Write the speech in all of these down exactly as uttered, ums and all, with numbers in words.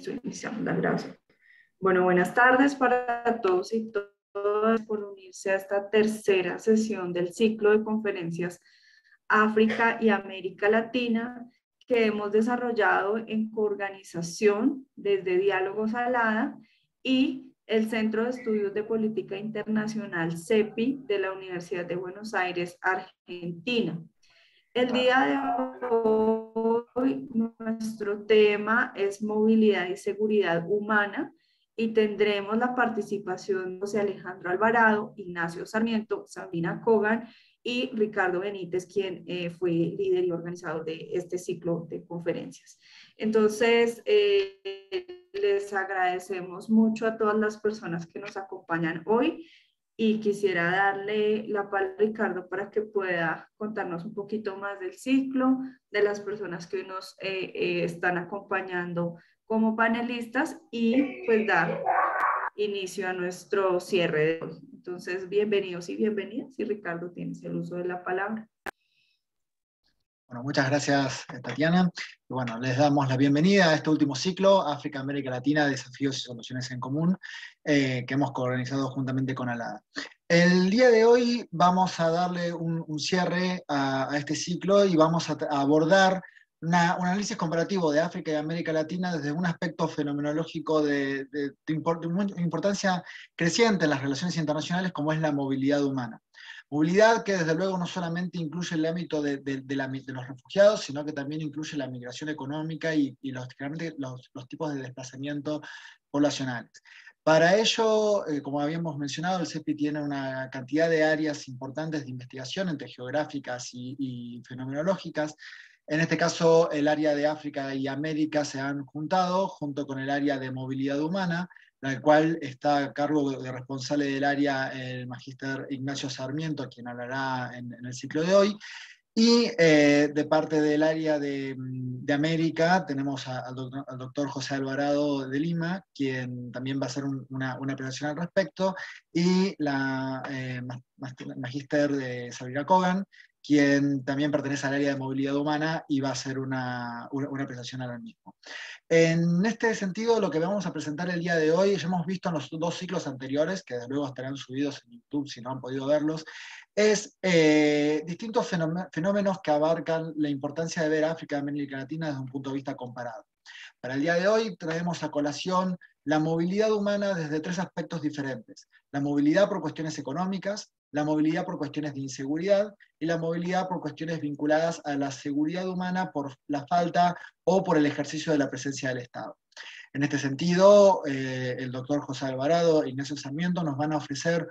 Listo, iniciamos la grabación. Bueno, buenas tardes para todos y todas por unirse a esta tercera sesión del ciclo de conferencias África y América Latina que hemos desarrollado en coorganización desde Diálogos Alada y el Centro de Estudios de Política Internacional CEPI de la Universidad de Buenos Aires, Argentina. El día de hoy nuestro tema es movilidad y seguridad humana y tendremos la participación de José Alejandro Alvarado, Ignacio Sarmiento, Sabrina Kogan y Ricardo Benítez, quien eh, fue líder y organizador de este ciclo de conferencias. Entonces, eh, les agradecemos mucho a todas las personas que nos acompañan hoy. Y quisiera darle la palabra a Ricardo para que pueda contarnos un poquito más del ciclo, de las personas que hoy nos eh, eh, están acompañando como panelistas y pues dar inicio a nuestro cierre de hoy. Entonces, bienvenidos y bienvenidas. Y Ricardo, tienes el uso de la palabra. Bueno, muchas gracias, Tatiana. Y bueno, les damos la bienvenida a este último ciclo, África, América Latina, Desafíos y Soluciones en Común, eh, que hemos coorganizado juntamente con ALADA. El día de hoy vamos a darle un, un cierre a, a este ciclo y vamos a, a abordar una, un análisis comparativo de África y América Latina desde un aspecto fenomenológico de, de, de, import, de importancia creciente en las relaciones internacionales, como es la movilidad humana. Movilidad que desde luego no solamente incluye el ámbito de, de, de, la, de los refugiados, sino que también incluye la migración económica y, y los, los, los tipos de desplazamiento poblacionales. Para ello, eh, como habíamos mencionado, el CEPI tiene una cantidad de áreas importantes de investigación entre geográficas y, y fenomenológicas. En este caso, el área de África y América se han juntado junto con el área de movilidad humana, la cual está a cargo de, de responsable del área el magíster Ignacio Sarmiento, quien hablará en, en el ciclo de hoy. Y eh, de parte del área de, de América tenemos a, al, doctor, al doctor José Alvarado de Lima, quien también va a hacer un, una, una presentación al respecto, y la eh, magíster de Sabrina Kogan, quien también pertenece al área de movilidad humana y va a hacer una, una, una presentación al mismo. En este sentido, lo que vamos a presentar el día de hoy, ya hemos visto en los dos ciclos anteriores, que desde luego estarán subidos en YouTube si no han podido verlos, es eh, distintos fenómenos que abarcan la importancia de ver África y América Latina desde un punto de vista comparado. Para el día de hoy traemos a colación la movilidad humana desde tres aspectos diferentes. La movilidad por cuestiones económicas, la movilidad por cuestiones de inseguridad y la movilidad por cuestiones vinculadas a la seguridad humana por la falta o por el ejercicio de la presencia del Estado. En este sentido, eh, el doctor José Alvarado e Ignacio Sarmiento nos van a ofrecer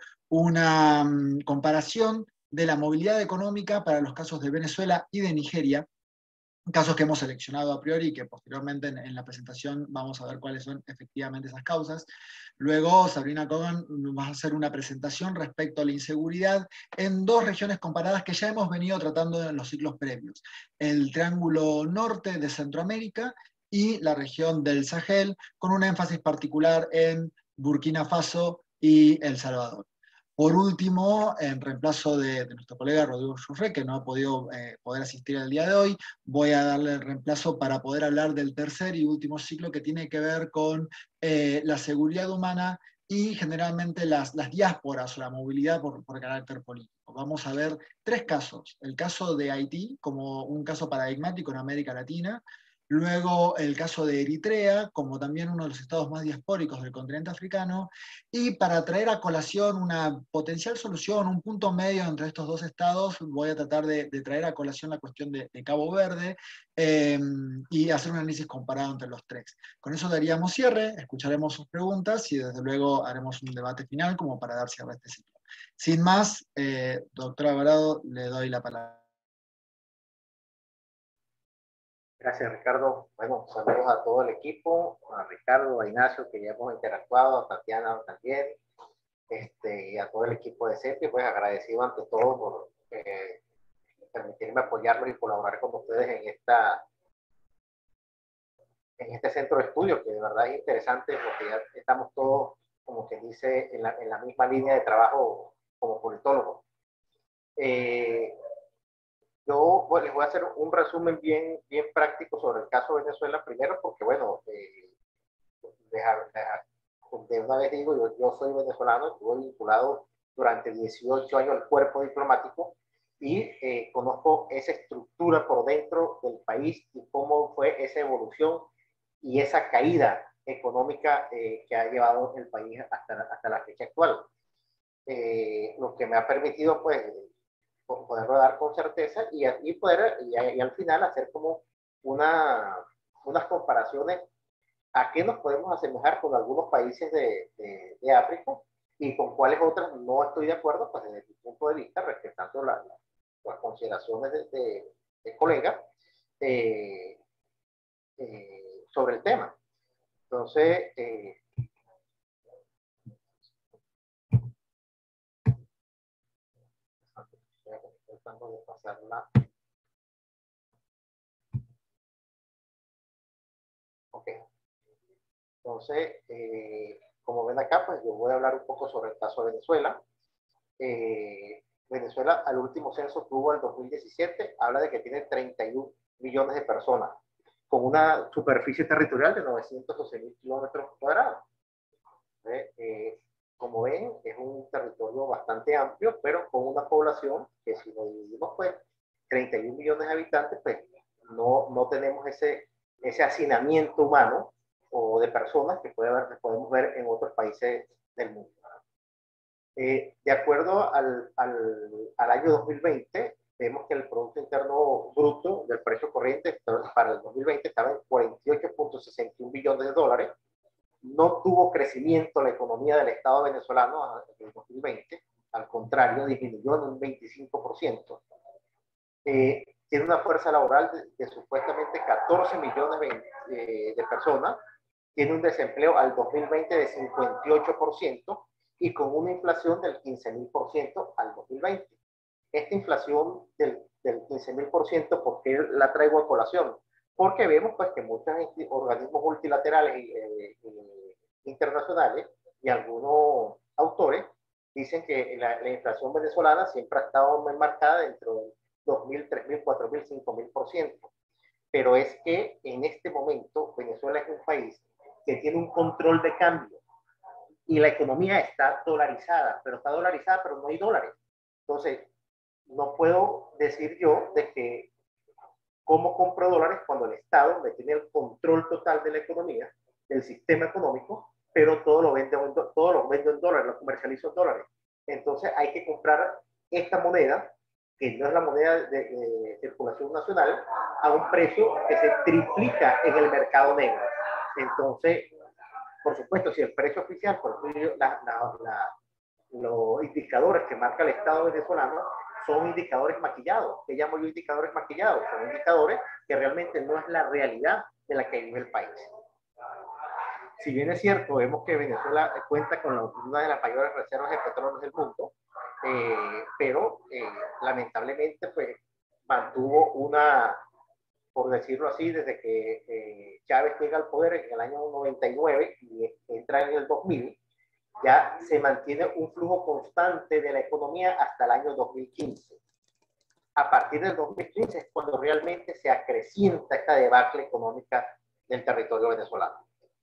una um, comparación de la movilidad económica para los casos de Venezuela y de Nigeria, casos que hemos seleccionado a priori y que posteriormente en, en la presentación vamos a ver cuáles son efectivamente esas causas. Luego Sabrina Kogan va a hacer una presentación respecto a la inseguridad en dos regiones comparadas que ya hemos venido tratando en los ciclos previos. El Triángulo Norte de Centroamérica y la región del Sahel, con un énfasis particular en Burkina Faso y El Salvador. Por último, en reemplazo de, de nuestro colega Rodrigo Churré, que no ha podido eh, poder asistir el día de hoy, voy a darle el reemplazo para poder hablar del tercer y último ciclo que tiene que ver con eh, la seguridad humana y generalmente las, las diásporas o la movilidad por, por carácter político. Vamos a ver tres casos. El caso de Haití como un caso paradigmático en América Latina, luego el caso de Eritrea, como también uno de los estados más diaspóricos del continente africano, y para traer a colación una potencial solución, un punto medio entre estos dos estados, voy a tratar de, de traer a colación la cuestión de, de Cabo Verde eh, y hacer un análisis comparado entre los tres. Con eso daríamos cierre, escucharemos sus preguntas y desde luego haremos un debate final como para dar cierre a este ciclo. Sin más, eh, doctor Alvarado, le doy la palabra. Gracias, Ricardo. Bueno, saludos a todo el equipo, a Ricardo, a Ignacio, que ya hemos interactuado, a Tatiana también, este, y a todo el equipo de CEPI, pues agradecido ante todo por eh, permitirme apoyarlos y colaborar con ustedes en, esta, en este centro de estudio, que de verdad es interesante, porque ya estamos todos, como que dice, en la, en la misma línea de trabajo como politólogos. Eh, Yo bueno, les voy a hacer un resumen bien, bien práctico sobre el caso de Venezuela, primero porque, bueno, eh, de una vez digo, yo, yo soy venezolano, estuve vinculado durante dieciocho años al cuerpo diplomático y eh, conozco esa estructura por dentro del país y cómo fue esa evolución y esa caída económica eh, que ha llevado el país hasta, hasta la fecha actual. Eh, lo que me ha permitido, pues, poderlo dar con certeza y, y poder, y, y al final hacer como una, unas comparaciones a qué nos podemos asemejar con algunos países de, de, de África y con cuáles otras no estoy de acuerdo, pues desde mi punto de vista, respetando la, la, las consideraciones de, de, de colegas eh, eh, sobre el tema. Entonces, eh, estoy tratando de pasarla. Ok. Entonces, eh, como ven acá, pues yo voy a hablar un poco sobre el caso de Venezuela. Eh, Venezuela, al último censo que hubo en el dos mil diecisiete, habla de que tiene treinta y un millones de personas, con una superficie territorial de novecientos doce mil kilómetros cuadrados. Eh, eh, como ven, es un territorio bastante amplio, pero con una población que, si lo dividimos, pues, treinta y un millones de habitantes, pues, no, no tenemos ese, ese hacinamiento humano o de personas que, puede haber, que podemos ver en otros países del mundo. Eh, de acuerdo al, al, al año dos mil veinte, vemos que el Producto Interno Bruto del precio corriente para el dos mil veinte estaba en cuarenta y ocho punto sesenta y un billones de dólares. No tuvo crecimiento la economía del Estado venezolano en el dos mil veinte, al contrario, disminuyó en un veinticinco por ciento. Eh, tiene una fuerza laboral de, de supuestamente catorce millones de, de, de personas, tiene un desempleo al dos mil veinte de cincuenta y ocho por ciento y con una inflación del quince mil por ciento al dos mil veinte. Esta inflación del, del quince mil por ciento, ¿por qué la traigo a colación? Porque vemos pues, que muchos organismos multilaterales y eh, eh, internacionales y algunos autores dicen que la, la inflación venezolana siempre ha estado marcada dentro del dos mil, tres mil, cuatro mil, cinco mil por ciento. Pero es que en este momento Venezuela es un país que tiene un control de cambio y la economía está dolarizada, pero está dolarizada, pero no hay dólares. Entonces, no puedo decir yo de que cómo compro dólares cuando el Estado me tiene el control total de la economía, del sistema económico, pero todo lo vendo, todo lo vendo en dólares, lo comercializo en dólares. Entonces hay que comprar esta moneda, que no es la moneda de, de, de circulación nacional, a un precio que se triplica en el mercado negro. Entonces, por supuesto, si el precio oficial, por ejemplo, la, la, la, los indicadores que marca el Estado venezolano son indicadores maquillados. ¿Qué llamo yo indicadores maquillados? Son indicadores que realmente no es la realidad de la que vive el país. Si bien es cierto, vemos que Venezuela cuenta con una de las mayores reservas de petróleo del mundo, eh, pero eh, lamentablemente pues, mantuvo una, por decirlo así, desde que eh, Chávez llega al poder en el año noventa y nueve y entra en el dos mil, ya se mantiene un flujo constante de la economía hasta el año dos mil quince. A partir del dos mil quince es cuando realmente se acrecienta esta debacle económica del territorio venezolano.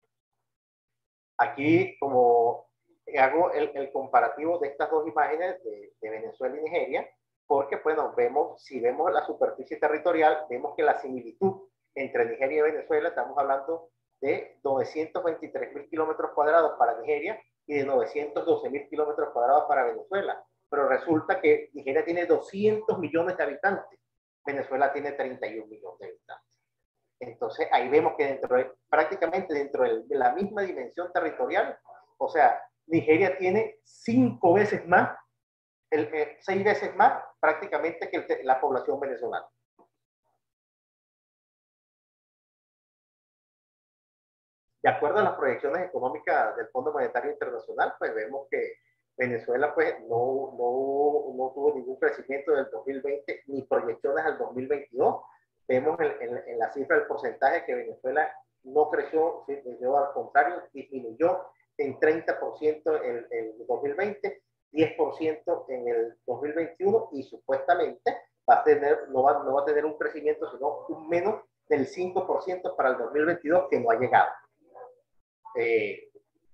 Aquí, como hago el, el comparativo de estas dos imágenes de, de Venezuela y Nigeria, porque, bueno, vemos, si vemos la superficie territorial, vemos que la similitud entre Nigeria y Venezuela, estamos hablando de novecientos veintitrés mil kilómetros cuadrados para Nigeria y de novecientos doce mil kilómetros cuadrados para Venezuela. Pero resulta que Nigeria tiene doscientos millones de habitantes, Venezuela tiene treinta y un millones de habitantes. Entonces ahí vemos que dentro de, prácticamente dentro de la misma dimensión territorial, o sea, Nigeria tiene cinco veces más, el, eh, seis veces más prácticamente que el, la población venezolana. De acuerdo a las proyecciones económicas del Fondo Monetario Internacional, pues vemos que Venezuela pues no, no, no tuvo ningún crecimiento del dos mil veinte ni proyecciones al dos mil veintidós. Vemos en, en, en la cifra del porcentaje que Venezuela no creció, sino al contrario, disminuyó en treinta por ciento en el dos mil veinte, diez por ciento en el dos mil veintiuno y supuestamente va a tener, no, va, no va a tener un crecimiento, sino un menos del cinco por ciento para el dos mil veintidós que no ha llegado. Eh,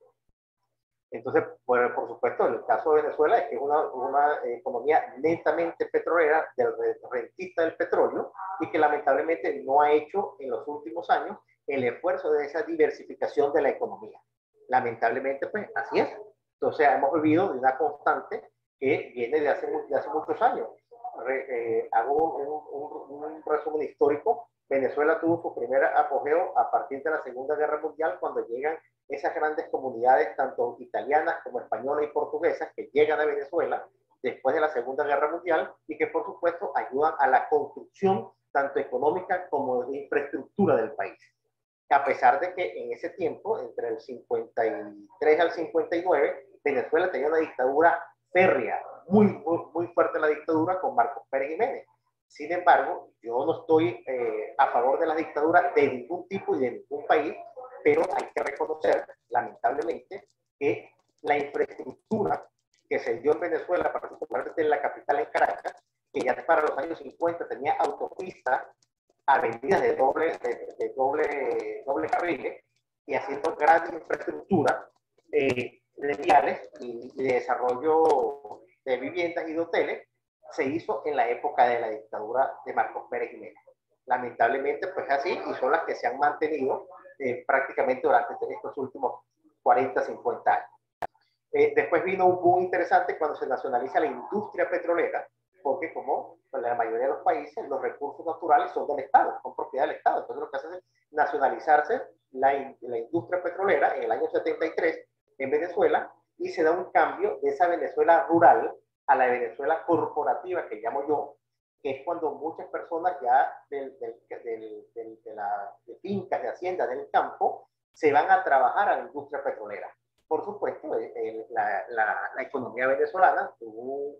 entonces, por, por supuesto, el caso de Venezuela es que es una, una economía netamente petrolera, del rentista del petróleo, y que lamentablemente no ha hecho en los últimos años el esfuerzo de esa diversificación de la economía. Lamentablemente, pues así es. Entonces, hemos vivido de una constante que viene de hace, de hace muchos años. Re, eh, hago un, un, un resumen histórico. Venezuela tuvo su primer apogeo a partir de la Segunda Guerra Mundial, cuando llegan esas grandes comunidades, tanto italianas como españolas y portuguesas, que llegan a Venezuela después de la Segunda Guerra Mundial y que, por supuesto, ayudan a la construcción tanto económica como de infraestructura del país. A pesar de que en ese tiempo, entre el cincuenta y tres al cincuenta y nueve, Venezuela tenía una dictadura férrea, muy, muy, muy fuerte la dictadura con Marcos Pérez Jiménez. Sin embargo, yo no estoy eh, a favor de la dictadura de ningún tipo y de ningún país, pero hay que reconocer, lamentablemente, que la infraestructura que se dio en Venezuela, particularmente en la capital, en Caracas, que ya para los años cincuenta tenía autopistas, avenidas de doble, de, de doble, doble carril, y haciendo gran infraestructura eh, de viales y de desarrollo de viviendas y de hoteles, se hizo en la época de la dictadura de Marcos Pérez Jiménez. Lamentablemente, pues así, y son las que se han mantenido eh, prácticamente durante estos últimos cuarenta, cincuenta años. Eh, después vino un boom interesante cuando se nacionaliza la industria petrolera, porque como en la mayoría de los países, los recursos naturales son del Estado, son propiedad del Estado. Entonces lo que hace es nacionalizarse la, in, la industria petrolera en el año setenta y tres en Venezuela, y se da un cambio de esa Venezuela rural a la Venezuela corporativa, que llamo yo, que es cuando muchas personas ya del, del, del, del, de, la, de fincas, de haciendas, del campo, se van a trabajar a la industria petrolera. Por supuesto, el, la, la, la economía venezolana tuvo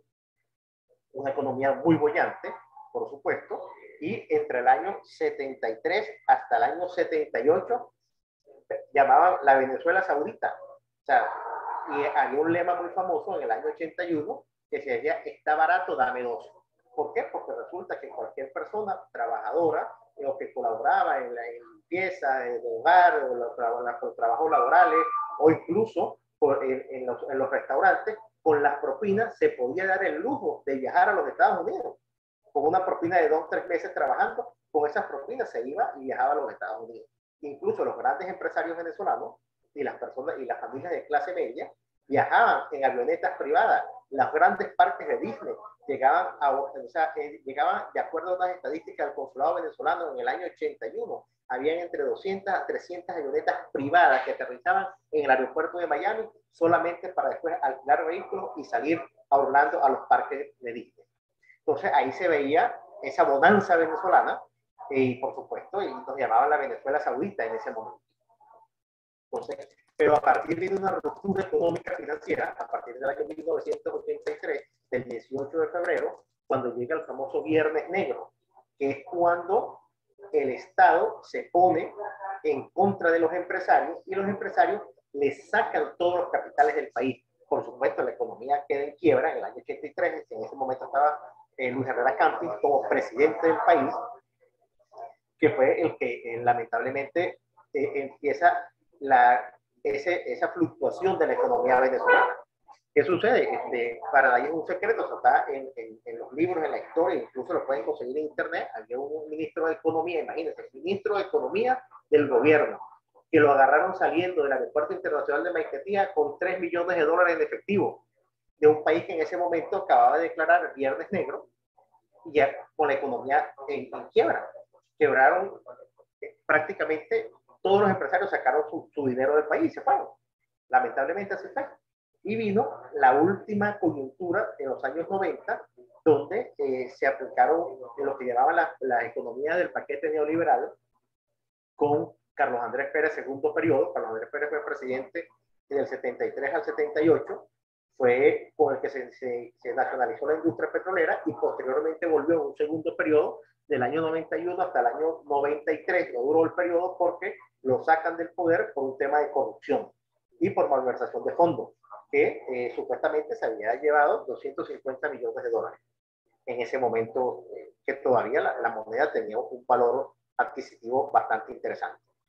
una economía muy bollante, por supuesto, y entre el año setenta y tres hasta el año setenta y ocho llamaban la Venezuela Saudita. O sea, y había un lema muy famoso en el año ochenta y uno que se decía, está barato, dame dos. ¿Por qué? Porque resulta que cualquier persona trabajadora eh, o que colaboraba en la limpieza del hogar, o los, los, los trabajos laborales, o incluso por, en, en, los, en los restaurantes, con las propinas se podía dar el lujo de viajar a los Estados Unidos. Con una propina de dos o tres meses trabajando, con esas propinas se iba y viajaba a los Estados Unidos. Incluso los grandes empresarios venezolanos y las personas y las familias de clase media viajaban en avionetas privadas. Los grandes parques de Disney llegaban, a, o sea, eh, llegaban, de acuerdo a unas estadísticas del consulado venezolano, en el año ochenta y uno, habían entre doscientas a trescientas avionetas privadas que aterrizaban en el aeropuerto de Miami solamente para después alquilar vehículos y salir a Orlando a los parques de Disney. Entonces ahí se veía esa bonanza venezolana y por supuesto y nos llamaban la Venezuela Saudita en ese momento. Entonces, pero a partir de una ruptura económica financiera, a partir del año mil novecientos ochenta y tres, del dieciocho de febrero, cuando llega el famoso Viernes Negro, que es cuando el Estado se pone en contra de los empresarios y los empresarios les sacan todos los capitales del país. Por supuesto, la economía queda en quiebra en el año ochenta y tres, en ese momento estaba eh, Luis Herrera Campos como presidente del país, que fue el que eh, lamentablemente eh, empieza la, ese, esa fluctuación de la economía venezolana. ¿Qué sucede? Este, para nadie es un secreto, o sea, está en, en, en los libros, en la historia, incluso lo pueden conseguir en internet. Había un ministro de Economía, imagínense, el ministro de Economía del gobierno, que lo agarraron saliendo del aeropuerto internacional de Maiquetía con tres millones de dólares en efectivo, de un país que en ese momento acababa de declarar Viernes Negro, y ya con la economía en, en quiebra. Quebraron eh, prácticamente todos los empresarios, sacaron su, su dinero del país y se fueron. Lamentablemente así fue. Y vino la última coyuntura en los años noventa, donde eh, se aplicaron lo que llamaban la, la economía del paquete neoliberal con Carlos Andrés Pérez, segundo periodo. Carlos Andrés Pérez fue presidente del setenta y tres al setenta y ocho, fue con el que se, se, se nacionalizó la industria petrolera y posteriormente volvió a un segundo periodo del año noventa y uno hasta el año noventa y tres. No duró el periodo porque lo sacan del poder por un tema de corrupción y por malversación de fondos, que eh, supuestamente se había llevado doscientos cincuenta millones de dólares. En ese momento, eh, que todavía la, la moneda tenía un valor adquisitivo bastante interesante.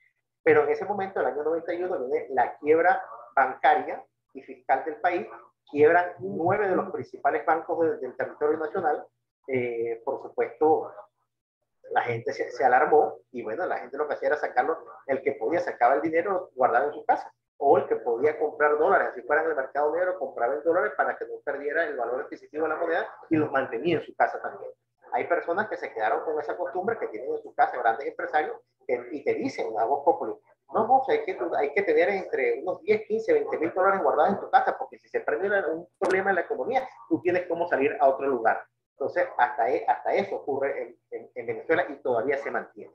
Pero en ese momento, el año noventa y uno, viene la quiebra bancaria y fiscal del país, quiebran nueve de los principales bancos de, del territorio nacional. Eh, por supuesto, la gente se, se alarmó y bueno, la gente lo que hacía era sacarlo, el que podía sacaba el dinero, lo guardaba en su casa, o el que podía comprar dólares, así fuera en el mercado negro, compraba el dólares para que no perdiera el valor adquisitivo de la moneda y los mantenía en su casa también. Hay personas que se quedaron con esa costumbre, que tienen en su casa grandes empresarios, que, y te dicen a voz popular, no, no, hay que, hay que tener entre unos diez, quince, veinte mil dólares guardados en tu casa, porque si se prende un problema en la economía, tú tienes cómo salir a otro lugar. Entonces, hasta, hasta eso ocurre en, en, en Venezuela y todavía se mantiene.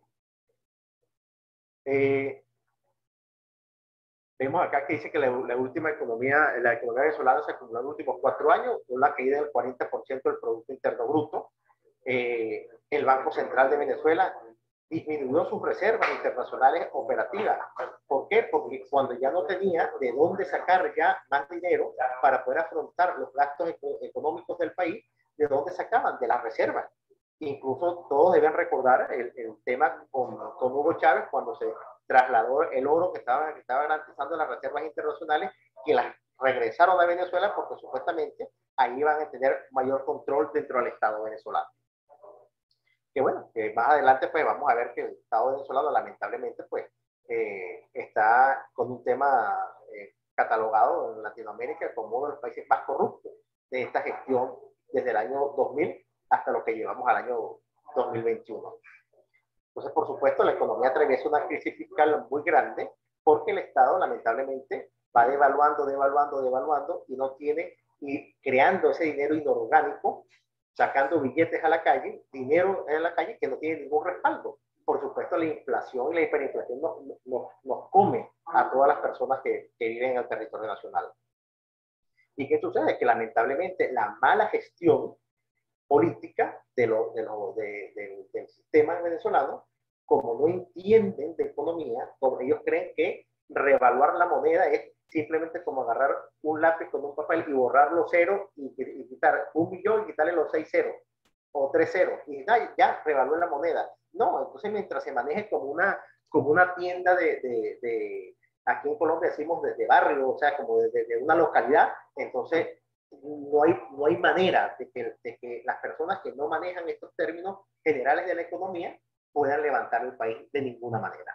Eh, vemos acá que dice que la, la última economía, la economía venezolana se acumuló en los últimos cuatro años, con una caída del cuarenta por ciento del Producto Interno Bruto. Eh, el Banco Central de Venezuela disminuyó sus reservas internacionales operativas. ¿Por qué? Porque cuando ya no tenía de dónde sacar ya más dinero para poder afrontar los gastos económicos del país, ¿de dónde sacaban? De las reservas. Incluso todos deben recordar el, el tema con, con Hugo Chávez cuando se trasladó el oro que estaba, que estaba garantizando las reservas internacionales, que las regresaron a Venezuela porque supuestamente ahí iban a tener mayor control dentro del Estado venezolano. Que bueno, que más adelante pues vamos a ver que el Estado venezolano lamentablemente pues eh, está con un tema eh, catalogado en Latinoamérica como uno de los países más corruptos de esta gestión desde el año dos mil hasta lo que llevamos al año dos mil veintiuno. Entonces, por supuesto, la economía atraviesa una crisis fiscal muy grande porque el Estado lamentablemente va devaluando, devaluando, devaluando y no tiene, y creando ese dinero inorgánico, sacando billetes a la calle, dinero en la calle que no tiene ningún respaldo. Por supuesto, la inflación y la hiperinflación nos, nos, nos come a todas las personas que, que viven en el territorio nacional. ¿Y qué sucede? Que lamentablemente la mala gestión política de lo, de lo, de, de, del sistema venezolano, como no entienden de economía, como ellos creen que revaluar la moneda es simplemente como agarrar un lápiz con un papel y borrar los ceros y, y quitar un millón y quitarle los seis ceros o tres ceros y ya, ya revaluó la moneda. No, entonces mientras se maneje como una, como una tienda de, de, de aquí en Colombia decimos de, de barrio, o sea, como de, de, de una localidad, entonces no hay, no hay manera de que, de que las personas que no manejan estos términos generales de la economía puedan levantar el país de ninguna manera.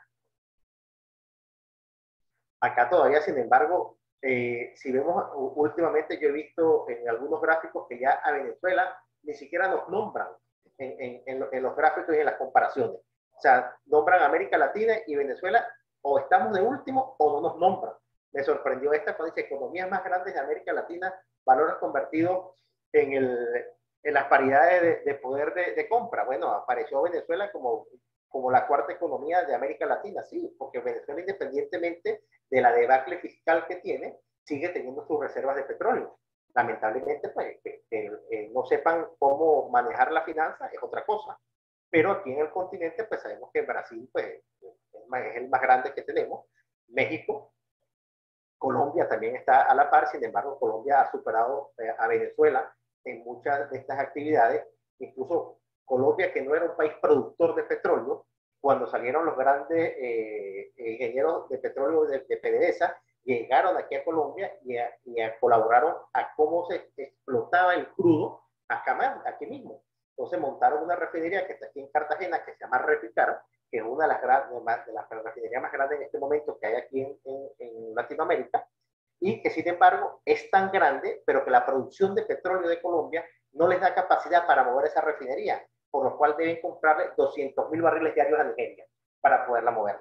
Acá todavía, sin embargo, eh, si vemos últimamente, yo he visto en algunos gráficos que ya a Venezuela ni siquiera nos nombran en, en, en, en los gráficos y en las comparaciones. O sea, nombran América Latina y Venezuela o estamos de último o no nos nombran. Me sorprendió esta cuando dice economías más grandes de América Latina, valores convertidos en, el, en las paridades de, de poder de, de compra. Bueno, apareció Venezuela como, como la cuarta economía de América Latina, sí, porque Venezuela, independientemente de la debacle fiscal que tiene, sigue teniendo sus reservas de petróleo. Lamentablemente, pues, que, que eh, no sepan cómo manejar la finanza es otra cosa. Pero aquí en el continente, pues sabemos que Brasil pues, es el más grande que tenemos, México, Colombia también está a la par, sin embargo, Colombia ha superado eh, a Venezuela en muchas de estas actividades, incluso Colombia, que no era un país productor de petróleo, cuando salieron los grandes eh, ingenieros de petróleo de, de PDVSA, llegaron aquí a Colombia y, a, y a colaboraron a cómo se explotaba el crudo acá, aquí mismo. Entonces montaron una refinería que está aquí en Cartagena, que se llama Reficar, que es una de las, de las refinerías más grandes en este momento que hay aquí en, en, en Latinoamérica, y que sin embargo es tan grande, pero que la producción de petróleo de Colombia no les da capacidad para mover esa refinería, por lo cual deben comprarle doscientos mil barriles diarios a Nigeria para poderla mover.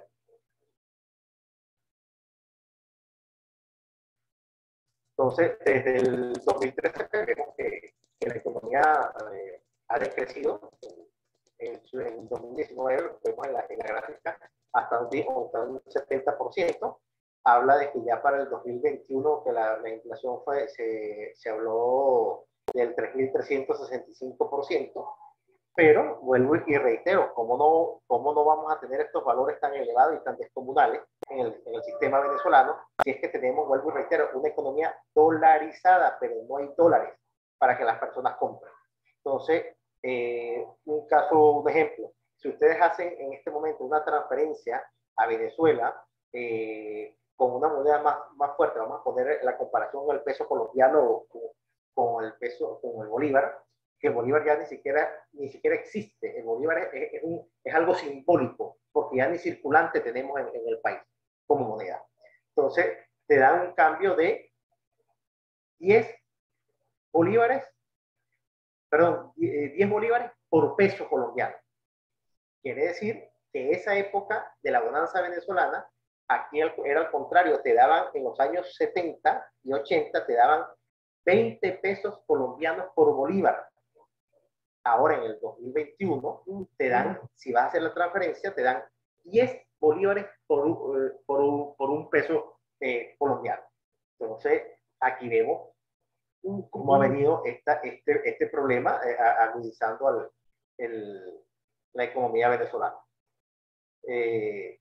Entonces, desde el dos mil trece vemos que, que la economía eh, ha decrecido. En, en dos mil diecinueve, vemos en la, en la gráfica, hasta un, hasta un setenta por ciento. Habla de que ya para el dos mil veintiuno, que la, la inflación fue, se, se habló del tres mil trescientos sesenta y cinco por ciento. Pero vuelvo y reitero, ¿cómo no, cómo no vamos a tener estos valores tan elevados y tan descomunales en el, en el sistema venezolano si es que tenemos, vuelvo y reitero, una economía dolarizada, pero no hay dólares para que las personas compren? Entonces, eh, un caso, un ejemplo, si ustedes hacen en este momento una transferencia a Venezuela eh, con una moneda más, más fuerte. Vamos a poner la comparación con el peso colombiano con, con el peso, con el bolívar, que el bolívar ya ni siquiera, ni siquiera existe. El bolívar es, es, es, un, es algo simbólico, porque ya ni circulante tenemos en, en el país como moneda. Entonces, te dan un cambio de diez bolívares, perdón, diez bolívares por peso colombiano. Quiere decir que esa época de la bonanza venezolana, aquí era al contrario, te daban en los años setenta y ochenta, te daban veinte pesos colombianos por bolívar. Ahora en el dos mil veintiuno te dan, si vas a hacer la transferencia, te dan diez bolívares por un, por un, por un peso eh, colombiano. Entonces, aquí vemos cómo ha venido esta, este, este problema eh, agudizando al, el, la economía venezolana. Eh,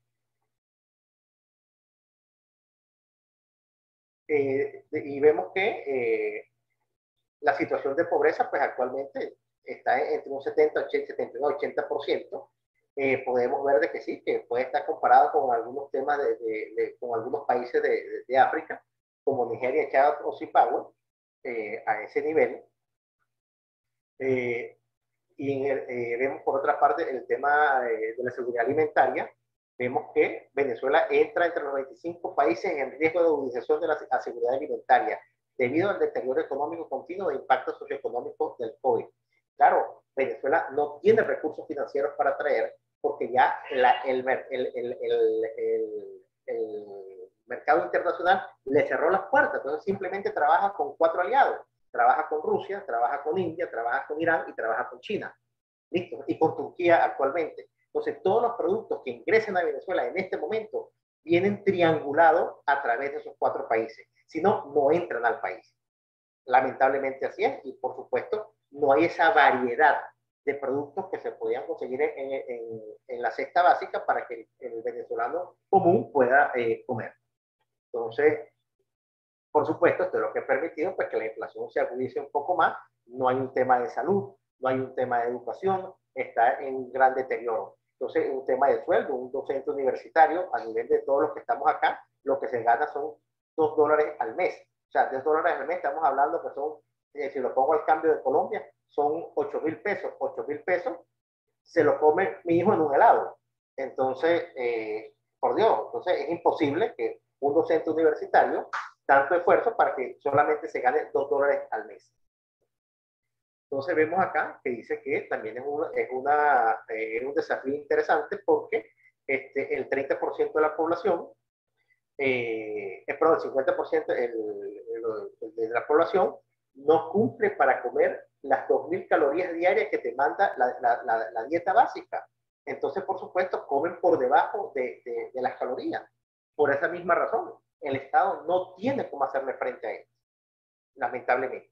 eh, y vemos que eh, la situación de pobreza, pues actualmente está entre un setenta, ochenta, setenta, ochenta por ciento. Eh, podemos ver de que sí, que puede estar comparado con algunos temas de, de, de con algunos países de, de, de África, como Nigeria, Chad o Zimbabue, eh, a ese nivel. Eh, y en el, eh, vemos por otra parte el tema eh, de la seguridad alimentaria. Vemos que Venezuela entra entre los veinticinco países en riesgo de agudización de la seguridad alimentaria debido al deterioro económico continuo e impacto socioeconómico del COVID. Claro, Venezuela no tiene recursos financieros para traer porque ya la, el, el, el, el, el, el mercado internacional le cerró las puertas. Entonces simplemente trabaja con cuatro aliados. Trabaja con Rusia, trabaja con India, trabaja con Irán y trabaja con China. ¿Listo? Y con Turquía actualmente. Entonces, todos los productos que ingresen a Venezuela en este momento vienen triangulados a través de esos cuatro países. Si no, no entran al país. Lamentablemente así es. Y por supuesto, no hay esa variedad de productos que se podían conseguir en, en, en la cesta básica para que el, el venezolano común pueda eh, comer. Entonces, por supuesto, esto es lo que ha permitido pues, que la inflación se agudice un poco más. No hay un tema de salud, no hay un tema de educación, está en un gran deterioro. Entonces, un tema de sueldo, un docente universitario, a nivel de todos los que estamos acá, lo que se gana son dos dólares al mes. O sea, dos dólares al mes, estamos hablando que son, eh, si lo pongo al cambio de Colombia, son ocho mil pesos. ocho mil pesos se lo come mi hijo en un helado. Entonces, eh, por Dios, entonces es imposible que un docente universitario tanto esfuerzo para que solamente se gane dos dólares al mes. Entonces vemos acá que dice que también es, una, es, una, eh, es un desafío interesante porque este, el treinta por ciento de la población, eh, eh, perdón, el cincuenta por ciento el, el, el de la población no cumple para comer las dos mil calorías diarias que te manda la, la, la, la dieta básica. Entonces, por supuesto, comen por debajo de, de, de las calorías. Por esa misma razón, el Estado no tiene cómo hacerle frente a ellos, lamentablemente.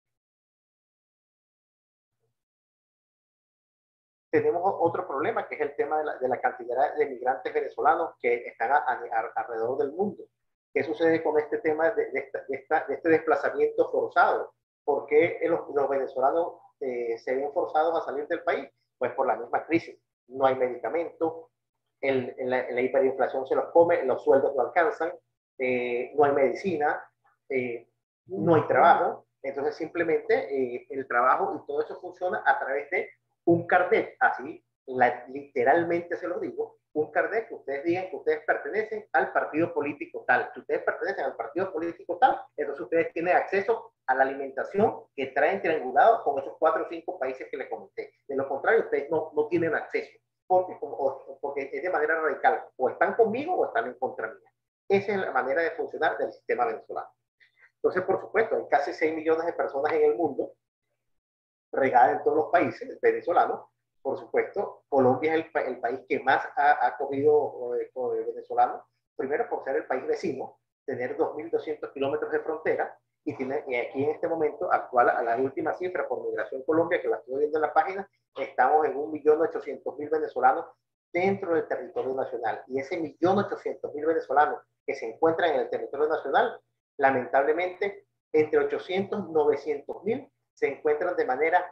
Tenemos otro problema, que es el tema de la, de la cantidad de migrantes venezolanos que están a, a, a, alrededor del mundo. ¿Qué sucede con este tema de, de, esta, de, esta, de este desplazamiento forzado? ¿Por qué los, los venezolanos eh, se ven forzados a salir del país? Pues por la misma crisis. No hay medicamentos, el, la, la hiperinflación se los come, los sueldos no alcanzan, eh, no hay medicina, eh, no hay trabajo. Entonces simplemente eh, el trabajo y todo eso funciona a través de un carnet, así la, literalmente se lo digo, un carnet que ustedes digan que ustedes pertenecen al partido político tal. Si ustedes pertenecen al partido político tal, entonces ustedes tienen acceso a la alimentación que traen triangulado con esos cuatro o cinco países que les comenté. De lo contrario, ustedes no, no tienen acceso, porque, porque es de manera radical. O están conmigo o están en contra mía. Esa es la manera de funcionar del sistema venezolano. Entonces, por supuesto, hay casi seis millones de personas en el mundo, regadas en todos los países venezolanos. Por supuesto, Colombia es el, el país que más ha, ha cogido eh, venezolanos, primero por ser el país vecino, tener dos mil doscientos kilómetros de frontera, y, tiene, y aquí en este momento actual, a la última cifra por Migración Colombia, que la estoy viendo en la página, estamos en un millón ochocientos mil venezolanos dentro del territorio nacional. Y ese millón ochocientos mil venezolanos que se encuentran en el territorio nacional, lamentablemente, entre ochocientos y novecientos mil se encuentran de manera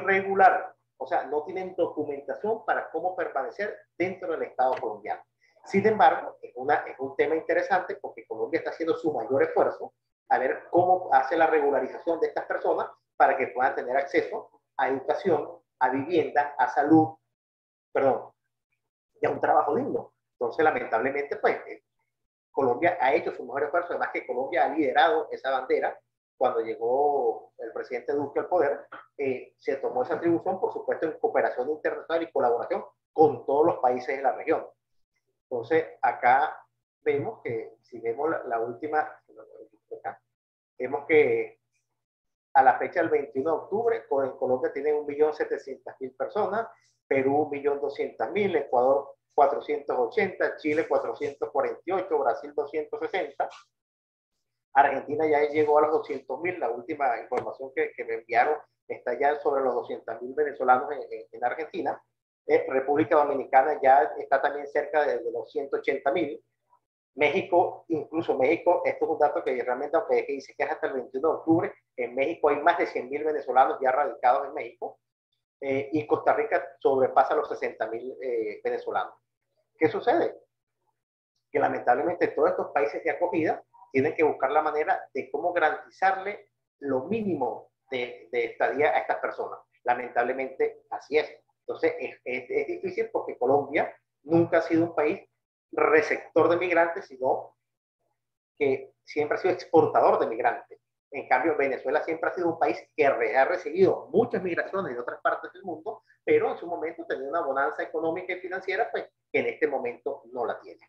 irregular. O sea, no tienen documentación para cómo permanecer dentro del Estado colombiano. Sin embargo, es, una, es un tema interesante porque Colombia está haciendo su mayor esfuerzo a ver cómo hace la regularización de estas personas para que puedan tener acceso a educación, a vivienda, a salud, perdón, y a un trabajo digno. Entonces, lamentablemente, pues, eh, Colombia ha hecho su mejor esfuerzo, además que Colombia ha liderado esa bandera. Cuando llegó el presidente Duque al poder, eh, se tomó esa atribución, por supuesto, en cooperación internacional y colaboración con todos los países de la región. Entonces, acá vemos que, si vemos la, la última, acá, vemos que a la fecha del veintiuno de octubre, en Colombia tienen un millón setecientas mil personas, Perú un millón doscientas mil, Ecuador cuatrocientos ochenta, Chile cuatrocientos cuarenta y ocho, Brasil doscientos sesenta, Argentina ya llegó a los doscientos mil, la última información que, que me enviaron está ya sobre los doscientos mil venezolanos en, en, en Argentina. Eh, República Dominicana ya está también cerca de, de los ciento ochenta mil. México, incluso México, esto es un dato que realmente, aunque dice que es hasta el veintiuno de octubre, en México hay más de cien mil venezolanos ya radicados en México, eh, y Costa Rica sobrepasa los sesenta mil eh, venezolanos. ¿Qué sucede? Que lamentablemente todos estos países de acogida tienen que buscar la manera de cómo garantizarle lo mínimo de, de estadía a estas personas. Lamentablemente así es. Entonces es, es, es difícil porque Colombia nunca ha sido un país receptor de migrantes, sino que siempre ha sido exportador de migrantes. En cambio, Venezuela siempre ha sido un país que ha recibido muchas migraciones de otras partes del mundo, pero en su momento tenía una bonanza económica y financiera, pues, que en este momento no la tiene.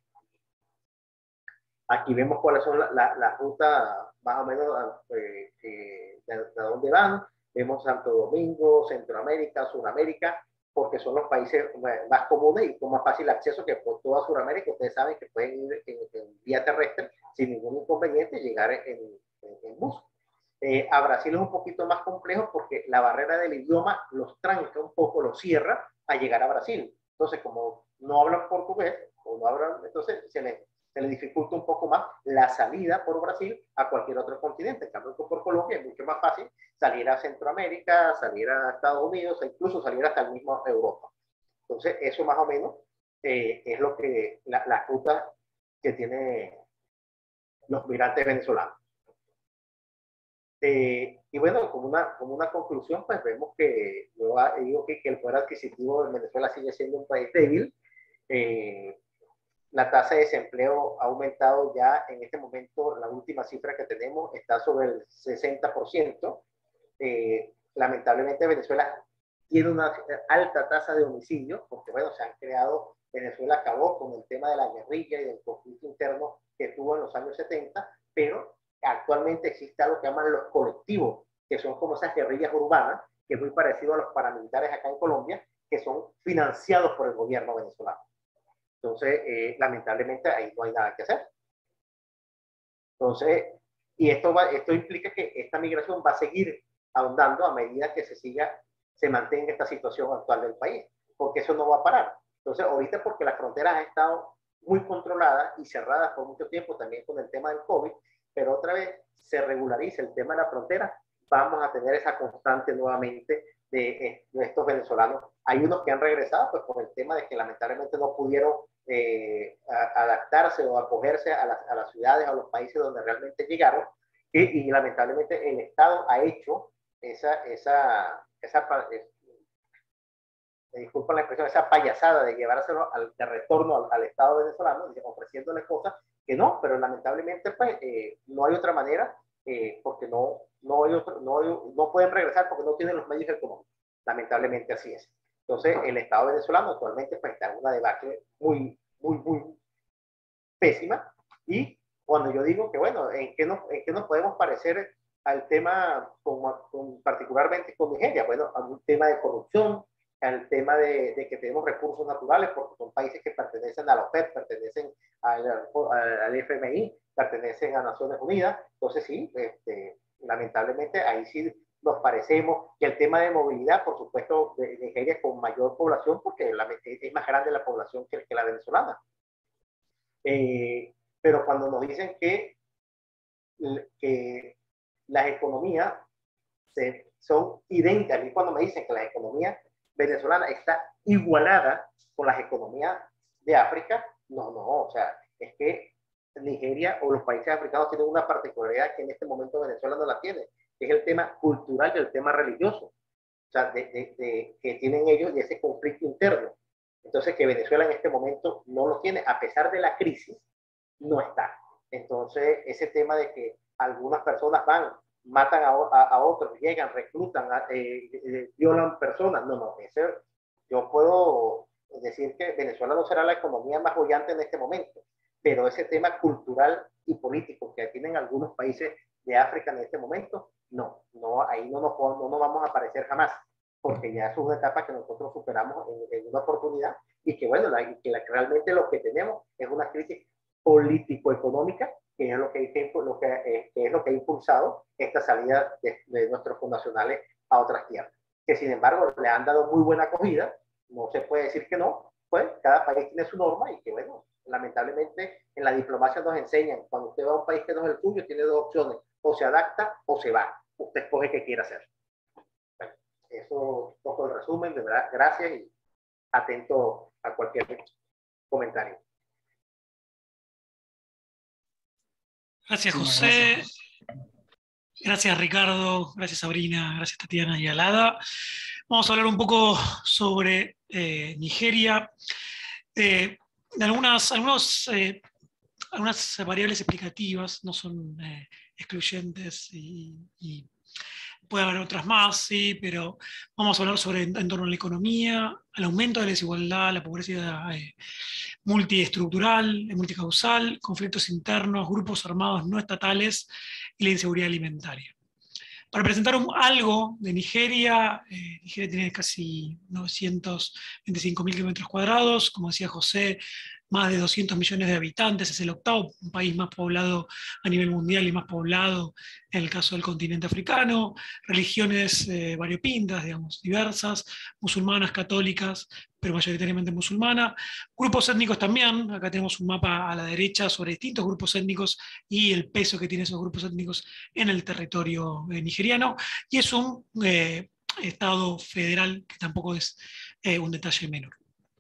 Aquí vemos cuáles son las la, la rutas más o menos eh, eh, de, de dónde van. Vemos Santo Domingo, Centroamérica, Sudamérica, porque son los países más comunes y con más fácil acceso, que por toda Sudamérica ustedes saben que pueden ir en, en vía terrestre sin ningún inconveniente y llegar en, en, en bus. Eh, a Brasil es un poquito más complejo porque la barrera del idioma los tranca un poco, los cierra a llegar a Brasil. Entonces, como no hablan portugués o no hablan, entonces se les, se les dificulta un poco más la salida por Brasil a cualquier otro continente. En cambio, por Colombia es mucho más fácil salir a Centroamérica, salir a Estados Unidos, e incluso salir hasta el mismo Europa. Entonces, eso más o menos eh, es lo que la, la ruta que tienen los migrantes venezolanos. Eh, y bueno, como una, como una conclusión, pues vemos que yo digo que, que el poder adquisitivo de Venezuela sigue siendo un país débil. Eh, la tasa de desempleo ha aumentado ya en este momento, la última cifra que tenemos está sobre el sesenta por ciento. Eh, lamentablemente Venezuela tiene una alta tasa de homicidios, porque bueno, se han creado, Venezuela acabó con el tema de la guerrilla y del conflicto interno que tuvo en los años setenta, pero actualmente existe algo que llaman los colectivos, que son como esas guerrillas urbanas, que es muy parecido a los paramilitares acá en Colombia, que son financiados por el gobierno venezolano. Entonces, eh, lamentablemente ahí no hay nada que hacer. Entonces, y esto, va, esto implica que esta migración va a seguir ahondando a medida que se siga, se mantenga esta situación actual del país, porque eso no va a parar. Entonces, ahorita porque las fronteras han estado muy controladas y cerradas por mucho tiempo, también con el tema del COVID, pero otra vez se regulariza el tema de la frontera, vamos a tener esa constante nuevamente de, de estos venezolanos. Hay unos que han regresado pues por el tema de que lamentablemente no pudieron eh, a, adaptarse o acogerse a las, a las ciudades, a los países donde realmente llegaron, y, y lamentablemente el Estado ha hecho esa, esa, esa, me disculpan la expresión, esa payasada de llevárselo al, de retorno al, al Estado venezolano, ofreciéndole cosas que no, pero lamentablemente pues eh, no hay otra manera, eh, porque no, no, hay otro, no, hay, no pueden regresar porque no tienen los medios económicos. Lamentablemente así es. Entonces el Estado venezolano actualmente pues está en una debacle muy, muy, muy pésima, y cuando yo digo que bueno, ¿en qué nos, en qué nos podemos parecer al tema con, con, particularmente con Nigeria? Bueno, a un tema de corrupción, al tema de, de que tenemos recursos naturales, porque son países que pertenecen a la OPEP, pertenecen al, al, al F M I, pertenecen a Naciones Unidas. Entonces sí, este, lamentablemente ahí sí nos parecemos. Y el tema de movilidad, por supuesto, de Nigeria con mayor población, porque la, es más grande la población que, que la venezolana. Eh, pero cuando nos dicen que, que las economías se, son idénticas, y cuando me dicen que la economía venezolana está igualada con las economías de África, No, no, o sea, es que Nigeria o los países africanos tienen una particularidad que en este momento Venezuela no la tiene, que es el tema cultural y el tema religioso, o sea, de, de, de, que tienen ellos de ese conflicto interno. Entonces, que Venezuela en este momento no lo tiene, a pesar de la crisis, no está. Entonces, ese tema de que algunas personas van, matan a, a, a otros, llegan, reclutan, a, eh, eh, violan personas, no, no, ese, yo puedo decir que Venezuela no será la economía más bollante en este momento, pero ese tema cultural y político que tienen algunos países de África en este momento, no, no ahí no nos, no nos vamos a aparecer jamás, porque ya es una etapa que nosotros superamos en, en una oportunidad y que, bueno, la, que la, realmente lo que tenemos es una crisis político-económica, que es lo que, lo que, eh, que es lo que ha impulsado esta salida de, de nuestros connacionales a otras tierras, que sin embargo le han dado muy buena acogida, no se puede decir que no, pues cada país tiene su norma y que, bueno, lamentablemente en la diplomacia nos enseñan, cuando usted va a un país que no es el suyo, tiene dos opciones, o se adapta o se va, usted escoge qué quiere hacer. Bueno, eso es un poco el resumen, de verdad, gracias y atento a cualquier comentario. Gracias, José. Gracias. Gracias, Ricardo. Gracias, Sabrina. Gracias, Tatiana y Alada. Vamos a hablar un poco sobre eh, Nigeria. Eh, de algunas, algunos, eh, algunas variables explicativas, no son eh, excluyentes y, y puede haber otras más, sí, pero vamos a hablar sobre en, en torno a la economía, al aumento de la desigualdad, la pobreza eh, multiestructural, multicausal, conflictos internos, grupos armados no estatales y la inseguridad alimentaria. Para presentar un, algo de Nigeria, eh, Nigeria tiene casi novecientos veinticinco mil kilómetros cuadrados, como decía José, más de doscientos millones de habitantes, es el octavo país más poblado a nivel mundial y más poblado en el caso del continente africano, religiones eh, variopintas, digamos, diversas, musulmanas, católicas, pero mayoritariamente musulmana, grupos étnicos también, acá tenemos un mapa a la derecha sobre distintos grupos étnicos y el peso que tienen esos grupos étnicos en el territorio eh, nigeriano, y es un eh, Estado federal que tampoco es eh, un detalle menor.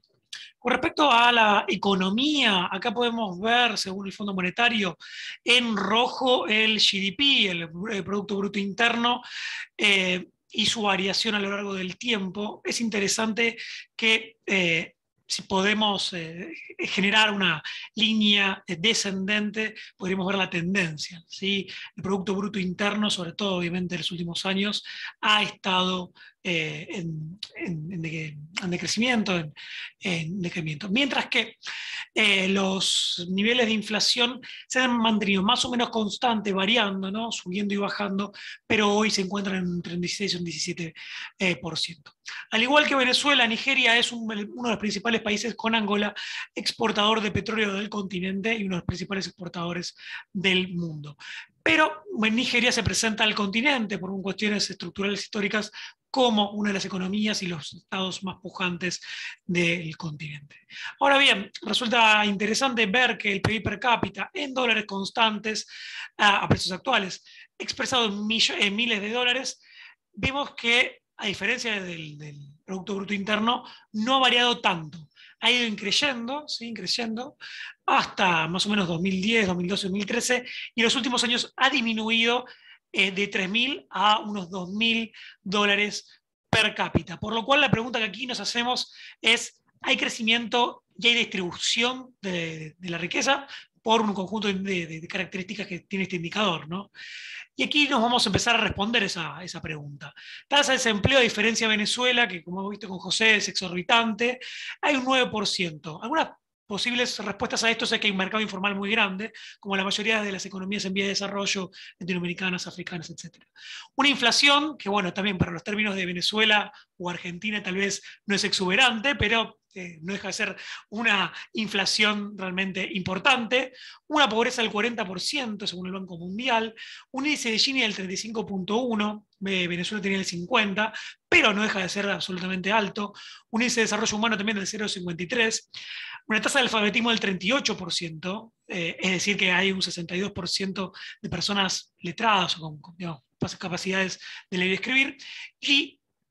Con respecto a la economía, acá podemos ver, según el Fondo Monetario, en rojo el G D P, el, el Producto Bruto Interno, eh, y su variación a lo largo del tiempo. Es interesante que eh, si podemos eh, generar una línea descendente, podríamos ver la tendencia, ¿sí? El Producto Bruto Interno, sobre todo obviamente en los últimos años, ha estado eh, en, en, en, de, en decrecimiento, en, en decremento. Mientras que eh, los niveles de inflación se han mantenido más o menos constantes, variando, ¿no? Subiendo y bajando, pero hoy se encuentran entre un dieciséis y un diecisiete por ciento. Al igual que Venezuela, Nigeria es un, uno de los principales países con Angola exportador de petróleo del continente y uno de los principales exportadores del mundo. Pero en Nigeria se presenta al continente por cuestiones estructurales históricas como una de las economías y los estados más pujantes del continente. Ahora bien, resulta interesante ver que el P I B per cápita en dólares constantes a, a precios actuales, expresado en, en miles de dólares, vemos que a diferencia del, del Producto Bruto Interno, no ha variado tanto. Ha ido increyendo, ¿sí? creciendo, hasta más o menos dos mil diez, dos mil doce, dos mil trece, y en los últimos años ha disminuido eh, de tres mil a unos dos mil dólares per cápita. Por lo cual la pregunta que aquí nos hacemos es, ¿hay crecimiento y hay distribución de, de la riqueza por un conjunto de, de, de características que tiene este indicador, ¿no? Y aquí nos vamos a empezar a responder esa, esa pregunta. Tasa de desempleo, a diferencia de Venezuela, que como hemos visto con José es exorbitante, hay un nueve por ciento. Algunas posibles respuestas a esto es que hay un mercado informal muy grande, como la mayoría de las economías en vía de desarrollo, latinoamericanas, africanas, etcétera. Una inflación, que bueno, también para los términos de Venezuela o Argentina tal vez no es exuberante, pero eh, no deja de ser una inflación realmente importante, una pobreza del cuarenta por ciento según el Banco Mundial, un índice de Gini del treinta y cinco punto uno, Venezuela tenía el cincuenta, pero no deja de ser absolutamente alto, un índice de desarrollo humano también del cero coma cincuenta y tres, una tasa de alfabetismo del treinta y ocho por ciento, eh, es decir, que hay un sesenta y dos por ciento de personas letradas o con, digamos, capacidades de leer y escribir, y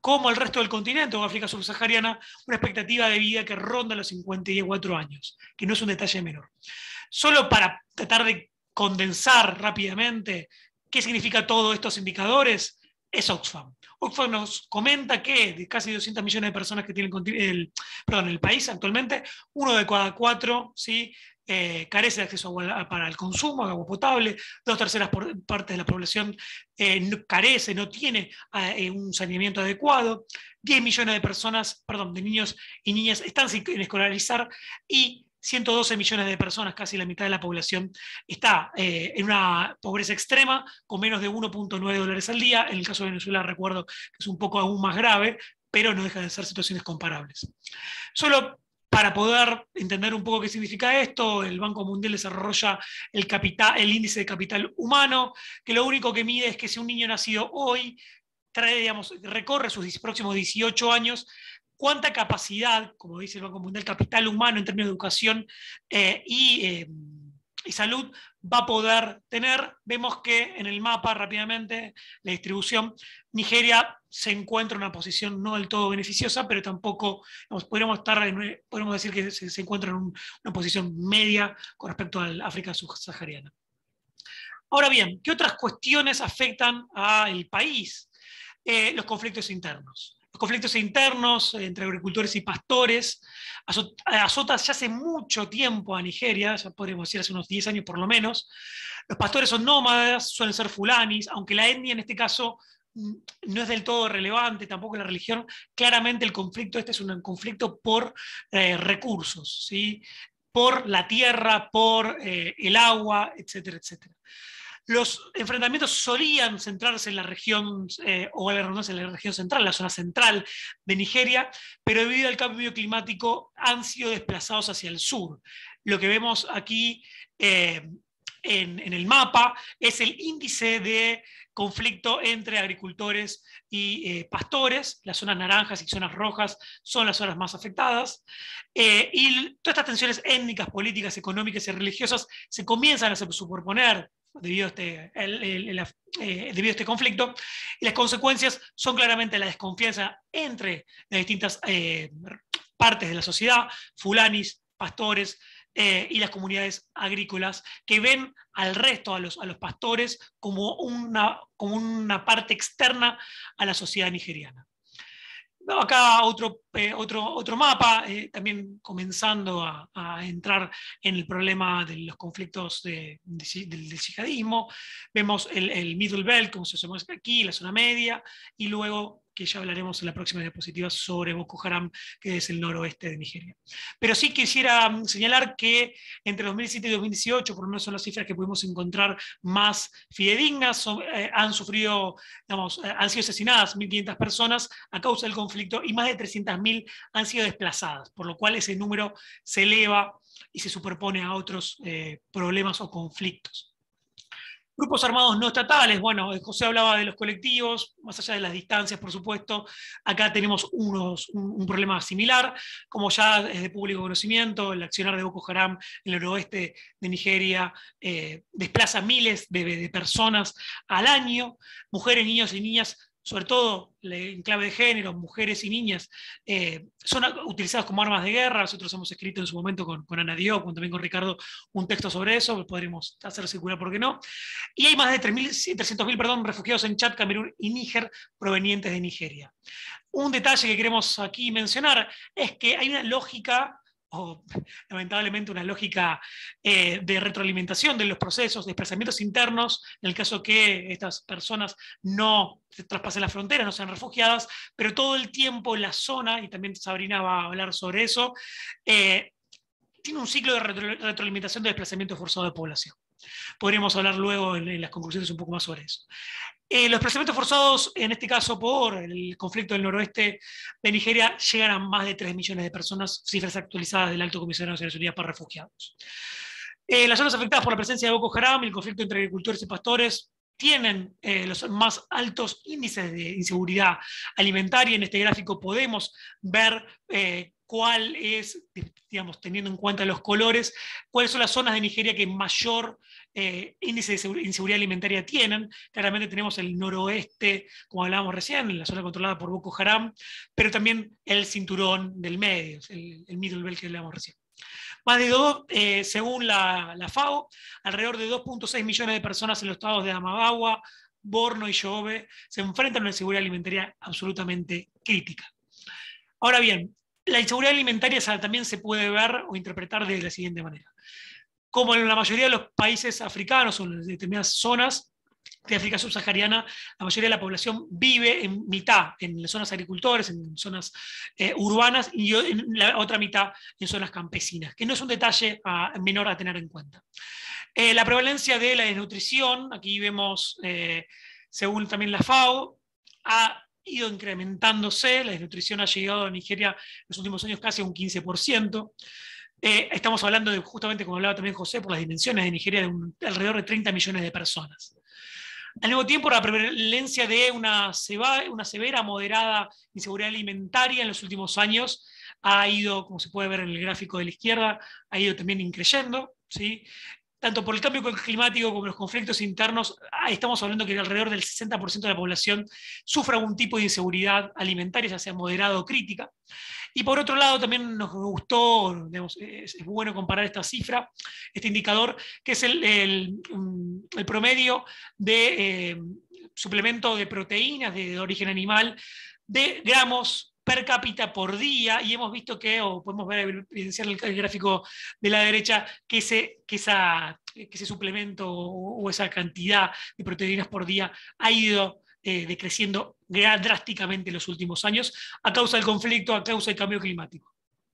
como el resto del continente o África subsahariana, una expectativa de vida que ronda los cincuenta y cuatro años, que no es un detalle menor. Solo para tratar de condensar rápidamente qué significa todos estos indicadores, es Oxfam. Oxfam nos comenta que de casi doscientos millones de personas que tienen el, perdón, el país actualmente, uno de cada cuatro, ¿sí? Eh, carece de acceso a agua para el consumo, agua potable, dos terceras por, partes de la población eh, no, carece, no tiene eh, un saneamiento adecuado, diez millones de personas, perdón, de niños y niñas están sin escolarizar y ciento doce millones de personas, casi la mitad de la población, está eh, en una pobreza extrema con menos de uno punto nueve dólares al día. En el caso de Venezuela recuerdo que es un poco aún más grave, pero no deja de ser situaciones comparables. Solo para poder entender un poco qué significa esto, el Banco Mundial desarrolla el, capital, el índice de capital humano, que lo único que mide es que si un niño nacido hoy trae, digamos, recorre sus próximos dieciocho años, cuánta capacidad, como dice el Banco Mundial, capital humano en términos de educación eh, y, eh, y salud va a poder tener. Vemos que en el mapa rápidamente, la distribución, Nigeria se encuentra en una posición no del todo beneficiosa, pero tampoco, digamos, podríamos, estar en, podríamos decir que se, se encuentra en un, una posición media con respecto al África subsahariana. Ahora bien, ¿qué otras cuestiones afectan al país? Eh, los conflictos internos. Los conflictos internos entre agricultores y pastores azotan ya hace mucho tiempo a Nigeria, ya podríamos decir hace unos diez años por lo menos. Los pastores son nómadas, suelen ser fulanis, aunque la etnia en este caso no es del todo relevante, tampoco la religión. Claramente el conflicto este es un conflicto por eh, recursos, ¿sí? Por la tierra, por eh, el agua, etcétera, etcétera. Los enfrentamientos solían centrarse en la región, eh, o en la región central, la zona central de Nigeria, pero debido al cambio climático han sido desplazados hacia el sur. Lo que vemos aquí eh, en, en el mapa es el índice de conflicto entre agricultores y eh, pastores. Las zonas naranjas y zonas rojas son las zonas más afectadas. Eh, y todas estas tensiones étnicas, políticas, económicas y religiosas se comienzan a superponer debido a este, el, el, el, eh, debido a este conflicto, y las consecuencias son claramente la desconfianza entre las distintas eh, partes de la sociedad, fulanis, pastores, eh, y las comunidades agrícolas, que ven al resto, a los, a los pastores, como una, como una parte externa a la sociedad nigeriana. Acá otro, eh, otro, otro mapa, eh, también comenzando a, a entrar en el problema de los conflictos de, de, del, del yihadismo. Vemos el, el Middle Belt, como se llama aquí, la zona media, y luego, que ya hablaremos en la próxima diapositiva, sobre Boko Haram, que es el noroeste de Nigeria. Pero sí quisiera señalar que entre dos mil siete y dos mil dieciocho, por lo menos son las cifras que pudimos encontrar más fidedignas, son, eh, han sufrido, digamos, eh, han sido asesinadas mil quinientas personas a causa del conflicto y más de trescientas mil han sido desplazadas, por lo cual ese número se eleva y se superpone a otros eh, problemas o conflictos. Grupos armados no estatales, bueno, José hablaba de los colectivos, más allá de las distancias, por supuesto, acá tenemos unos, un, un problema similar, como ya es de público conocimiento, el accionar de Boko Haram en el noroeste de Nigeria eh, desplaza miles de, de personas al año, mujeres, niños y niñas, sobre todo en clave de género, mujeres y niñas, eh, son utilizadas como armas de guerra. Nosotros hemos escrito en su momento con, con Ana Diop, también con Ricardo, un texto sobre eso, podremos hacer circular, ¿por qué no? Y hay más de trescientos mil refugiados en Chad, Camerún y Níger provenientes de Nigeria. Un detalle que queremos aquí mencionar es que hay una lógica, o lamentablemente una lógica eh, de retroalimentación de los procesos, de desplazamientos internos, en el caso que estas personas no traspasen las fronteras, no sean refugiadas, pero todo el tiempo la zona, y también Sabrina va a hablar sobre eso, eh, tiene un ciclo de retro, retroalimentación de desplazamiento forzado de población. Podríamos hablar luego en, en las conclusiones un poco más sobre eso. Eh, los desplazamientos forzados, en este caso por el conflicto del noroeste de Nigeria, llegan a más de tres millones de personas, cifras actualizadas del Alto Comisionado de Naciones Unidas para Refugiados. Eh, las zonas afectadas por la presencia de Boko Haram y el conflicto entre agricultores y pastores tienen eh, los más altos índices de inseguridad alimentaria. En este gráfico podemos ver eh, cuál es, digamos, teniendo en cuenta los colores, cuáles son las zonas de Nigeria que mayor eh, índice de inseguridad alimentaria tienen. Claramente tenemos el noroeste, como hablábamos recién, la zona controlada por Boko Haram, pero también el cinturón del medio, el, el middle belt que hablábamos recién. Más de dos, eh, según la, la FAO, alrededor de dos punto seis millones de personas en los estados de Adamawa, Borno y Yobe se enfrentan a una inseguridad alimentaria absolutamente crítica. Ahora bien, la inseguridad alimentaria también se puede ver o interpretar de la siguiente manera. Como en la mayoría de los países africanos o en determinadas zonas de África subsahariana, la mayoría de la población vive en mitad, en zonas agricultores, en zonas eh, urbanas, y en la otra mitad en zonas campesinas, que no es un detalle a, menor a tener en cuenta. Eh, la prevalencia de la desnutrición, aquí vemos, eh, según también la FAO, ha ido incrementándose, la desnutrición ha llegado a Nigeria en los últimos años casi a un quince por ciento. Eh, estamos hablando de, justamente como hablaba también José, por las dimensiones de Nigeria, de un, alrededor de treinta millones de personas. Al mismo tiempo, la prevalencia de una, seva, una severa, moderada inseguridad alimentaria en los últimos años ha ido, como se puede ver en el gráfico de la izquierda, ha ido también increyendo, ¿sí? Tanto por el cambio climático como los conflictos internos, estamos hablando que alrededor del sesenta por ciento de la población sufre algún tipo de inseguridad alimentaria, ya sea moderada o crítica. Y por otro lado, también nos gustó, digamos, es, es bueno comparar esta cifra, este indicador, que es el, el, el promedio de eh, suplemento de proteínas de, de origen animal de gramos per cápita por día, y hemos visto que, o podemos ver, evidenciar el, el gráfico de la derecha, que ese, que esa, que ese suplemento o, o esa cantidad de proteínas por día ha ido Eh, decreciendo drásticamente en los últimos años a causa del conflicto, a causa del cambio climático.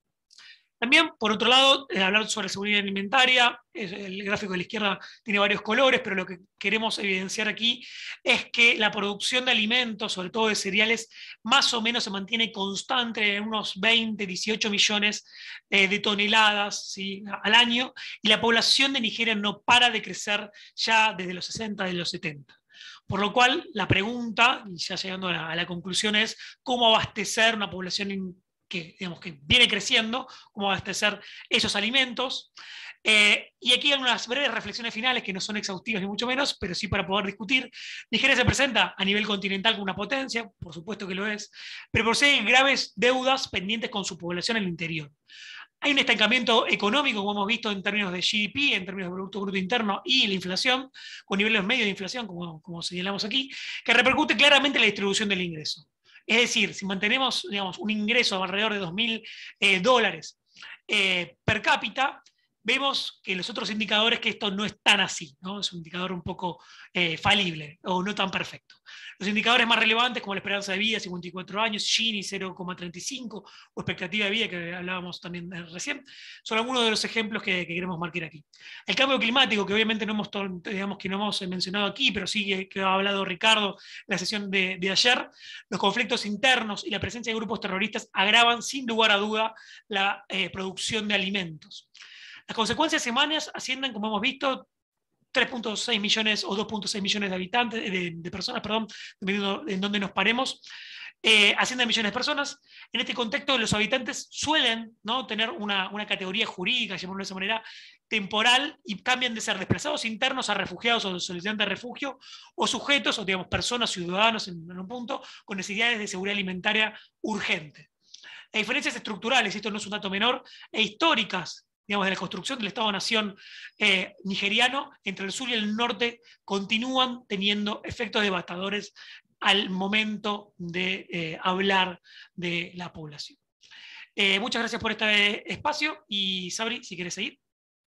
También, por otro lado, eh, hablar sobre seguridad alimentaria, el gráfico de la izquierda tiene varios colores, pero lo que queremos evidenciar aquí es que la producción de alimentos, sobre todo de cereales, más o menos se mantiene constante en unos veinte, dieciocho millones eh, de toneladas, ¿sí?, al año, y la población de Nigeria no para de crecer ya desde los sesenta, de los setenta. Por lo cual, la pregunta, y ya llegando a la, a la conclusión, es cómo abastecer una población que, digamos, que viene creciendo, cómo abastecer esos alimentos. Eh, y aquí hay unas breves reflexiones finales que no son exhaustivas ni mucho menos, pero sí para poder discutir. Nigeria se presenta a nivel continental como una potencia, por supuesto que lo es, pero posee graves deudas pendientes con su población en el interior. Hay un estancamiento económico, como hemos visto en términos de G D P, en términos de Producto Bruto Interno, y la inflación, con niveles medios de inflación, como, como señalamos aquí, que repercute claramente en la distribución del ingreso. Es decir, si mantenemos, digamos, un ingreso de alrededor de dos mil eh, dólares eh, per cápita, vemos que los otros indicadores que esto no es tan así, ¿no? Es un indicador un poco eh, falible o no tan perfecto. Los indicadores más relevantes, como la esperanza de vida, cincuenta y cuatro años, Gini cero coma treinta y cinco, o expectativa de vida, que hablábamos también recién, son algunos de los ejemplos que, que queremos marcar aquí. El cambio climático, que obviamente no hemos, digamos, que no hemos mencionado aquí, pero sí que, que ha hablado Ricardo en la sesión de, de ayer, los conflictos internos y la presencia de grupos terroristas agravan sin lugar a duda la eh, producción de alimentos. Las consecuencias humanas ascienden, como hemos visto, tres punto seis millones o dos punto seis millones de habitantes, de, de personas, perdón, dependiendo en donde nos paremos, eh, ascienden a millones de personas. En este contexto, los habitantes suelen, ¿no?, tener una, una categoría jurídica, llamémoslo de esa manera, temporal, y cambian de ser desplazados internos a refugiados o solicitantes de refugio, o sujetos, o digamos, personas, ciudadanos en, en un punto, con necesidades de seguridad alimentaria urgente. Hay diferencias estructurales, esto no es un dato menor, e históricas, digamos, de la construcción del Estado-Nación eh, nigeriano, entre el sur y el norte, continúan teniendo efectos devastadores al momento de eh, hablar de la población. Eh, muchas gracias por este espacio, y Sabri, si quieres seguir.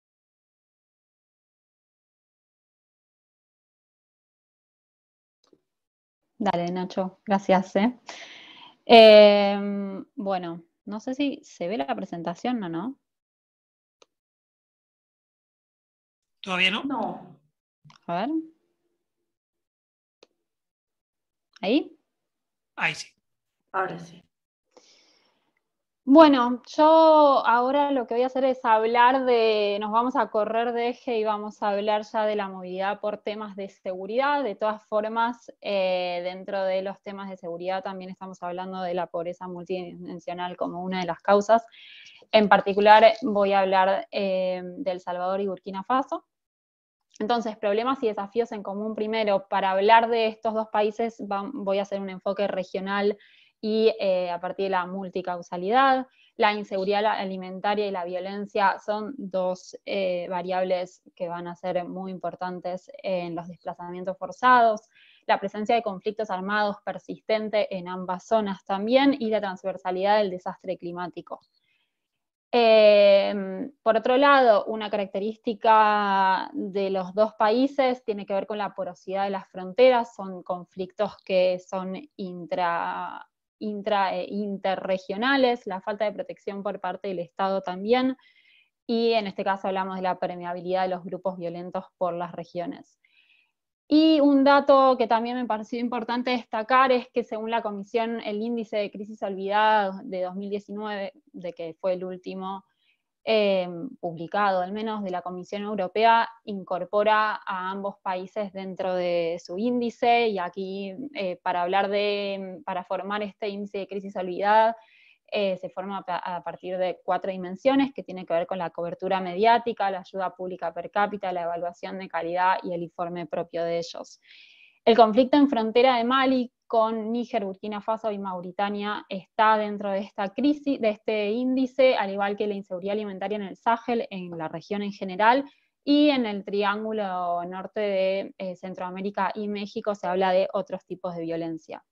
Dale, Nacho, gracias. ¿eh? Eh, bueno, no sé si se ve la presentación o no. ¿Todavía no? No. A ver. ¿Ahí? Ahí sí. Ahora sí. Bueno, yo ahora lo que voy a hacer es hablar de, nos vamos a correr de eje y vamos a hablar ya de la movilidad por temas de seguridad. De todas formas, eh, dentro de los temas de seguridad también estamos hablando de la pobreza multidimensional como una de las causas. En particular voy a hablar eh, de El Salvador y Burkina Faso. Entonces, problemas y desafíos en común primero. Para hablar de estos dos países voy a hacer un enfoque regional y eh, a partir de la multicausalidad. La inseguridad alimentaria y la violencia son dos eh, variables que van a ser muy importantes en los desplazamientos forzados. La presencia de conflictos armados persistente en ambas zonas también, y la transversalidad del desastre climático. Eh, por otro lado, una característica de los dos países tiene que ver con la porosidad de las fronteras. Son conflictos que son intra, intra e interregionales, la falta de protección por parte del Estado también, y en este caso hablamos de la permeabilidad de los grupos violentos por las regiones. Y un dato que también me pareció importante destacar es que según la Comisión, el índice de crisis olvidada de dos mil diecinueve, de que fue el último eh, publicado, al menos de la Comisión Europea, incorpora a ambos países dentro de su índice, y aquí eh, para hablar de, para formar este índice de crisis olvidada, Eh, se forma a partir de cuatro dimensiones que tienen que ver con la cobertura mediática, la ayuda pública per cápita, la evaluación de calidad y el informe propio de ellos. El conflicto en frontera de Mali con Níger, Burkina Faso y Mauritania está dentro de esta crisis, de este índice, al igual que la inseguridad alimentaria en el Sahel, en la región en general, y en el triángulo norte de eh, Centroamérica y México se habla de otros tipos de violencia.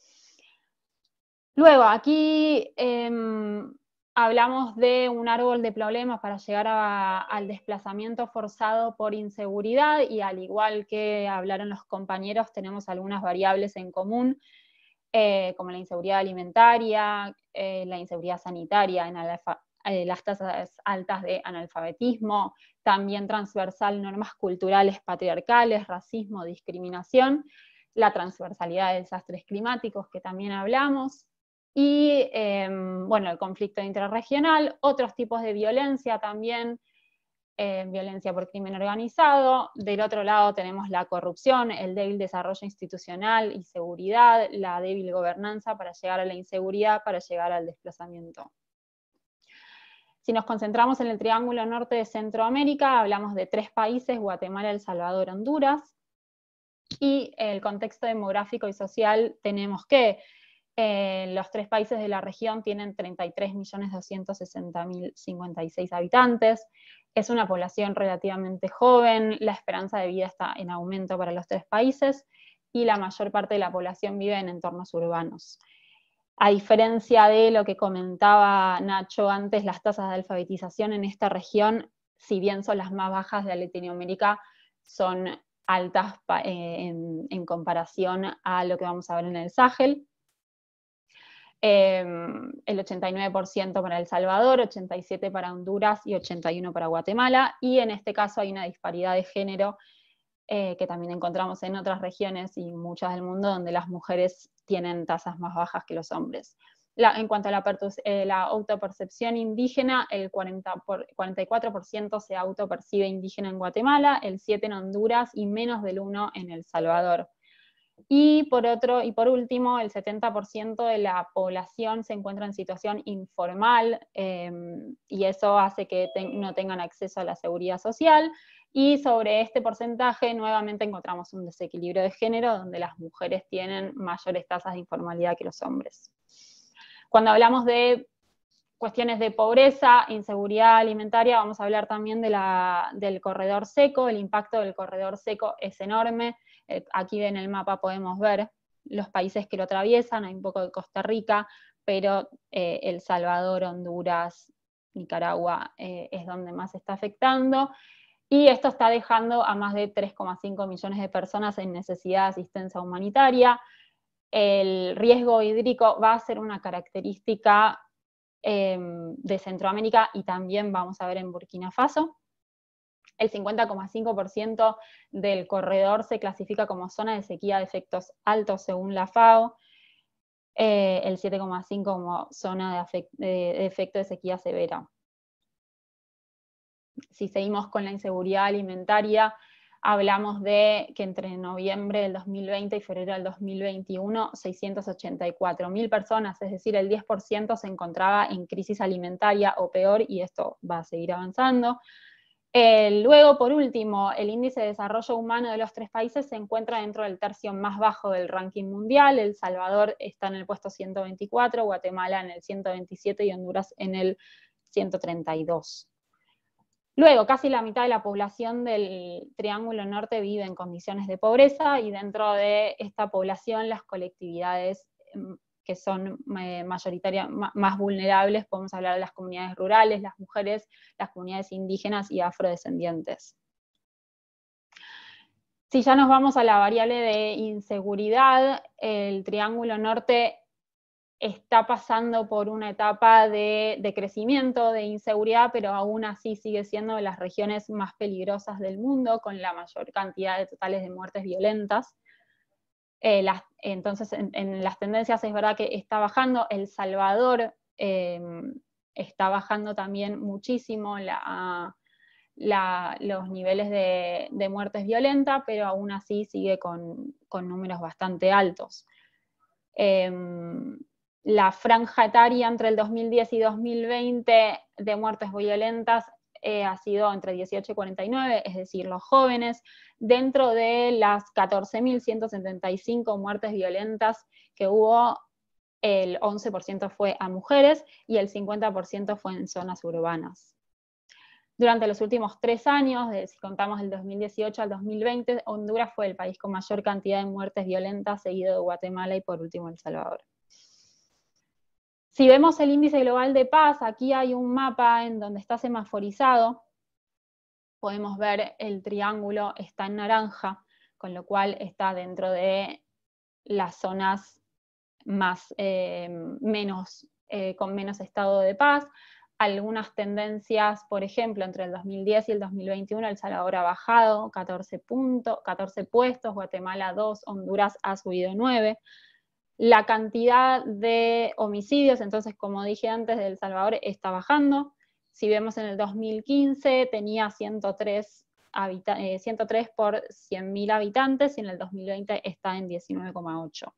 Luego, aquí eh, hablamos de un árbol de problemas para llegar a, al desplazamiento forzado por inseguridad, y al igual que hablaron los compañeros, tenemos algunas variables en común, eh, como la inseguridad alimentaria, eh, la inseguridad sanitaria, en eh, las tasas altas de analfabetismo, también transversal normas culturales patriarcales, racismo, discriminación, la transversalidad de desastres climáticos, que también hablamos, y eh, bueno, el conflicto intrarregional, otros tipos de violencia también, eh, violencia por crimen organizado. Del otro lado tenemos la corrupción, el débil desarrollo institucional y seguridad, la débil gobernanza para llegar a la inseguridad, para llegar al desplazamiento. Si nos concentramos en el triángulo norte de Centroamérica, hablamos de tres países: Guatemala, El Salvador, Honduras. Y el contexto demográfico y social tenemos que Eh, los tres países de la región tienen treinta y tres millones doscientos sesenta mil cincuenta y seis habitantes, es una población relativamente joven, la esperanza de vida está en aumento para los tres países, y la mayor parte de la población vive en entornos urbanos. A diferencia de lo que comentaba Nacho antes, las tasas de alfabetización en esta región, si bien son las más bajas de Latinoamérica, son altas eh, en, en comparación a lo que vamos a ver en el Sahel. Eh, el ochenta y nueve por ciento para El Salvador, ochenta y siete por ciento para Honduras y ochenta y uno por ciento para Guatemala, y en este caso hay una disparidad de género eh, que también encontramos en otras regiones y muchas del mundo, donde las mujeres tienen tasas más bajas que los hombres. La, en cuanto a la, eh, la autopercepción indígena, el cuarenta por, cuarenta y cuatro por ciento se autopercibe indígena en Guatemala, el siete por ciento en Honduras y menos del uno por ciento en El Salvador. Y por, otro, y por último, el setenta por ciento de la población se encuentra en situación informal, eh, y eso hace que ten, no tengan acceso a la seguridad social, y sobre este porcentaje nuevamente encontramos un desequilibrio de género, donde las mujeres tienen mayores tasas de informalidad que los hombres. Cuando hablamos de cuestiones de pobreza, inseguridad alimentaria, vamos a hablar también de la, del corredor seco. El impacto del corredor seco es enorme. Aquí en el mapa podemos ver los países que lo atraviesan, hay un poco de Costa Rica, pero eh, El Salvador, Honduras, Nicaragua eh, es donde más se está afectando, y esto está dejando a más de tres coma cinco millones de personas en necesidad de asistencia humanitaria. El riesgo hídrico va a ser una característica eh, de Centroamérica, y también vamos a ver en Burkina Faso. El cincuenta coma cinco por ciento del corredor se clasifica como zona de sequía de efectos altos según la FAO. eh, el siete coma cinco como zona de, de, de efecto de sequía severa. Si seguimos con la inseguridad alimentaria, hablamos de que entre noviembre del dos mil veinte y febrero del dos mil veintiuno, seiscientas ochenta y cuatro mil personas, es decir, el diez por ciento se encontraba en crisis alimentaria o peor, y esto va a seguir avanzando. Eh, luego, por último, el índice de desarrollo humano de los tres países se encuentra dentro del tercio más bajo del ranking mundial. El Salvador está en el puesto ciento veinticuatro, Guatemala en el ciento veintisiete y Honduras en el ciento treinta y dos. Luego, casi la mitad de la población del Triángulo Norte vive en condiciones de pobreza, y dentro de esta población las colectividades que son mayoritarias, más vulnerables, podemos hablar de las comunidades rurales, las mujeres, las comunidades indígenas y afrodescendientes. Si ya nos vamos a la variable de inseguridad, el Triángulo Norte está pasando por una etapa de, de crecimiento, de inseguridad, pero aún así sigue siendo de las regiones más peligrosas del mundo, con la mayor cantidad de totales de muertes violentas. Eh, las, entonces, en, en las tendencias es verdad que está bajando. El Salvador eh, está bajando también muchísimo la, la, los niveles de, de muertes violentas, pero aún así sigue con, con números bastante altos. Eh, la franja etaria entre el dos mil diez y dos mil veinte de muertes violentas eh, ha sido entre dieciocho y cuarenta y nueve, es decir, los jóvenes. Dentro de las catorce mil ciento setenta y cinco muertes violentas que hubo, el once por ciento fue a mujeres y el cincuenta por ciento fue en zonas urbanas. Durante los últimos tres años, de, si contamos del dos mil dieciocho al dos mil veinte, Honduras fue el país con mayor cantidad de muertes violentas, seguido de Guatemala y por último El Salvador. Si vemos el índice global de paz, aquí hay un mapa en donde está semaforizado. Podemos ver el triángulo está en naranja, con lo cual está dentro de las zonas más, eh, menos, eh, con menos estado de paz. Algunas tendencias, por ejemplo, entre el dos mil diez y el dos mil veintiuno, El Salvador ha bajado catorce, puntos, catorce puestos, Guatemala dos, Honduras ha subido nueve. La cantidad de homicidios, entonces, como dije antes, de El Salvador está bajando. Si vemos en el dos mil quince, tenía ciento tres, eh, ciento tres por cien mil habitantes, y en el dos mil veinte está en diecinueve coma ocho.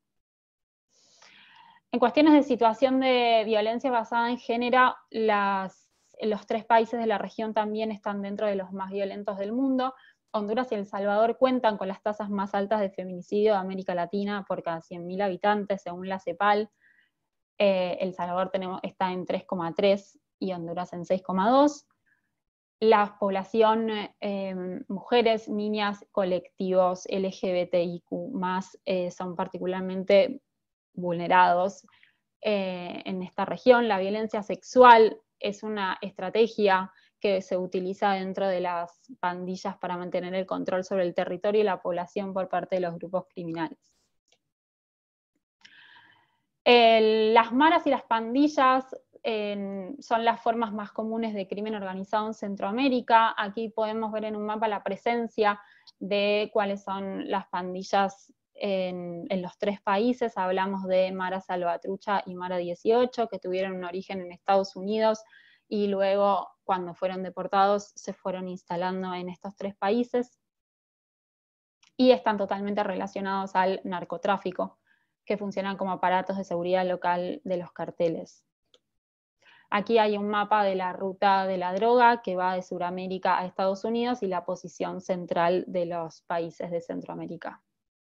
En cuestiones de situación de violencia basada en género, las, los tres países de la región también están dentro de los más violentos del mundo. Honduras y El Salvador cuentan con las tasas más altas de feminicidio de América Latina por cada cien mil habitantes, según la CEPAL. Eh, El Salvador tenemos, está en tres coma tres y Honduras en seis coma dos. La población, eh, mujeres, niñas, colectivos L G B T I Q más, eh, son particularmente vulnerados eh, en esta región. La violencia sexual es una estrategia que se utiliza dentro de las pandillas para mantener el control sobre el territorio y la población por parte de los grupos criminales. El, las maras y las pandillas eh, son las formas más comunes de crimen organizado en Centroamérica. Aquí podemos ver en un mapa la presencia de cuáles son las pandillas en, en los tres países. Hablamos de Mara Salvatrucha y Mara dieciocho, que tuvieron un origen en Estados Unidos, y luego, cuando fueron deportados, se fueron instalando en estos tres países, y están totalmente relacionados al narcotráfico, que funcionan como aparatos de seguridad local de los carteles. Aquí hay un mapa de la ruta de la droga que va de Sudamérica a Estados Unidos y la posición central de los países de Centroamérica.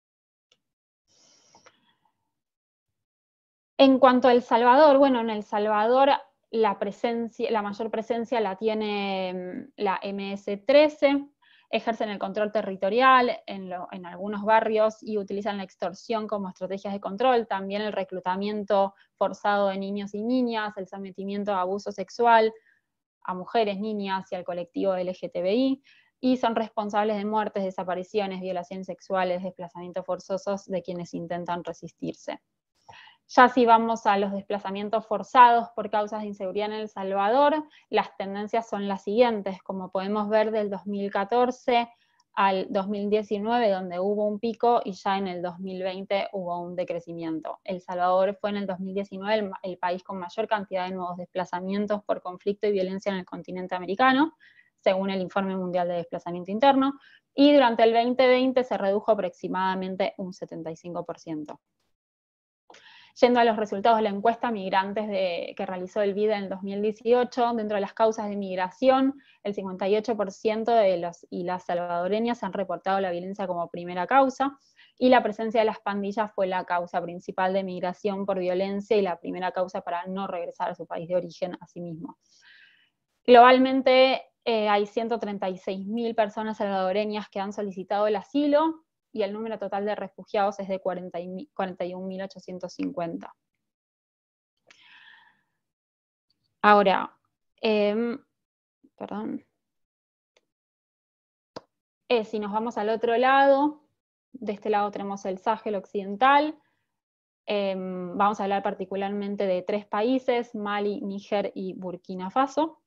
En cuanto a El Salvador, bueno, en El Salvador la, presencia, la mayor presencia la tiene la eme ese trece, ejercen el control territorial en, lo, en algunos barrios y utilizan la extorsión como estrategias de control, también el reclutamiento forzado de niños y niñas, el sometimiento a abuso sexual a mujeres, niñas y al colectivo L G T B I, y son responsables de muertes, desapariciones, violaciones sexuales, desplazamientos forzosos de quienes intentan resistirse. Ya si vamos a los desplazamientos forzados por causas de inseguridad en El Salvador, las tendencias son las siguientes. Como podemos ver, del dos mil catorce al dos mil diecinueve, donde hubo un pico, y ya en el dos mil veinte hubo un decrecimiento. El Salvador fue en el dos mil diecinueve el, el país con mayor cantidad de nuevos desplazamientos por conflicto y violencia en el continente americano, según el Informe Mundial de Desplazamiento Interno, y durante el veinte veinte se redujo aproximadamente un setenta y cinco por ciento. Yendo a los resultados de la encuesta migrantes de, que realizó el V I D E en el dos mil dieciocho, dentro de las causas de migración, el cincuenta y ocho por ciento de los y las salvadoreñas han reportado la violencia como primera causa, y la presencia de las pandillas fue la causa principal de migración por violencia y la primera causa para no regresar a su país de origen a sí mismo. Globalmente eh, hay ciento treinta y seis mil personas salvadoreñas que han solicitado el asilo, y el número total de refugiados es de cuarenta y un mil ochocientos cincuenta. Ahora, eh, perdón. Eh, si nos vamos al otro lado, de este lado tenemos el Sahel occidental. Eh, vamos a hablar particularmente de tres países, Mali, Níger y Burkina Faso.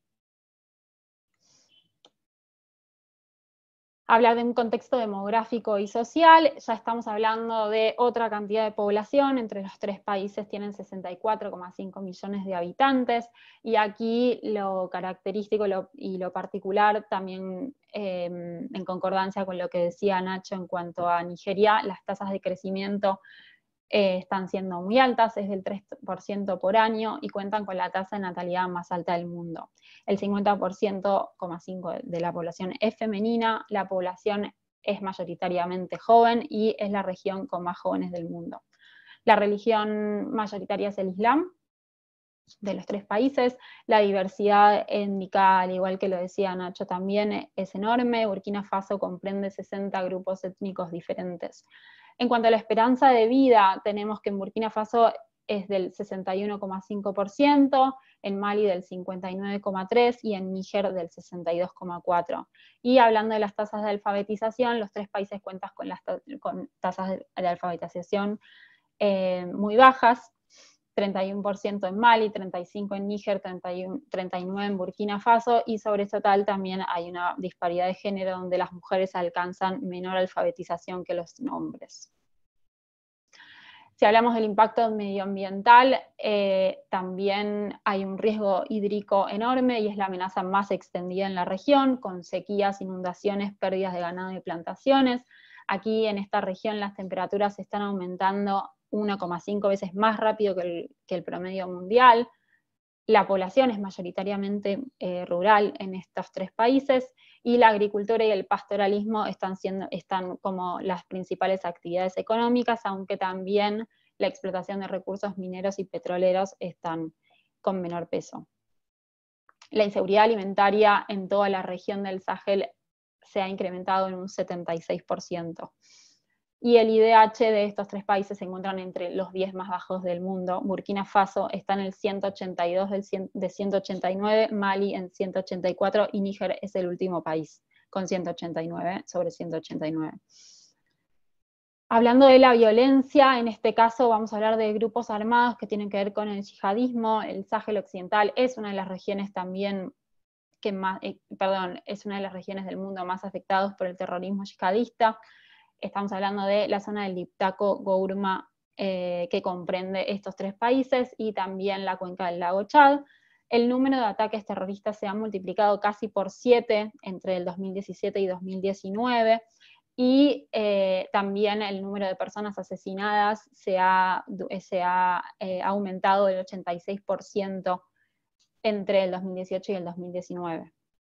Hablar de un contexto demográfico y social, ya estamos hablando de otra cantidad de población, entre los tres países tienen sesenta y cuatro coma cinco millones de habitantes, y aquí lo característico lo, y lo particular también eh, en concordancia con lo que decía Nacho en cuanto a Nigeria, las tasas de crecimiento eh, están siendo muy altas, es del tres por ciento por año, y cuentan con la tasa de natalidad más alta del mundo. El cincuenta por ciento coma cinco por ciento de la población es femenina, la población es mayoritariamente joven y es la región con más jóvenes del mundo. La religión mayoritaria es el Islam, de los tres países. La diversidad étnica, al igual que lo decía Nacho también, es enorme. Burkina Faso comprende sesenta grupos étnicos diferentes. En cuanto a la esperanza de vida, tenemos que en Burkina Faso es del sesenta y uno coma cinco por ciento, en Mali del cincuenta y nueve coma tres por ciento y en Níger del sesenta y dos coma cuatro por ciento. Y hablando de las tasas de alfabetización, los tres países cuentan con, las, con tasas de, de alfabetización eh, muy bajas, treinta y uno por ciento en Mali, treinta y cinco por ciento en Níger, treinta y uno, treinta y nueve por ciento en Burkina Faso, y sobre eso tal también hay una disparidad de género donde las mujeres alcanzan menor alfabetización que los hombres. Si hablamos del impacto medioambiental, eh, también hay un riesgo hídrico enorme y es la amenaza más extendida en la región, con sequías, inundaciones, pérdidas de ganado y plantaciones. Aquí en esta región las temperaturas están aumentando uno coma cinco veces más rápido que el, que el promedio mundial. La población es mayoritariamente eh, rural en estos tres países, y la agricultura y el pastoralismo están, siendo, están como las principales actividades económicas, aunque también la explotación de recursos mineros y petroleros están con menor peso. La inseguridad alimentaria en toda la región del Sahel se ha incrementado en un setenta y seis por ciento. Y el I D H de estos tres países se encuentran entre los diez más bajos del mundo. Burkina Faso está en el ciento ochenta y dos de ciento ochenta y nueve, Mali en ciento ochenta y cuatro y Níger es el último país con ciento ochenta y nueve sobre ciento ochenta y nueve. Hablando de la violencia, en este caso vamos a hablar de grupos armados que tienen que ver con el yihadismo. El Sahel occidental es una de las regiones también que más, eh, perdón, es una de las regiones del mundo más afectados por el terrorismo yihadista. Estamos hablando de la zona del Liptako, Gourma, eh, que comprende estos tres países, y también la cuenca del lago Chad. El número de ataques terroristas se ha multiplicado casi por siete entre el dos mil diecisiete y dos mil diecinueve, y eh, también el número de personas asesinadas se ha, se ha eh, aumentado el ochenta y seis por ciento entre el dos mil dieciocho y el dos mil diecinueve.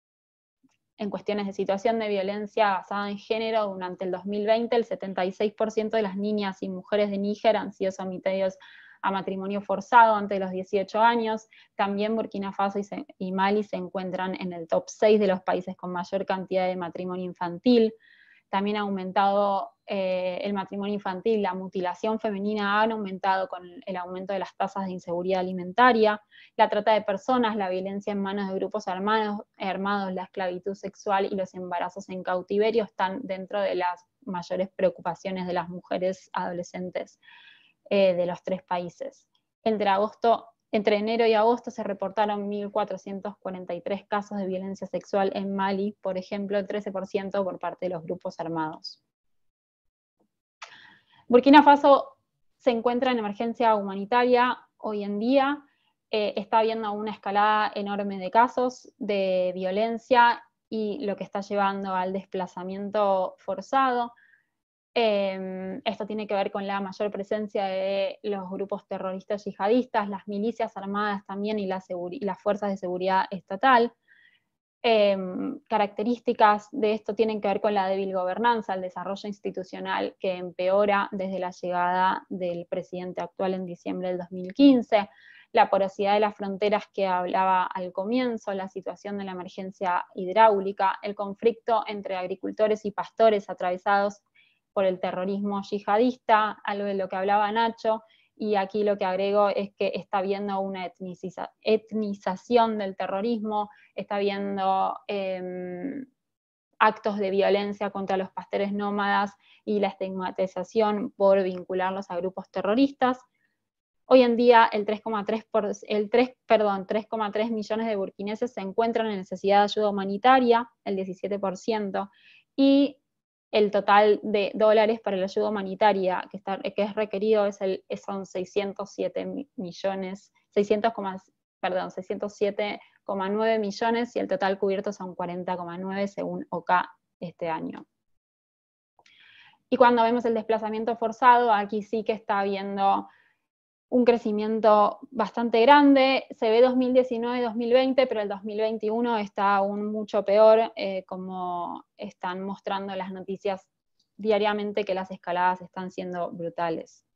En cuestiones de situación de violencia basada en género, durante el dos mil veinte el setenta y seis por ciento de las niñas y mujeres de Níger han sido sometidos a matrimonio forzado antes de los dieciocho años. También Burkina Faso y, se, y Mali se encuentran en el top seis de los países con mayor cantidad de matrimonio infantil. También ha aumentado eh, el matrimonio infantil, la mutilación femenina han aumentado con el aumento de las tasas de inseguridad alimentaria, la trata de personas, la violencia en manos de grupos armados, armados, la esclavitud sexual y los embarazos en cautiverio están dentro de las mayores preocupaciones de las mujeres adolescentes eh, de los tres países. Entre agosto Entre enero y agosto se reportaron mil cuatrocientos cuarenta y tres casos de violencia sexual en Mali, por ejemplo, el trece por ciento por parte de los grupos armados. Burkina Faso se encuentra en emergencia humanitaria hoy en día, eh, está habiendo una escalada enorme de casos de violencia y lo que está llevando al desplazamiento forzado. Eh, esto tiene que ver con la mayor presencia de los grupos terroristas yihadistas, las milicias armadas también y, la y las fuerzas de seguridad estatal. Eh, características de esto tienen que ver con la débil gobernanza, el desarrollo institucional que empeora desde la llegada del presidente actual en diciembre del dos mil quince, la porosidad de las fronteras que hablaba al comienzo, la situación de la emergencia hidráulica, el conflicto entre agricultores y pastores atravesados por el terrorismo yihadista, algo de lo que hablaba Nacho, y aquí lo que agrego es que está habiendo una etniciza, etnización del terrorismo, está habiendo eh, actos de violencia contra los pastores nómadas y la estigmatización por vincularlos a grupos terroristas. Hoy en día el tres coma tres millones de burkineses se encuentran en necesidad de ayuda humanitaria, el diecisiete por ciento, y el total de dólares para la ayuda humanitaria que, está, que es requerido es el, son seiscientos siete millones, seiscientos, perdón, seiscientos siete coma nueve millones y el total cubierto son cuarenta coma nueve según O C A este año. Y cuando vemos el desplazamiento forzado, aquí sí que está habiendo un crecimiento bastante grande, se ve dos mil diecinueve y dos mil veinte, pero el dos mil veintiuno está aún mucho peor, eh, como están mostrando las noticias diariamente que las escaladas están siendo brutales.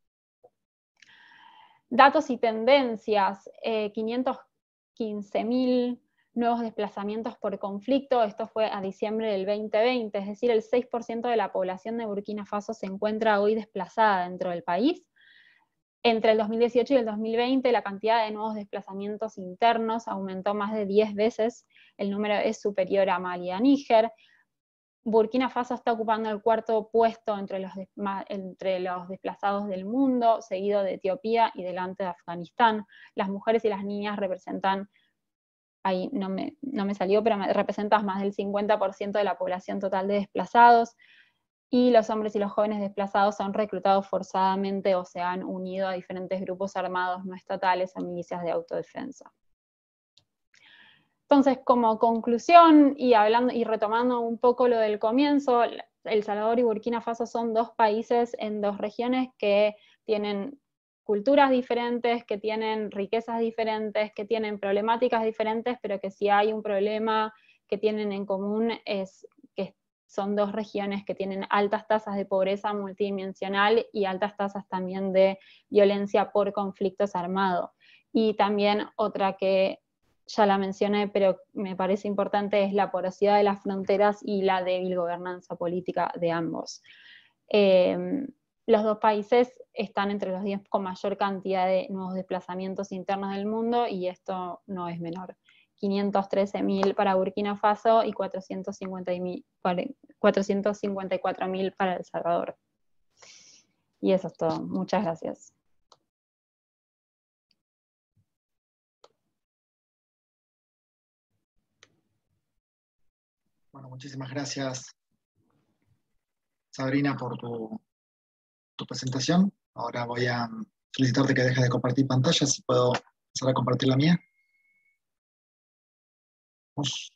Datos y tendencias, eh, quinientos quince mil nuevos desplazamientos por conflicto, esto fue a diciembre del veinte veinte, es decir, el seis por ciento de la población de Burkina Faso se encuentra hoy desplazada dentro del país. Entre el dos mil dieciocho y el dos mil veinte, la cantidad de nuevos desplazamientos internos aumentó más de diez veces, el número es superior a Mali y a Níger. Burkina Faso está ocupando el cuarto puesto entre los, entre los desplazados del mundo, seguido de Etiopía y delante de Afganistán. Las mujeres y las niñas representan, ahí no me, no me salió, pero me, representan más del cincuenta por ciento de la población total de desplazados. Y los hombres y los jóvenes desplazados son reclutados forzadamente o se han unido a diferentes grupos armados no estatales o milicias de autodefensa. Entonces, como conclusión, y, hablando, y retomando un poco lo del comienzo, El Salvador y Burkina Faso son dos países en dos regiones que tienen culturas diferentes, que tienen riquezas diferentes, que tienen problemáticas diferentes, pero que si hay un problema que tienen en común es que son dos regiones que tienen altas tasas de pobreza multidimensional y altas tasas también de violencia por conflictos armados. Y también otra que ya la mencioné, pero me parece importante, es la porosidad de las fronteras y la débil gobernanza política de ambos. Eh, los dos países están entre los diez con mayor cantidad de nuevos desplazamientos internos del mundo y esto no es menor. quinientos trece mil para Burkina Faso y cuatrocientos cincuenta y cuatro mil para El Salvador. Y eso es todo. Muchas gracias. Bueno, muchísimas gracias, Sabrina, por tu, tu presentación. Ahora voy a solicitarte que dejes de compartir pantalla, si puedo empezar a compartir la mía. Vamos.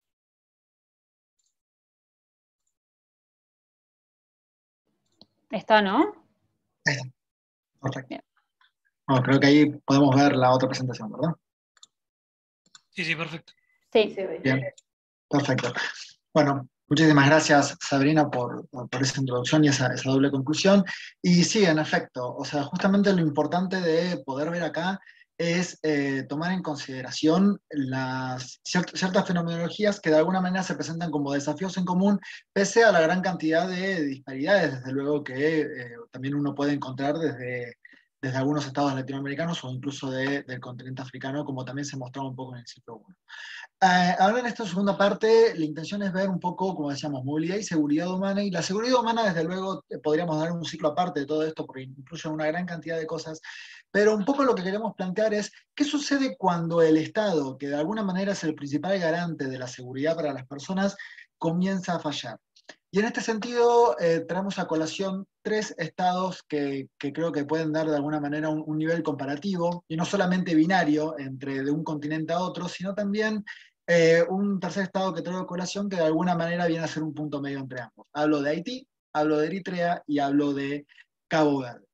Está, ¿no? Ahí está. Perfecto. Bueno, creo que ahí podemos ver la otra presentación, ¿verdad? Sí, sí, perfecto. Sí. Bien, perfecto. Bueno, muchísimas gracias, Sabrina, por, por esa introducción y esa, esa doble conclusión. Y sí, en efecto, o sea, justamente lo importante de poder ver acá es eh, tomar en consideración las ciert ciertas fenomenologías que de alguna manera se presentan como desafíos en común, pese a la gran cantidad de disparidades, desde luego, que eh, también uno puede encontrar desde, desde algunos estados latinoamericanos o incluso de, del continente africano, como también se mostraba un poco en el ciclo uno. Eh, ahora en esta segunda parte, la intención es ver un poco, como decíamos, movilidad y seguridad humana, y la seguridad humana, desde luego, podríamos dar un ciclo aparte de todo esto, porque incluye una gran cantidad de cosas, pero un poco lo que queremos plantear es, ¿qué sucede cuando el Estado, que de alguna manera es el principal garante de la seguridad para las personas, comienza a fallar? Y en este sentido, eh, traemos a colación tres estados que, que creo que pueden dar de alguna manera un, un nivel comparativo, y no solamente binario entre de un continente a otro, sino también eh, un tercer estado que traigo a colación que de alguna manera viene a ser un punto medio entre ambos. Hablo de Haití, hablo de Eritrea y hablo de Cabo Verde.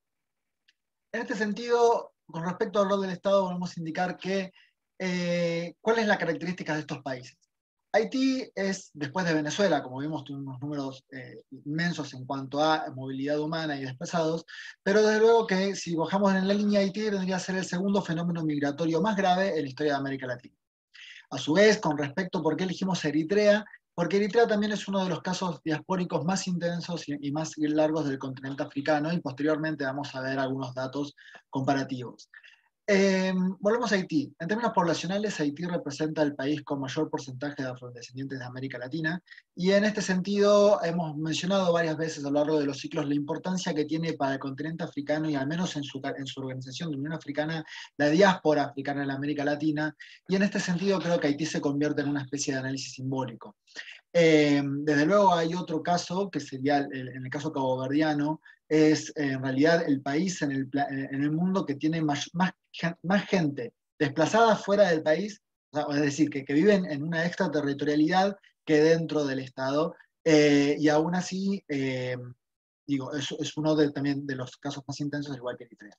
En este sentido, con respecto al rol del Estado, podemos indicar que eh, cuál es la característica de estos países. Haití es, después de Venezuela, como vimos, tiene unos números eh, inmensos en cuanto a movilidad humana y desplazados, pero desde luego que si bajamos en la línea, Haití vendría a ser el segundo fenómeno migratorio más grave en la historia de América Latina. A su vez, con respecto a por qué elegimos Eritrea, porque Eritrea también es uno de los casos diaspóricos más intensos y más largos del continente africano, y posteriormente vamos a ver algunos datos comparativos. Eh, volvemos a Haití. En términos poblacionales, Haití representa el país con mayor porcentaje de afrodescendientes de América Latina, y en este sentido hemos mencionado varias veces a lo largo de los ciclos la importancia que tiene para el continente africano, y al menos en su, en su organización de Unión Africana, la diáspora africana en la América Latina, y en este sentido creo que Haití se convierte en una especie de análisis simbólico. Eh, desde luego hay otro caso, que sería el, en el caso caboverdiano, es eh, en realidad el país en el, en el mundo que tiene más, más, más gente desplazada fuera del país, o sea, es decir, que, que viven en una extraterritorialidad que dentro del Estado, eh, y aún así, eh, digo, es, es uno de, también de los casos más intensos, igual que Eritrea.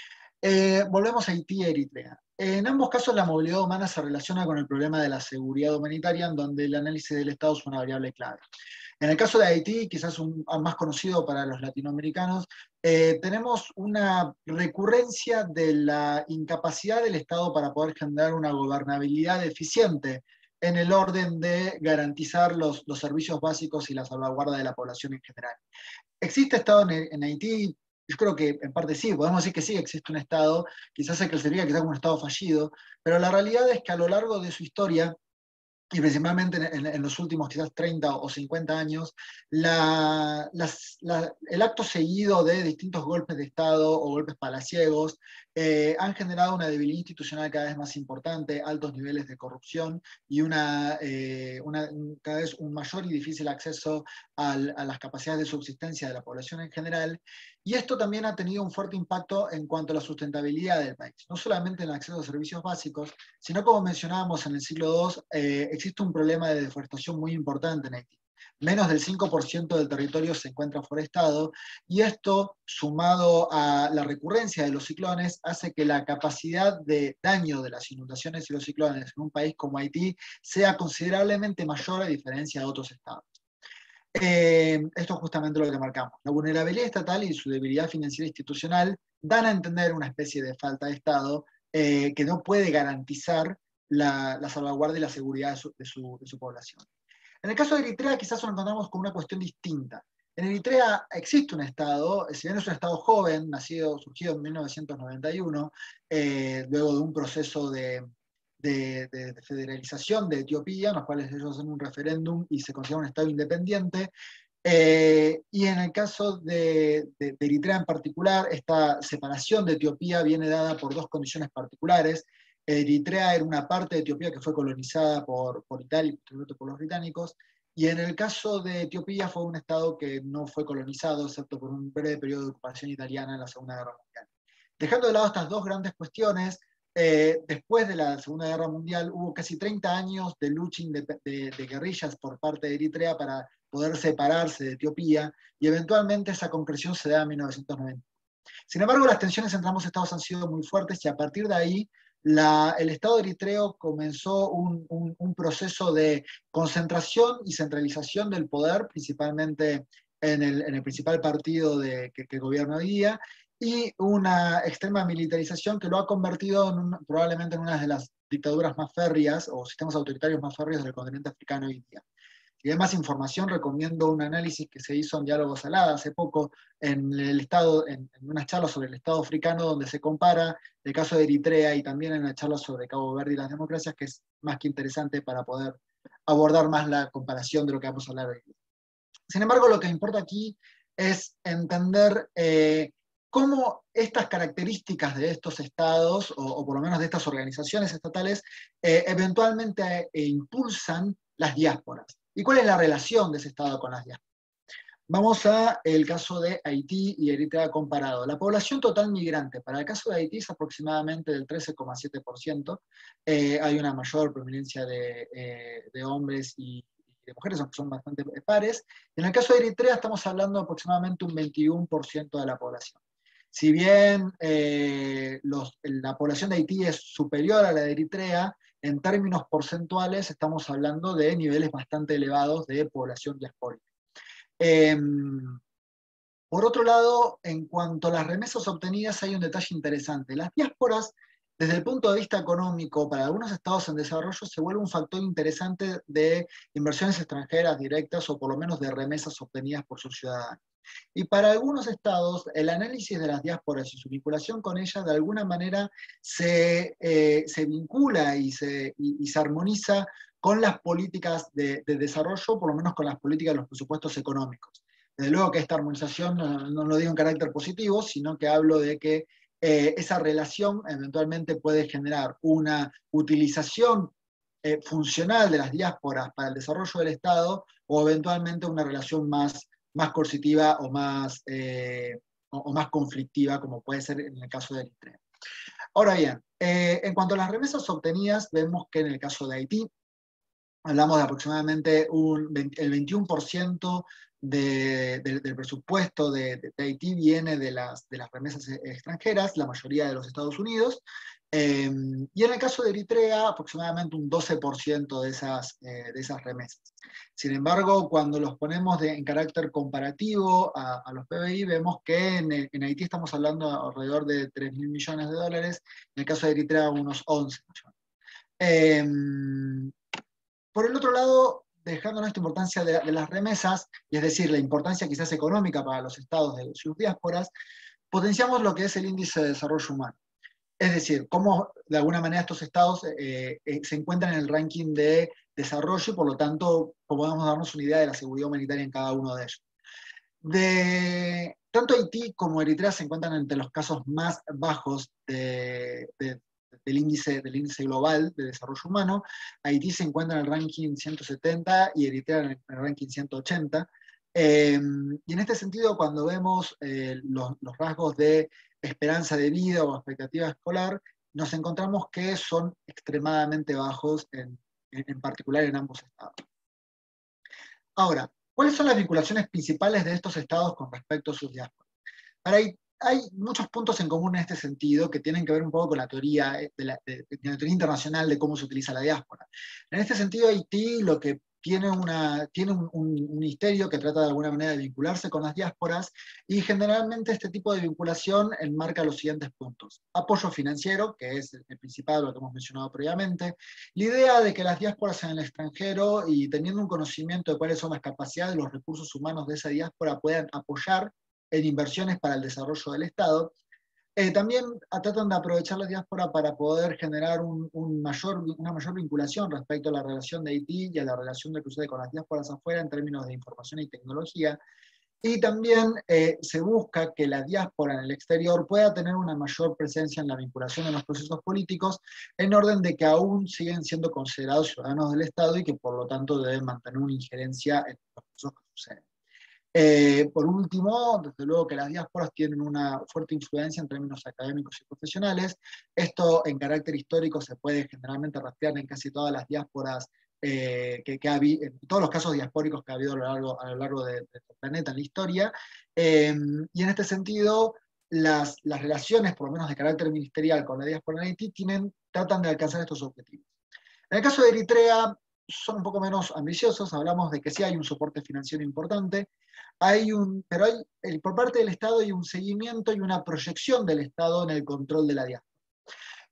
Eh, volvemos a Haití y Eritrea. En ambos casos la movilidad humana se relaciona con el problema de la seguridad humanitaria, en donde el análisis del Estado es una variable clave. En el caso de Haití, quizás un, más conocido para los latinoamericanos, eh, tenemos una recurrencia de la incapacidad del Estado para poder generar una gobernabilidad eficiente en el orden de garantizar los, los servicios básicos y la salvaguarda de la población en general. ¿Existe Estado en, en Haití? Yo creo que en parte sí, podemos decir que sí existe un Estado, quizás se crecería quizás un Estado fallido, pero la realidad es que a lo largo de su historia, y principalmente en, en, en los últimos quizás treinta o cincuenta años, la, las, la, el acto seguido de distintos golpes de Estado o golpes palaciegos eh, han generado una debilidad institucional cada vez más importante, altos niveles de corrupción y una, eh, una, cada vez un mayor y difícil acceso al, a las capacidades de subsistencia de la población en general. Y esto también ha tenido un fuerte impacto en cuanto a la sustentabilidad del país, no solamente en el acceso a servicios básicos, sino como mencionábamos en el siglo dos, eh, existe un problema de deforestación muy importante en Haití. Menos del cinco por ciento del territorio se encuentra forestado, y esto, sumado a la recurrencia de los ciclones, hace que la capacidad de daño de las inundaciones y los ciclones en un país como Haití sea considerablemente mayor a diferencia de otros estados. Eh, esto es justamente lo que marcamos. La vulnerabilidad estatal y su debilidad financiera institucional dan a entender una especie de falta de Estado eh, que no puede garantizar la, la salvaguardia y la seguridad de su, de, su, de su población. En el caso de Eritrea quizás nos encontramos con una cuestión distinta. En Eritrea existe un Estado, si bien es un Estado joven, nacido, surgido en mil novecientos noventa y uno, eh, luego de un proceso de, de, de, de federalización de Etiopía, en los cuales ellos hacen un referéndum y se considera un Estado independiente. Eh, y en el caso de, de, de Eritrea en particular, esta separación de Etiopía viene dada por dos condiciones particulares. Eritrea era una parte de Etiopía que fue colonizada por, por Italia y por los británicos, y en el caso de Etiopía fue un estado que no fue colonizado, excepto por un breve periodo de ocupación italiana en la Segunda Guerra Mundial. Dejando de lado estas dos grandes cuestiones, eh, después de la Segunda Guerra Mundial hubo casi treinta años de lucha de, de, de guerrillas por parte de Eritrea para poder separarse de Etiopía, y eventualmente esa concreción se da en mil novecientos noventa. Sin embargo, las tensiones entre ambos estados han sido muy fuertes, y a partir de ahí La, el Estado eritreo comenzó un, un, un proceso de concentración y centralización del poder, principalmente en el, en el principal partido de, que, que gobierna hoy día, y una extrema militarización que lo ha convertido en un, probablemente en una de las dictaduras más férreas o sistemas autoritarios más férreos del continente africano hoy día. Si hay más información, recomiendo un análisis que se hizo en Diálogos Alada hace poco, en, el estado, en, en unas charlas sobre el Estado africano, donde se compara el caso de Eritrea y también en la charla sobre Cabo Verde y las democracias, que es más que interesante para poder abordar más la comparación de lo que vamos a hablar hoy. Sin embargo, lo que importa aquí es entender eh, cómo estas características de estos estados, o, o por lo menos de estas organizaciones estatales, eh, eventualmente eh, impulsan las diásporas. ¿Y cuál es la relación de ese estado con las diásporas? Vamos al caso de Haití y Eritrea comparado. La población total migrante para el caso de Haití es aproximadamente del trece coma siete por ciento. Eh, hay una mayor prominencia de, eh, de hombres y de mujeres, aunque son bastante pares. En el caso de Eritrea estamos hablando de aproximadamente un veintiuno por ciento de la población. Si bien eh, los, la población de Haití es superior a la de Eritrea, en términos porcentuales estamos hablando de niveles bastante elevados de población diaspórica. Eh, por otro lado, en cuanto a las remesas obtenidas, hay un detalle interesante. Las diásporas, desde el punto de vista económico, para algunos estados en desarrollo, se vuelve un factor interesante de inversiones extranjeras directas o por lo menos de remesas obtenidas por sus ciudadanos. Y para algunos estados, el análisis de las diásporas y su vinculación con ellas, de alguna manera, se, eh, se vincula y se, y, y se armoniza con las políticas de, de desarrollo, por lo menos con las políticas de los presupuestos económicos. Desde luego que esta armonización no, no lo digo en carácter positivo, sino que hablo de que eh, esa relación eventualmente puede generar una utilización eh, funcional de las diásporas para el desarrollo del Estado, o eventualmente una relación más, más coercitiva o más, eh, o, o más conflictiva, como puede ser en el caso de Eritrea. Ahora bien, eh, en cuanto a las remesas obtenidas, vemos que en el caso de Haití, hablamos de aproximadamente un veinte, el veintiuno por ciento de, de, del presupuesto de, de, de Haití viene de las, de las remesas extranjeras, la mayoría de los Estados Unidos, eh, y en el caso de Eritrea aproximadamente un doce por ciento de esas, eh, de esas remesas. Sin embargo, cuando los ponemos de, en carácter comparativo a, a los P B I, vemos que en, en Haití estamos hablando alrededor de tres mil millones de dólares, en el caso de Eritrea unos once millones. Eh, Por el otro lado, dejándonos esta importancia de, de las remesas, y es decir, la importancia quizás económica para los estados de sus diásporas, potenciamos lo que es el índice de desarrollo humano. Es decir, cómo de alguna manera estos estados eh, eh, se encuentran en el ranking de desarrollo y por lo tanto podemos darnos una idea de la seguridad humanitaria en cada uno de ellos. De, tanto Haití como Eritrea se encuentran entre los casos más bajos de, de Del índice, del índice global de desarrollo humano. Haití se encuentra en el ranking ciento setenta y Eritrea en el, en el ranking ciento ochenta. Eh, y en este sentido, cuando vemos eh, los, los rasgos de esperanza de vida o expectativa escolar, nos encontramos que son extremadamente bajos, en, en, en particular en ambos estados. Ahora, ¿cuáles son las vinculaciones principales de estos estados con respecto a sus diásporas? Para Haití, hay muchos puntos en común en este sentido que tienen que ver un poco con la teoría, de la, de, de la teoría internacional de cómo se utiliza la diáspora. En este sentido, Haití lo que tiene, una, tiene un, un, un ministerio que trata de alguna manera de vincularse con las diásporas, y generalmente este tipo de vinculación enmarca los siguientes puntos. Apoyo financiero, que es el principal, lo que hemos mencionado previamente. La idea de que las diásporas en el extranjero, y teniendo un conocimiento de cuáles son las capacidades de los recursos humanos de esa diáspora, puedan apoyar en inversiones para el desarrollo del Estado. Eh, también tratan de aprovechar la diáspora para poder generar un, un mayor, una mayor vinculación respecto a la relación de Haití y a la relación que sucede con las diásporas afuera en términos de información y tecnología. Y también eh, se busca que la diáspora en el exterior pueda tener una mayor presencia en la vinculación en los procesos políticos, en orden de que aún siguen siendo considerados ciudadanos del Estado y que por lo tanto deben mantener una injerencia en los procesos que suceden. Eh, por último, desde luego que las diásporas tienen una fuerte influencia en términos académicos y profesionales. Esto en carácter histórico se puede generalmente rastrear en casi todas las diásporas, eh, que, que ha habido, en todos los casos diaspóricos que ha habido a lo largo, a lo largo del de planeta en la historia. Eh, y en este sentido, las, las relaciones, por lo menos de carácter ministerial, con la diáspora en Haití tienen, tratan de alcanzar estos objetivos. En el caso de Eritrea, son un poco menos ambiciosos, hablamos de que sí hay un soporte financiero importante, hay un, pero hay, por parte del Estado hay un seguimiento y una proyección del Estado en el control de la diáspora.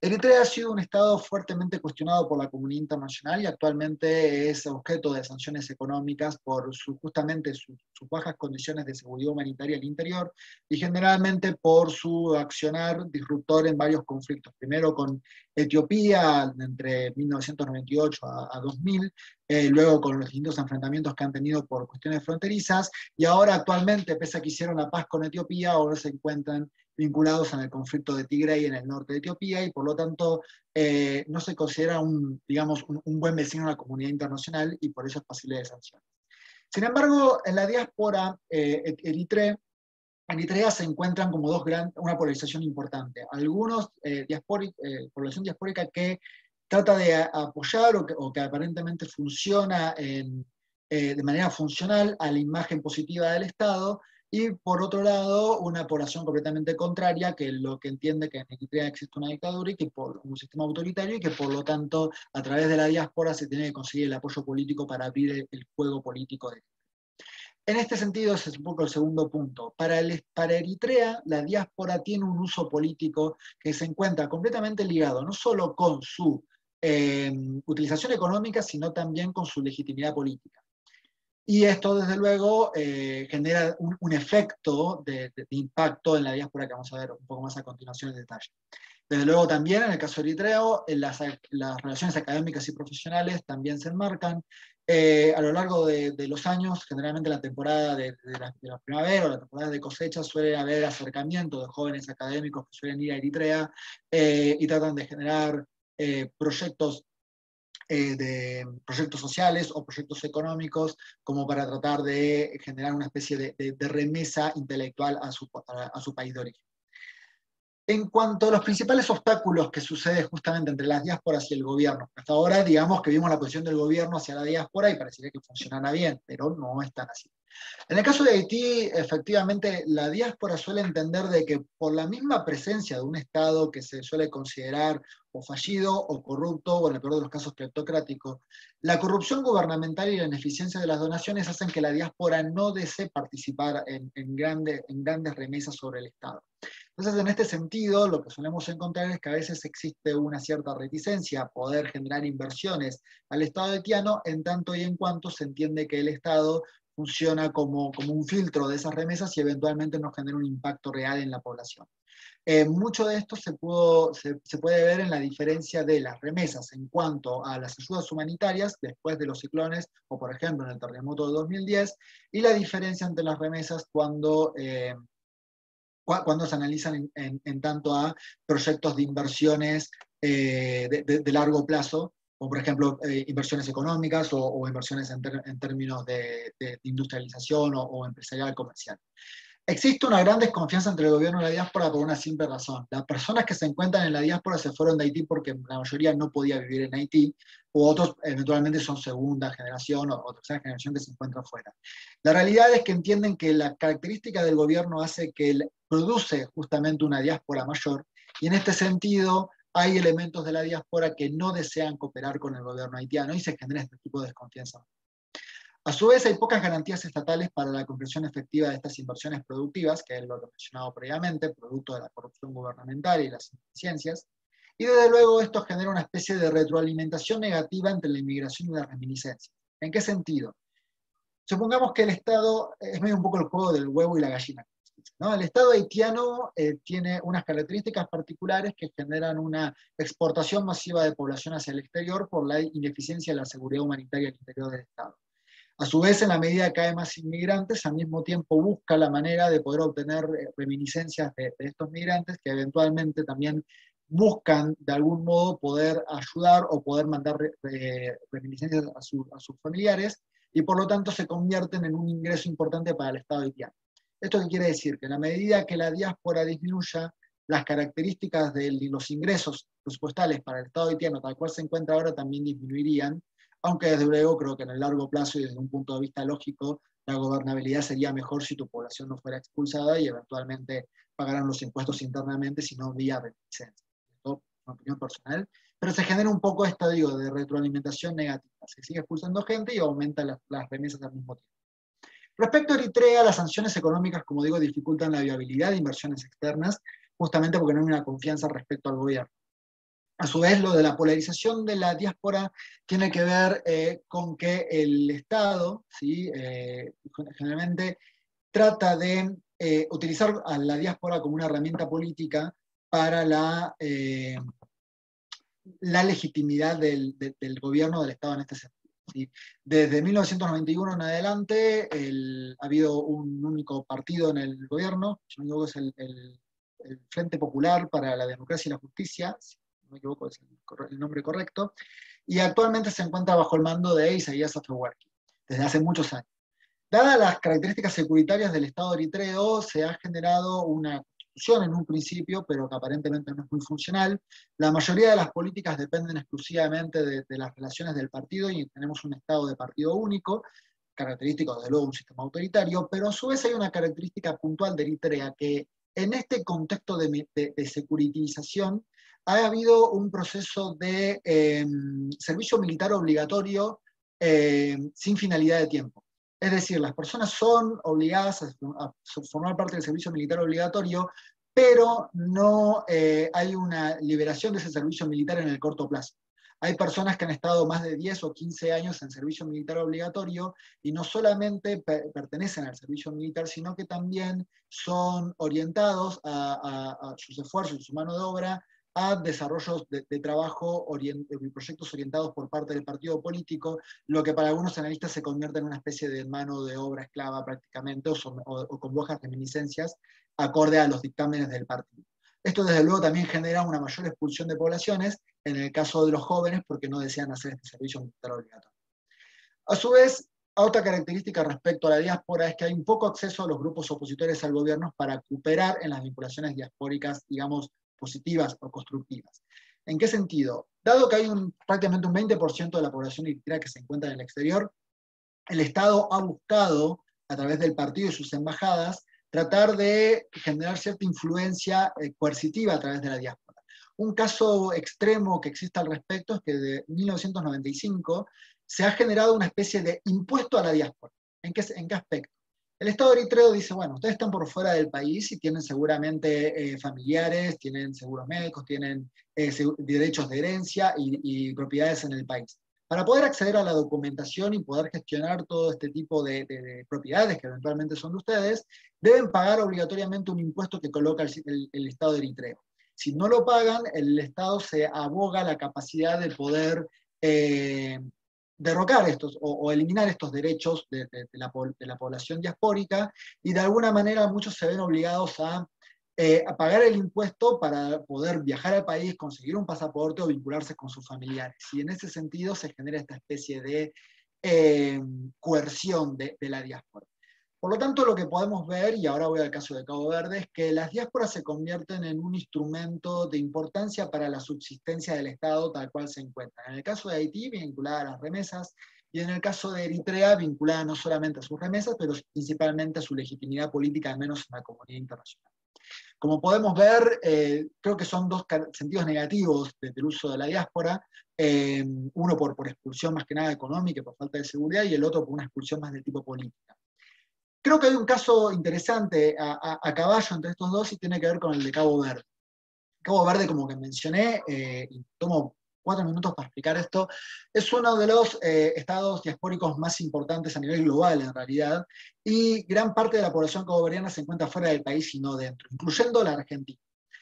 Eritrea ha sido un estado fuertemente cuestionado por la comunidad internacional y actualmente es objeto de sanciones económicas por su, justamente su, sus bajas condiciones de seguridad humanitaria al interior y generalmente por su accionar disruptor en varios conflictos. Primero con Etiopía entre mil novecientos noventa y ocho a, a dos mil, eh, luego con los distintos enfrentamientos que han tenido por cuestiones fronterizas y ahora actualmente, pese a que hicieron la paz con Etiopía, ahora se encuentran vinculados en el conflicto de Tigray en el norte de Etiopía y por lo tanto eh, no se considera un, digamos, un, un buen vecino de la comunidad internacional y por eso es pasible de sanciones. Sin embargo, en la diáspora eh, eritrea, Eritrea se encuentran como dos gran, una polarización importante. Algunos, eh, diasporic, eh, población diaspórica que trata de apoyar o que, o que aparentemente funciona en, eh, de manera funcional a la imagen positiva del Estado, y por otro lado, una población completamente contraria, que lo que entiende que en Eritrea existe una dictadura y que por un sistema autoritario y que por lo tanto a través de la diáspora se tiene que conseguir el apoyo político para abrir el, el juego político de En este sentido, ese es un poco el segundo punto. Para, el, para Eritrea, la diáspora tiene un uso político que se encuentra completamente ligado no solo con su eh, utilización económica, sino también con su legitimidad política. Y esto, desde luego, eh, genera un, un efecto de, de, de impacto en la diáspora que vamos a ver un poco más a continuación en detalle. Desde luego también, en el caso eritreo, las, las relaciones académicas y profesionales también se enmarcan. Eh, a lo largo de, de los años, generalmente la temporada de, de, la, de la primavera o la temporada de cosecha, suele haber acercamiento de jóvenes académicos que suelen ir a Eritrea eh, y tratan de generar eh, proyectos Eh, de proyectos sociales o proyectos económicos como para tratar de generar una especie de, de, de remesa intelectual a su, a, a su país de origen. En cuanto a los principales obstáculos que suceden justamente entre las diásporas y el gobierno, hasta ahora digamos que vimos la posición del gobierno hacia la diáspora y parecería que funcionara bien, pero no es tan así. En el caso de Haití, efectivamente, la diáspora suele entender de que por la misma presencia de un Estado que se suele considerar o fallido o corrupto, o en el peor de los casos cleptocrático, la corrupción gubernamental y la ineficiencia de las donaciones hacen que la diáspora no desee participar en, en, grande, en grandes remesas sobre el Estado. Entonces, en este sentido, lo que solemos encontrar es que a veces existe una cierta reticencia a poder generar inversiones al Estado haitiano, en tanto y en cuanto se entiende que el Estado funciona como, como un filtro de esas remesas y eventualmente nos genera un impacto real en la población. Eh, mucho de esto se, pudo, se, se puede ver en la diferencia de las remesas en cuanto a las ayudas humanitarias después de los ciclones, o por ejemplo en el terremoto de dos mil diez, y la diferencia entre las remesas cuando... Eh, cuando se analizan en, en, en tanto a proyectos de inversiones eh, de, de, de largo plazo, como por ejemplo eh, inversiones económicas o, o inversiones en, ter, en términos de, de industrialización o, o empresarial comercial. Existe una gran desconfianza entre el gobierno y la diáspora por una simple razón. Las personas que se encuentran en la diáspora se fueron de Haití porque la mayoría no podía vivir en Haití, u otros eventualmente son segunda generación o, o tercera generación que se encuentran fuera. La realidad es que entienden que la característica del gobierno hace que el, produce justamente una diáspora mayor, y en este sentido hay elementos de la diáspora que no desean cooperar con el gobierno haitiano y se genera este tipo de desconfianza. A su vez, hay pocas garantías estatales para la comprensión efectiva de estas inversiones productivas, que es lo que he mencionado previamente, producto de la corrupción gubernamental y las ineficiencias, y desde luego esto genera una especie de retroalimentación negativa entre la inmigración y la reminiscencia. ¿En qué sentido? Supongamos que el Estado, es medio un poco el juego del huevo y la gallina, ¿no? El Estado haitiano eh, tiene unas características particulares que generan una exportación masiva de población hacia el exterior por la ineficiencia de la seguridad humanitaria al interior del Estado. A su vez, en la medida que hay más inmigrantes, al mismo tiempo busca la manera de poder obtener reminiscencias de, de estos migrantes que eventualmente también buscan de algún modo poder ayudar o poder mandar eh, reminiscencias a, su, a sus familiares y por lo tanto se convierten en un ingreso importante para el Estado haitiano. ¿Esto qué quiere decir? Que en la medida que la diáspora disminuya, las características de los ingresos presupuestales para el Estado haitiano, tal cual se encuentra ahora, también disminuirían, aunque desde luego creo que en el largo plazo y desde un punto de vista lógico, la gobernabilidad sería mejor si tu población no fuera expulsada y eventualmente pagaran los impuestos internamente, sino vía reminiscencia. Esto es una opinión personal, pero se genera un poco esta, digo, de retroalimentación negativa. Se sigue expulsando gente y aumenta las, las remesas al mismo tiempo. Respecto a Eritrea, las sanciones económicas, como digo, dificultan la viabilidad de inversiones externas, justamente porque no hay una confianza respecto al gobierno. A su vez, lo de la polarización de la diáspora tiene que ver eh, con que el Estado, ¿sí? eh, generalmente trata de eh, utilizar a la diáspora como una herramienta política para la, eh, la legitimidad del, de, del gobierno del Estado en este sentido, ¿sí? Desde mil novecientos noventa y uno en adelante el, ha habido un único partido en el gobierno, si no me equivoco es el, el, el Frente Popular para la Democracia y la Justicia, si no me equivoco es el, el nombre correcto, y actualmente se encuentra bajo el mando de Isaías Afewerki, desde hace muchos años. Dadas las características securitarias del Estado eritreo, se ha generado una constitución en un principio, pero que aparentemente no es muy funcional. La mayoría de las políticas dependen exclusivamente de, de las relaciones del partido y tenemos un Estado de partido único, característico desde luego de un sistema autoritario, pero a su vez hay una característica puntual de Eritrea que en este contexto de, de, de securitización ha habido un proceso de eh, servicio militar obligatorio eh, sin finalidad de tiempo. Es decir, las personas son obligadas a, a formar parte del servicio militar obligatorio, pero no eh, hay una liberación de ese servicio militar en el corto plazo. Hay personas que han estado más de diez o quince años en servicio militar obligatorio y no solamente per pertenecen al servicio militar, sino que también son orientados a, a, a sus esfuerzos y su mano de obra a desarrollos de, de trabajo, orient, proyectos orientados por parte del partido político, lo que para algunos analistas se convierte en una especie de mano de obra esclava prácticamente, o, son, o, o con bajas reminiscencias, acorde a los dictámenes del partido. Esto desde luego también genera una mayor expulsión de poblaciones, en el caso de los jóvenes, porque no desean hacer este servicio militar obligatorio. A su vez, otra característica respecto a la diáspora es que hay un poco acceso a los grupos opositores al gobierno para cooperar en las vinculaciones diaspóricas, digamos, positivas o constructivas. ¿En qué sentido? Dado que hay un, prácticamente un veinte por ciento de la población eritrea que se encuentra en el exterior, el Estado ha buscado, a través del partido y sus embajadas, tratar de generar cierta influencia eh, coercitiva a través de la diáspora. Un caso extremo que existe al respecto es que de mil novecientos noventa y cinco se ha generado una especie de impuesto a la diáspora. ¿En qué, en qué aspecto? El Estado eritreo dice, bueno, ustedes están por fuera del país y tienen seguramente eh, familiares, tienen seguros médicos, tienen eh, derechos de herencia y, y propiedades en el país. Para poder acceder a la documentación y poder gestionar todo este tipo de, de, de propiedades que eventualmente son de ustedes, deben pagar obligatoriamente un impuesto que coloca el, el, el Estado eritreo. Si no lo pagan, el Estado se aboga la capacidad de poder eh, derrocar estos o, o eliminar estos derechos de, de, de, la, de la población diaspórica, y de alguna manera muchos se ven obligados a, eh, a pagar el impuesto para poder viajar al país, conseguir un pasaporte o vincularse con sus familiares. Y en ese sentido se genera esta especie de eh, coerción de, de la diáspora. Por lo tanto, lo que podemos ver, y ahora voy al caso de Cabo Verde, es que las diásporas se convierten en un instrumento de importancia para la subsistencia del Estado tal cual se encuentra. En el caso de Haití, vinculada a las remesas, y en el caso de Eritrea, vinculada no solamente a sus remesas, pero principalmente a su legitimidad política, al menos en la comunidad internacional. Como podemos ver, eh, creo que son dos sentidos negativos del uso de la diáspora, eh, uno por, por expulsión más que nada económica y por falta de seguridad, y el otro por una expulsión más de tipo política. Creo que hay un caso interesante a, a, a caballo entre estos dos y tiene que ver con el de Cabo Verde. Cabo Verde, como que mencioné, eh, y tomo cuatro minutos para explicar esto, es uno de los eh, estados diaspóricos más importantes a nivel global en realidad, y gran parte de la población caboverdiana se encuentra fuera del país y no dentro, incluyendo la Argentina.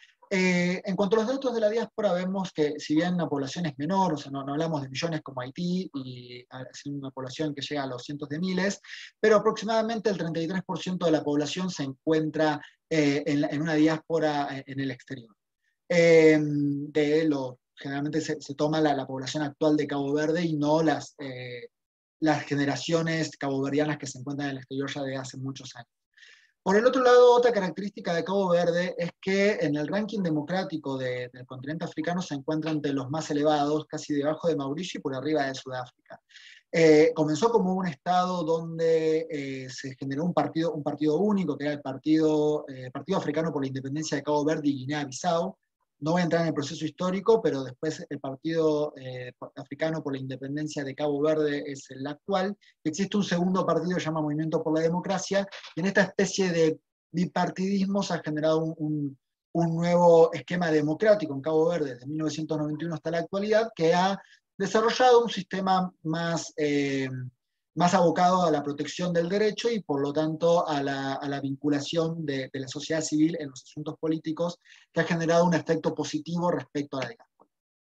Eh, en cuanto a los datos de la diáspora, vemos que si bien la población es menor, o sea, no, no hablamos de millones como Haití, y es una población que llega a los cientos de miles, pero aproximadamente el treinta y tres por ciento de la población se encuentra eh, en, en una diáspora en el exterior. Eh, de lo, generalmente se, se toma la, la población actual de Cabo Verde y no las, eh, las generaciones caboverdianas que se encuentran en el exterior ya de hace muchos años. Por el otro lado, otra característica de Cabo Verde es que en el ranking democrático de, del continente africano se encuentra entre los más elevados, casi debajo de Mauricio y por arriba de Sudáfrica. Eh, comenzó como un estado donde eh, se generó un partido, un partido único, que era el partido, eh, partido Africano por la Independencia de Cabo Verde y Guinea-Bissau. No voy a entrar en el proceso histórico, pero después el Partido eh, Africano por la Independencia de Cabo Verde es el actual. Existe un segundo partido que se llama Movimiento por la Democracia, y en esta especie de bipartidismo se ha generado un, un, un nuevo esquema democrático en Cabo Verde desde mil novecientos noventa y uno hasta la actualidad, que ha desarrollado un sistema más, eh, más abocado a la protección del derecho y por lo tanto a la, a la vinculación de, de la sociedad civil en los asuntos políticos, que ha generado un efecto positivo respecto a la diáspora.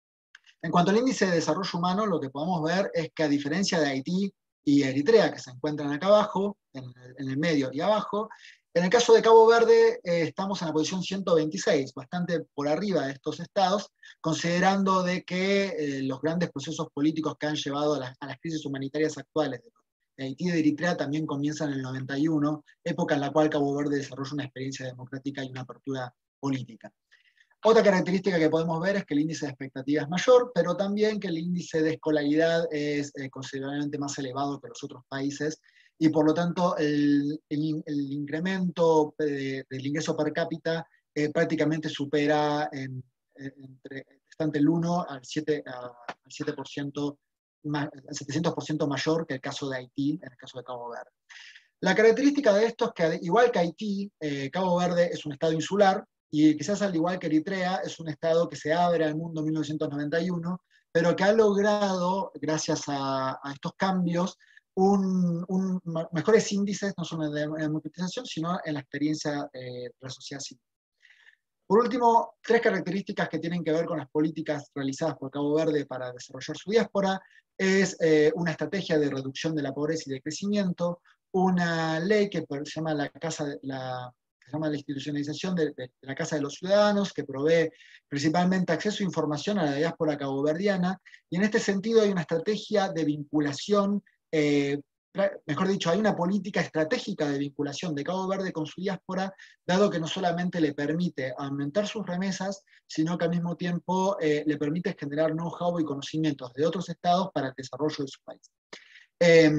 En cuanto al índice de desarrollo humano, lo que podemos ver es que a diferencia de Haití y Eritrea, que se encuentran acá abajo, en el, en el medio y abajo, en el caso de Cabo Verde eh, estamos en la posición ciento veintiséis, bastante por arriba de estos estados, considerando de que eh, los grandes procesos políticos que han llevado a, la, a las crisis humanitarias actuales de Haití y de Eritrea también comienzan en el noventa y uno, época en la cual Cabo Verde desarrolla una experiencia democrática y una apertura política. Otra característica que podemos ver es que el índice de expectativa es mayor, pero también que el índice de escolaridad es eh, considerablemente más elevado que los otros países, y por lo tanto el, el, el incremento de, del ingreso per cápita eh, prácticamente supera en, entre, está entre el uno al siete por ciento, más, el setecientos por ciento mayor que el caso de Haití, en el caso de Cabo Verde. La característica de esto es que, igual que Haití, eh, Cabo Verde es un estado insular, y quizás al igual que Eritrea, es un estado que se abre al mundo en mil novecientos noventa y uno, pero que ha logrado, gracias a, a estos cambios, Un, un, mejores índices, no solo en la democratización, sino en la experiencia eh, de la sociedad civil. Por último, tres características que tienen que ver con las políticas realizadas por Cabo Verde para desarrollar su diáspora es eh, una estrategia de reducción de la pobreza y de crecimiento, una ley que se llama la Casa de la se llama la institucionalización de, de, de la Casa de los Ciudadanos, que provee principalmente acceso a información a la diáspora caboverdiana, y en este sentido hay una estrategia de vinculación, eh, mejor dicho, hay una política estratégica de vinculación de Cabo Verde con su diáspora, dado que no solamente le permite aumentar sus remesas, sino que al mismo tiempo eh, le permite generar know-how y conocimientos de otros estados para el desarrollo de su país. Eh,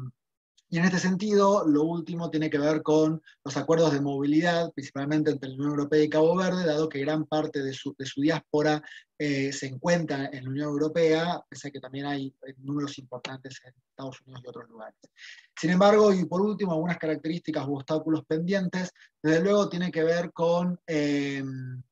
Y en este sentido, lo último tiene que ver con los acuerdos de movilidad, principalmente entre la Unión Europea y Cabo Verde, dado que gran parte de su, de su diáspora eh, se encuentra en la Unión Europea, pese a que también hay números importantes en Estados Unidos y otros lugares. Sin embargo, y por último, algunas características u obstáculos pendientes, desde luego tiene que ver con eh,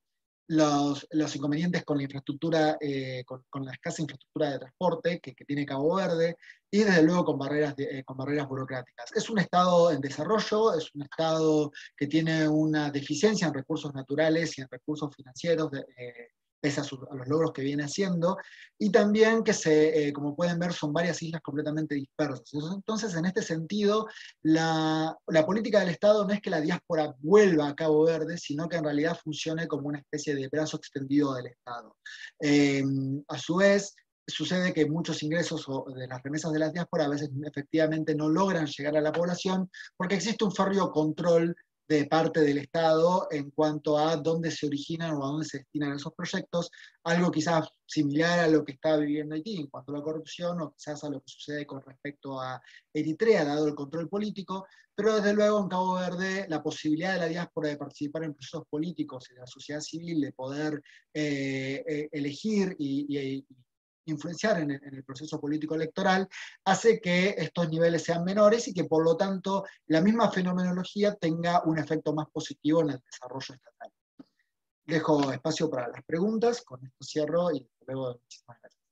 Los, los inconvenientes con la infraestructura, eh, con, con la escasa infraestructura de transporte que, que tiene Cabo Verde, y desde luego con barreras, de, eh, con barreras burocráticas. Es un estado en desarrollo, es un estado que tiene una deficiencia en recursos naturales y en recursos financieros, de, eh, pese a, su, a los logros que viene haciendo, y también que, se, eh, como pueden ver, son varias islas completamente dispersas. Entonces, en este sentido, la, la política del Estado no es que la diáspora vuelva a Cabo Verde, sino que en realidad funcione como una especie de brazo extendido del Estado. Eh, a su vez, sucede que muchos ingresos de las remesas de la diáspora a veces efectivamente no logran llegar a la población, porque existe un férreo control de parte del Estado en cuanto a dónde se originan o a dónde se destinan esos proyectos, algo quizás similar a lo que está viviendo Haití en cuanto a la corrupción, o quizás a lo que sucede con respecto a Eritrea, dado el control político, pero desde luego en Cabo Verde la posibilidad de la diáspora de participar en procesos políticos y de la sociedad civil, de poder eh, eh, elegir y, y influenciar en el, en el proceso político electoral, hace que estos niveles sean menores y que por lo tanto la misma fenomenología tenga un efecto más positivo en el desarrollo estatal. Dejo espacio para las preguntas, con esto cierro y luego muchísimas gracias.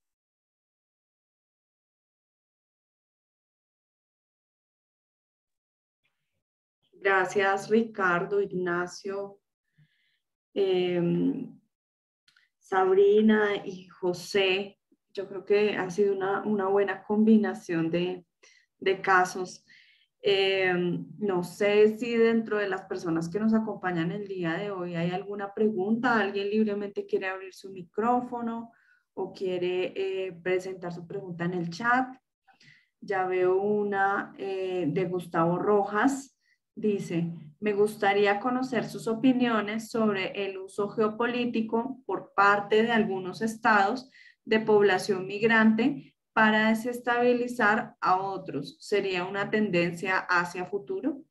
Gracias, Ricardo, Ignacio, eh, Sabrina y José. Yo creo que ha sido una, una buena combinación de, de casos. Eh, no sé si dentro de las personas que nos acompañan el día de hoy hay alguna pregunta. ¿Alguien libremente quiere abrir su micrófono o quiere eh, presentar su pregunta en el chat? Ya veo una eh, de Gustavo Rojas. Dice, me gustaría conocer sus opiniones sobre el uso geopolítico por parte de algunos estados de población migrante para desestabilizar a otros. ¿Sería una tendencia hacia futuro?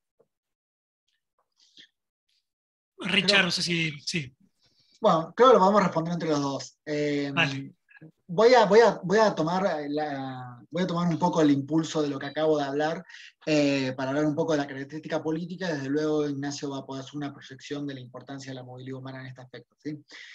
Richard, no sé si... Sí. Bueno, creo que lo vamos a responder entre los dos. Eh, vale. Voy a, voy, a, voy, a tomar la, voy a tomar un poco el impulso de lo que acabo de hablar eh, para hablar un poco de la característica política. Desde luego Ignacio va a poder hacer una proyección de la importancia de la movilidad humana en este aspecto, ¿sí?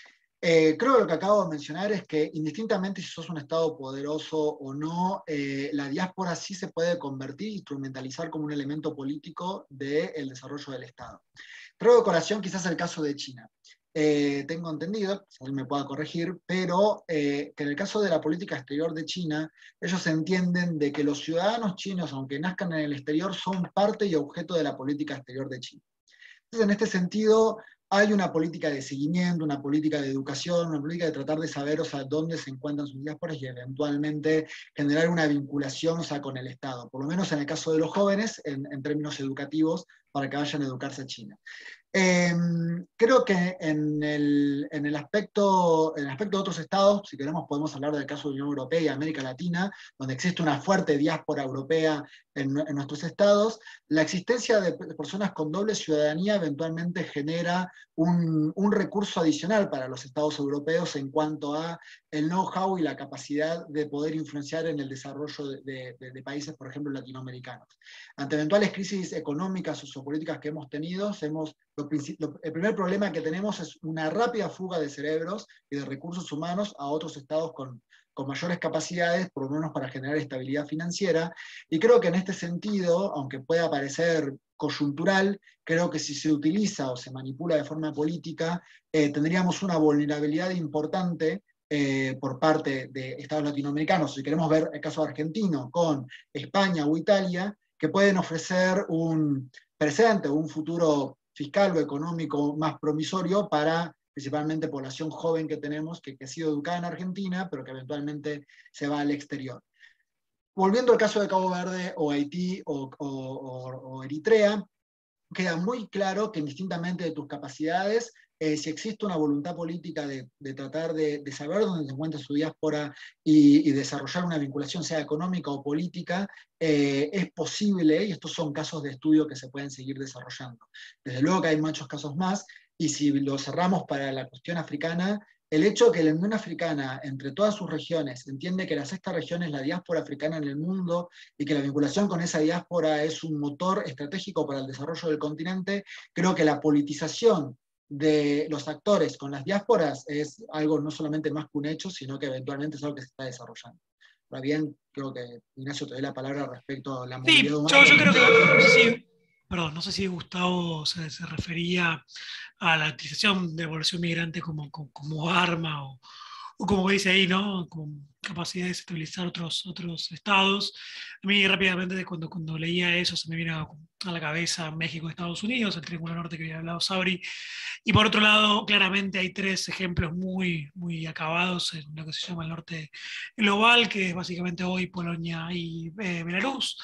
Eh, creo que lo que acabo de mencionar es que indistintamente si sos un Estado poderoso o no, eh, la diáspora sí se puede convertir, instrumentalizar como un elemento político del desarrollo del Estado. Traigo de colación quizás el caso de China. Eh, tengo entendido, si alguien me pueda corregir, pero eh, que en el caso de la política exterior de China, ellos entienden de que los ciudadanos chinos, aunque nazcan en el exterior, son parte y objeto de la política exterior de China. Entonces, en este sentido, hay una política de seguimiento, una política de educación, una política de tratar de saber, o sea, dónde se encuentran sus diásporas y eventualmente generar una vinculación, o sea, con el Estado, por lo menos en el caso de los jóvenes, en, en términos educativos, para que vayan a educarse a China. Eh, creo que en el, en, el aspecto, en el aspecto de otros estados, si queremos podemos hablar del caso de la Unión Europea y América Latina, donde existe una fuerte diáspora europea en, en nuestros estados, la existencia de personas con doble ciudadanía eventualmente genera un, un recurso adicional para los estados europeos en cuanto a el know-how y la capacidad de poder influenciar en el desarrollo de, de, de países, por ejemplo, latinoamericanos. Ante eventuales crisis económicas, sociopolíticas que hemos tenido, hemos, lo, lo, el primer problema que tenemos es una rápida fuga de cerebros y de recursos humanos a otros estados con, con mayores capacidades, por lo menos para generar estabilidad financiera, y creo que en este sentido, aunque pueda parecer coyuntural, creo que si se utiliza o se manipula de forma política, eh, tendríamos una vulnerabilidad importante Eh, por parte de estados latinoamericanos, si queremos ver el caso argentino con España o Italia, que pueden ofrecer un presente o un futuro fiscal o económico más promisorio para principalmente población joven que tenemos, que, que ha sido educada en Argentina, pero que eventualmente se va al exterior. Volviendo al caso de Cabo Verde o Haití o, o, o, o Eritrea, queda muy claro que indistintamente de tus capacidades, eh, si existe una voluntad política de, de tratar de, de saber dónde se encuentra su diáspora y, y desarrollar una vinculación, sea económica o política, eh, es posible, y estos son casos de estudio que se pueden seguir desarrollando. Desde luego que hay muchos casos más, y si lo cerramos para la cuestión africana, el hecho de que la Unión Africana, entre todas sus regiones, entiende que la sexta región es la diáspora africana en el mundo y que la vinculación con esa diáspora es un motor estratégico para el desarrollo del continente, creo que la politización de los actores con las diásporas es algo no solamente más que un hecho, sino que eventualmente es algo que se está desarrollando. Ahora bien, creo que Ignacio te doy la palabra respecto a la movilidad sí, humana. Yo, yo creo que, no sé si, perdón, no sé si Gustavo se, se refería a la utilización de la población migrante como, como, como arma o, o como dice ahí, ¿no? Con capacidad de estabilizar otros, otros estados. A mí rápidamente cuando, cuando leía eso se me vino a, a la cabeza México y Estados Unidos, el Triángulo Norte que había hablado Sabri. Y por otro lado, claramente hay tres ejemplos muy, muy acabados en lo que se llama el norte global, que es básicamente hoy Polonia y eh, Belarus.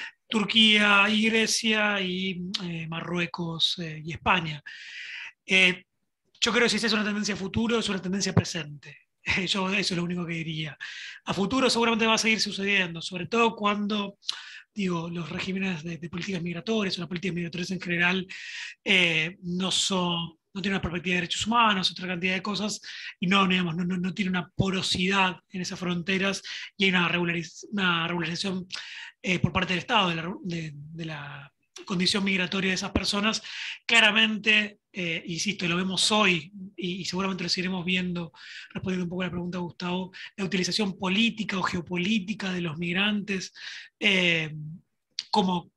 Turquía y Grecia y eh, Marruecos eh, y España. Eh, yo creo que si esa es una tendencia a futuro, es una tendencia presente. Yo eso es lo único que diría. A futuro seguramente va a seguir sucediendo, sobre todo cuando, digo, los regímenes de, de políticas migratorias o las políticas migratorias en general eh, no son, no tienen una perspectiva de derechos humanos, otra cantidad de cosas, y no, digamos, no, no, no tiene una porosidad en esas fronteras y hay una, regulariz una regularización eh, por parte del Estado de la, de, de la condición migratoria de esas personas. Claramente, eh, insisto, lo vemos hoy y, y seguramente lo seguiremos viendo, respondiendo un poco a la pregunta de Gustavo, la utilización política o geopolítica de los migrantes eh, como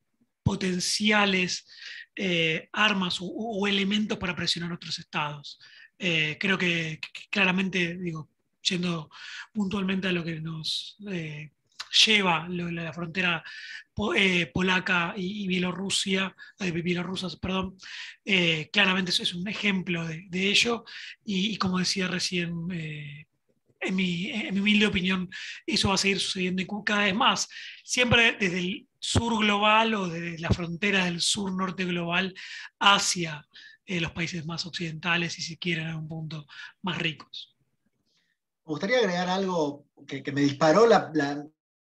potenciales eh, armas o, o, elementos para presionar a otros estados. Eh, creo que, que claramente, digo, yendo puntualmente a lo que nos eh, lleva lo, la frontera po, eh, polaca y, y Bielorrusia, eh, bielorrusas, perdón, eh, claramente eso es un ejemplo de, de ello y, y, como decía recién, eh, en, mi, en mi humilde opinión, eso va a seguir sucediendo cada vez más, siempre desde el sur global o desde la frontera del sur-norte global hacia eh, los países más occidentales y si quieren en algún punto más ricos. Me gustaría agregar algo que, que me disparó la, la,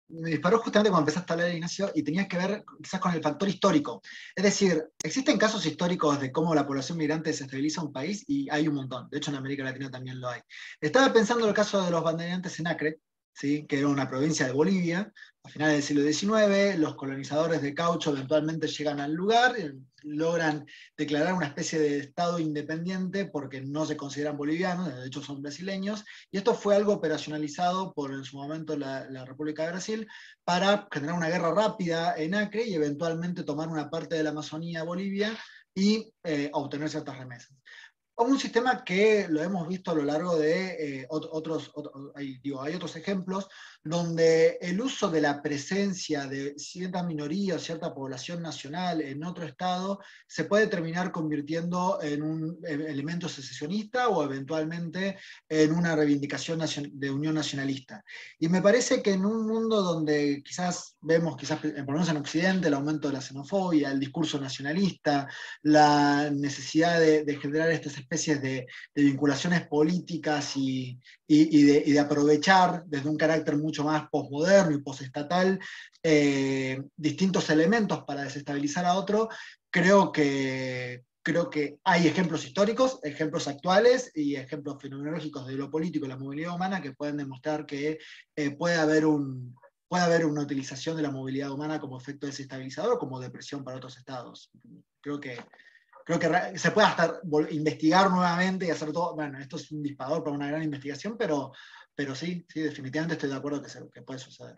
me disparó justamente cuando empezaste a hablar, Ignacio, y tenía que ver quizás con el factor histórico. Es decir, existen casos históricos de cómo la población migrante desestabiliza un país, y hay un montón. De hecho, en América Latina también lo hay. Estaba pensando en el caso de los banderantes en Acre, ¿sí? Que era una provincia de Bolivia. A finales del siglo diecinueve, los colonizadores de caucho eventualmente llegan al lugar, logran declarar una especie de estado independiente porque no se consideran bolivianos, de hecho son brasileños, y esto fue algo operacionalizado por en su momento la, la República de Brasil para generar una guerra rápida en Acre y eventualmente tomar una parte de la Amazonía, Bolivia, y eh, obtener ciertas remesas. Un sistema que lo hemos visto a lo largo de eh, otros, otros hay, digo, hay otros ejemplos, donde el uso de la presencia de cierta minoría o cierta población nacional en otro estado se puede terminar convirtiendo en un elemento secesionista o eventualmente en una reivindicación de unión nacionalista. Y me parece que en un mundo donde quizás vemos, quizás por lo menos en Occidente, el aumento de la xenofobia, el discurso nacionalista, la necesidad de, de generar estas especies de, de vinculaciones políticas y, y, y, de, y de aprovechar desde un carácter mucho más posmoderno y postestatal eh, distintos elementos para desestabilizar a otro, creo que, creo que hay ejemplos históricos, ejemplos actuales y ejemplos fenomenológicos de lo político y la movilidad humana que pueden demostrar que eh, puede haber un... puede haber una utilización de la movilidad humana como efecto desestabilizador o como depresión para otros estados. Creo que, creo que se puede hasta investigar nuevamente y hacer todo. Bueno, esto es un disparador para una gran investigación, pero, pero sí, sí, definitivamente estoy de acuerdo que, se, que puede suceder.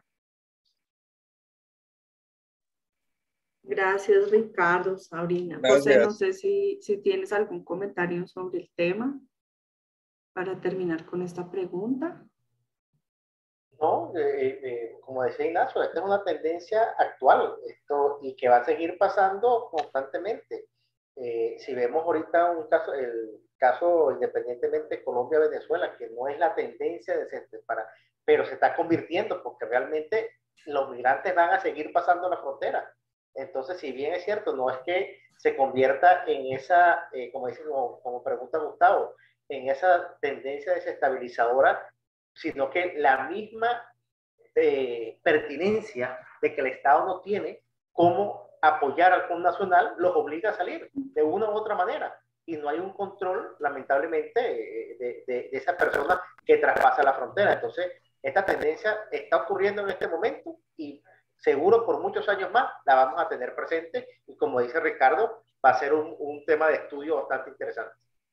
Gracias, Ricardo, Sabrina. Gracias. José, no sé si, si tienes algún comentario sobre el tema para terminar con esta pregunta. No, eh, eh, como decía Ignacio, esta es una tendencia actual esto, y que va a seguir pasando constantemente. Eh, si vemos ahorita un caso, el caso independientemente de Colombia-Venezuela, que no es la tendencia de para, pero se está convirtiendo porque realmente los migrantes van a seguir pasando la frontera. Entonces, si bien es cierto, no es que se convierta en esa, eh, como dice, como, como pregunta Gustavo, en esa tendencia desestabilizadora, sino que la misma eh, pertinencia de que el Estado no tiene cómo apoyar al Fondo Nacional los obliga a salir de una u otra manera. Y no hay un control, lamentablemente, de, de, de esa persona que traspasa la frontera. Entonces, esta tendencia está ocurriendo en este momento y seguro por muchos años más la vamos a tener presente. Y como dice Ricardo, va a ser un, un tema de estudio bastante interesante.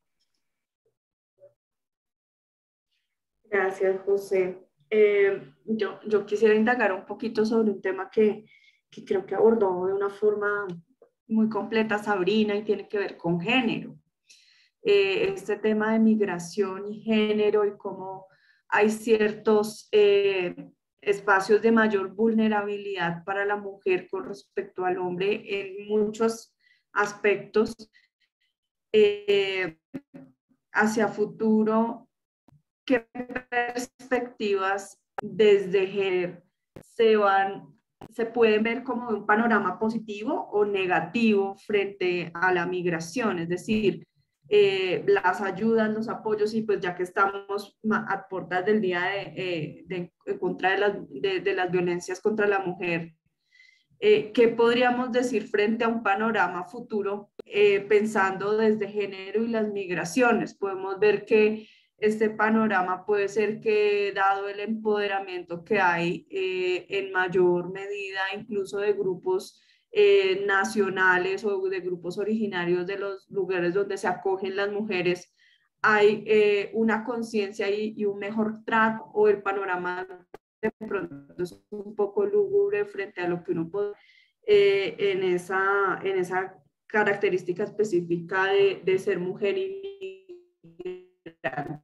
Gracias, José. Eh, yo, yo quisiera indagar un poquito sobre un tema que, que creo que abordó de una forma muy completa Sabrina y tiene que ver con género. Eh, este tema de migración y género y cómo hay ciertos eh, espacios de mayor vulnerabilidad para la mujer con respecto al hombre en muchos aspectos. Eh, hacia futuro, ¿qué perspectivas desde género se van, se pueden ver como un panorama positivo o negativo frente a la migración? Es decir, eh, las ayudas, los apoyos, y pues ya que estamos a puertas del día de, eh, de, de, contra de, las, de, de las violencias contra la mujer, eh, ¿qué podríamos decir frente a un panorama futuro eh, pensando desde género y las migraciones? Podemos ver que este panorama puede ser que, dado el empoderamiento que hay eh, en mayor medida, incluso de grupos eh, nacionales o de grupos originarios de los lugares donde se acogen las mujeres, hay eh, una conciencia y, y un mejor trato, o el panorama de pronto es un poco lúgubre frente a lo que uno puede eh, en, esa, en esa característica específica de, de ser mujer y migrante.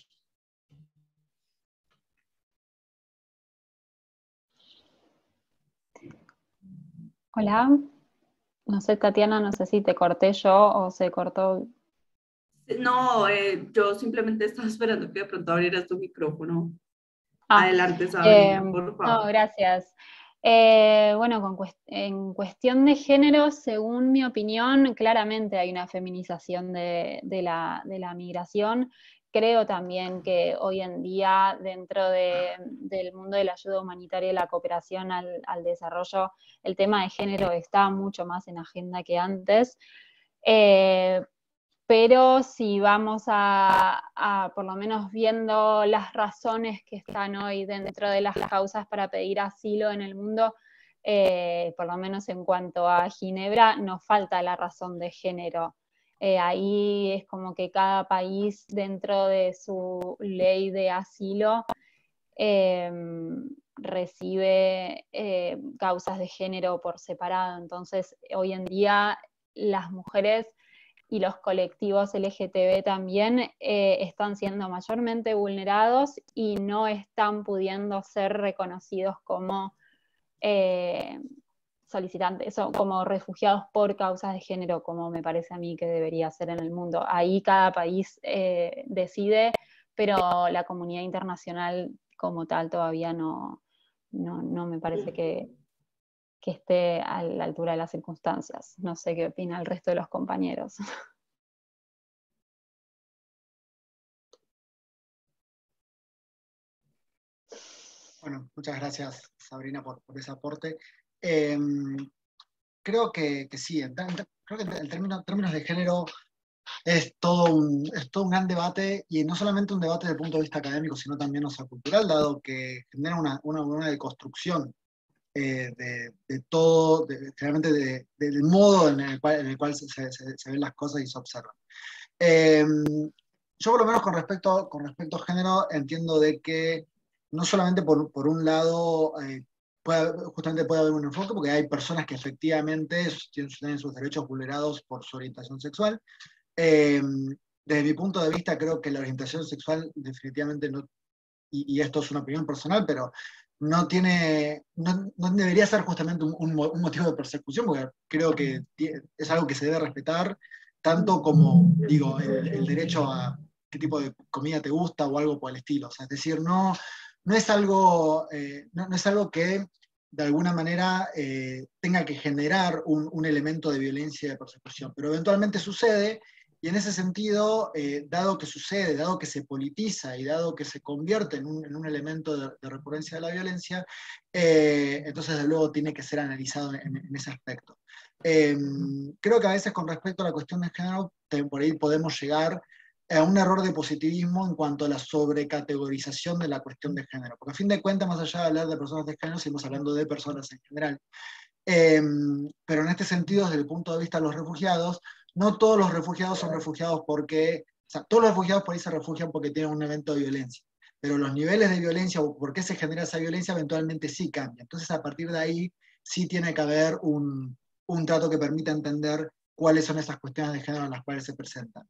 Hola, no sé, Tatiana, no sé si te corté yo o se cortó. No, eh, yo simplemente estaba esperando que de pronto abrieras tu micrófono. Ah, Adelante, Sabrina, eh, por favor. No, gracias. Eh, bueno, con cuest en cuestión de género, según mi opinión, claramente hay una feminización de, de, la, de la migración. creo también que hoy en día dentro de, del mundo de la ayuda humanitaria y la cooperación al, al desarrollo, el tema de género está mucho más en agenda que antes. Eh, pero si vamos a, a, por lo menos viendo las razones que están hoy dentro de las causas para pedir asilo en el mundo, eh, por lo menos en cuanto a Ginebra, nos falta la razón de género. Eh, ahí es como que cada país dentro de su ley de asilo eh, recibe eh, causas de género por separado. Entonces, hoy en día las mujeres y los colectivos L G T B también eh, están siendo mayormente vulnerados y no están pudiendo ser reconocidos como eh, solicitantes o como refugiados por causas de género, como me parece a mí que debería ser en el mundo. Ahí cada país eh, decide, pero la comunidad internacional como tal todavía no, no, no me parece que, que esté a la altura de las circunstancias. No sé qué opina el resto de los compañeros. Bueno, muchas gracias, Sabrina, por, por ese aporte. Eh, creo que, que sí, en, creo que en términos, términos de género es todo, un, es todo un gran debate, y no solamente un debate desde el punto de vista académico, sino también o sea, cultural, dado que genera una, una, una deconstrucción eh, de, de todo, de, realmente de, de, del modo en el cual, en el cual se, se, se ven las cosas y se observan. Eh, yo por lo menos con respecto, con respecto a género entiendo de que no solamente por, por un lado eh, puede, justamente puede haber un enfoque, porque hay personas que efectivamente tienen, tienen sus derechos vulnerados por su orientación sexual. Eh, desde mi punto de vista creo que la orientación sexual definitivamente no, y, y esto es una opinión personal, pero no tiene, no, no debería ser justamente un, un, un motivo de persecución, porque creo que es algo que se debe respetar, tanto como, digo, el, el derecho a qué tipo de comida te gusta o algo por el estilo. O sea, es decir, no, no, es, algo, eh, no, no es algo que de alguna manera eh, tenga que generar un, un elemento de violencia y de persecución, pero eventualmente sucede. Y en ese sentido, eh, dado que sucede, dado que se politiza y dado que se convierte en un, en un elemento de, de recurrencia de la violencia, eh, entonces desde luego tiene que ser analizado en, en ese aspecto. Eh, creo que a veces con respecto a la cuestión de género, por ahí podemos llegar a un error de positivismo en cuanto a la sobrecategorización de la cuestión de género, porque a fin de cuentas, más allá de hablar de personas de género, seguimos hablando de personas en general. Eh, pero en este sentido, desde el punto de vista de los refugiados, no todos los refugiados son refugiados porque, o sea, todos los refugiados por ahí se refugian porque tienen un evento de violencia, pero los niveles de violencia o por qué se genera esa violencia eventualmente sí cambian. Entonces, a partir de ahí, sí tiene que haber un, un trato que permita entender cuáles son esas cuestiones de género en las cuales se presentan.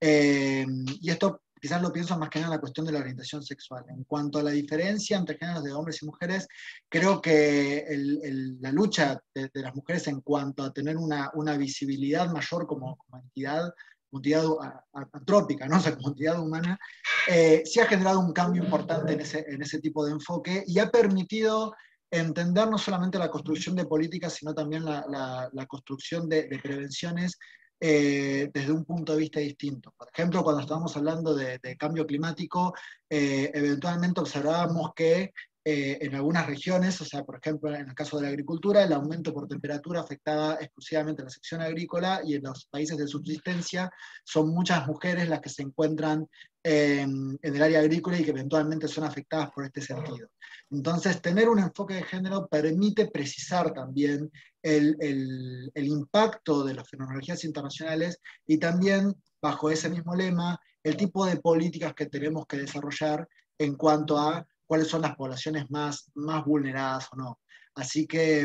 Eh, y esto quizás lo pienso más que nada en la cuestión de la orientación sexual. En cuanto a la diferencia entre géneros de hombres y mujeres, creo que el, el, la lucha de, de las mujeres en cuanto a tener una, una visibilidad mayor como, como entidad, como entidad antrópica, ¿no? O sea, como entidad humana, eh, sí ha generado un cambio importante en ese, en ese tipo de enfoque y ha permitido entender no solamente la construcción de políticas, sino también la, la, la construcción de, de prevenciones Eh, desde un punto de vista distinto. Por ejemplo, cuando estábamos hablando de, de cambio climático, eh, eventualmente observábamos que eh, en algunas regiones, o sea, por ejemplo, en el caso de la agricultura, el aumento por temperatura afectaba exclusivamente a la sección agrícola, y en los países de subsistencia son muchas mujeres las que se encuentran en, en el área agrícola y que eventualmente son afectadas por este sentido. Entonces, tener un enfoque de género permite precisar también el, el, el impacto de las fenomenologías internacionales y también, bajo ese mismo lema, el tipo de políticas que tenemos que desarrollar en cuanto a cuáles son las poblaciones más, más vulneradas o no. Así que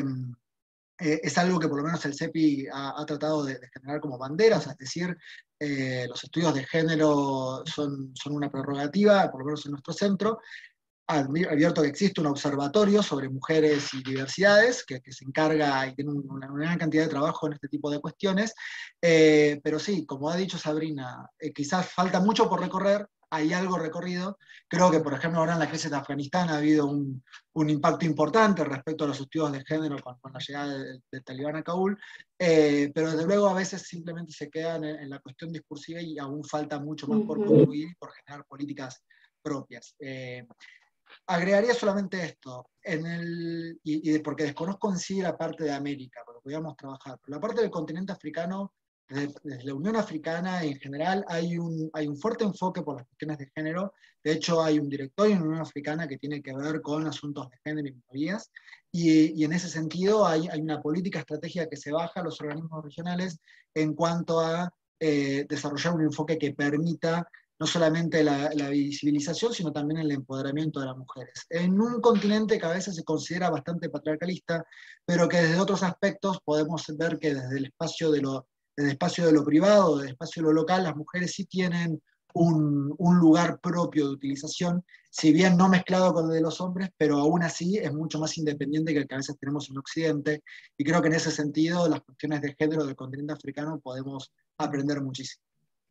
eh, es algo que por lo menos el CEPI ha, ha tratado de, de generar como banderas, es decir, eh, los estudios de género son, son una prerrogativa, por lo menos en nuestro centro. Ha abierto que existe un observatorio sobre mujeres y diversidades que, que se encarga y tiene una, una gran cantidad de trabajo en este tipo de cuestiones, eh, pero sí, como ha dicho Sabrina, eh, quizás falta mucho por recorrer, hay algo recorrido. Creo que, por ejemplo, ahora en la crisis de Afganistán ha habido un, un impacto importante respecto a los estudios de género con, con la llegada del de Talibán a Kabul, eh, pero desde luego a veces simplemente se quedan en, en la cuestión discursiva y aún falta mucho más por construir y por generar políticas propias. Eh, agregaría solamente esto, en el, y, y porque desconozco en sí la parte de América, porque podríamos trabajar, pero la parte del continente africano, desde, desde la Unión Africana en general, hay un, hay un fuerte enfoque por las cuestiones de género. De hecho, hay un directorio en la Unión Africana que tiene que ver con asuntos de género y minorías, y, y en ese sentido hay, hay una política estratégica que se baja a los organismos regionales en cuanto a eh, desarrollar un enfoque que permita no solamente la, la visibilización, sino también el empoderamiento de las mujeres. En un continente que a veces se considera bastante patriarcalista, pero que desde otros aspectos podemos ver que desde el espacio de lo, desde el espacio de lo privado, desde el espacio de lo local, las mujeres sí tienen un, un lugar propio de utilización, si bien no mezclado con el de los hombres, pero aún así es mucho más independiente que el que a veces tenemos en Occidente, y creo que en ese sentido las cuestiones de género del continente africano podemos aprender muchísimo.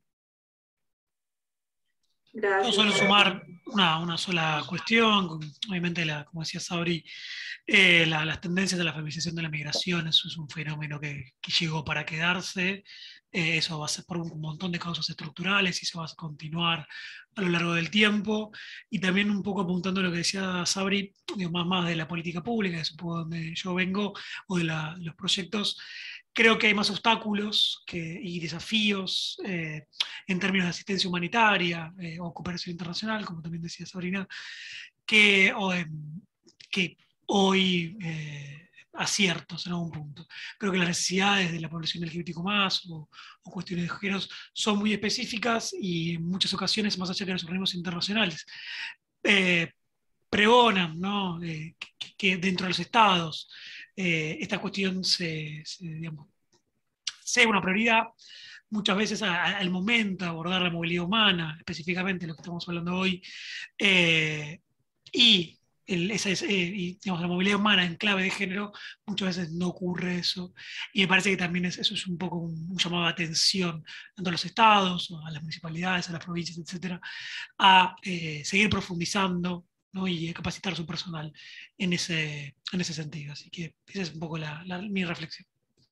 Gracias. Yo suelo sumar una, una sola cuestión, obviamente, la, como decía Sabri, eh, la, las tendencias de la feminización de la migración, eso es un fenómeno que, que llegó para quedarse, eh, eso va a ser por un montón de causas estructurales y eso va a continuar a lo largo del tiempo, y también un poco apuntando a lo que decía Sabri, digo, más, más de la política pública, que es un poco donde yo vengo, o de la, los proyectos. Creo que hay más obstáculos que, y desafíos eh, en términos de asistencia humanitaria eh, o cooperación internacional, como también decía Sabrina, que, o, eh, que hoy eh, aciertos en algún punto. Creo que las necesidades de la población L G B T Q más, o, o cuestiones de géneros son muy específicas y en muchas ocasiones, más allá de los organismos internacionales, eh, pregonan, ¿no? eh, que, que dentro de los estados eh, esta cuestión se, se, digamos, sea una prioridad. Muchas veces a, a, al momento de abordar la movilidad humana, específicamente lo que estamos hablando hoy, eh, y, el, esa es, eh, y digamos, la movilidad humana en clave de género, muchas veces no ocurre eso. Y me parece que también es, eso es un poco un, un llamado de atención tanto a los estados, a las municipalidades, a las provincias, etcétera, a eh, seguir profundizando, ¿no? Y capacitar su personal en ese, en ese sentido. Así que esa es un poco la, la, mi reflexión.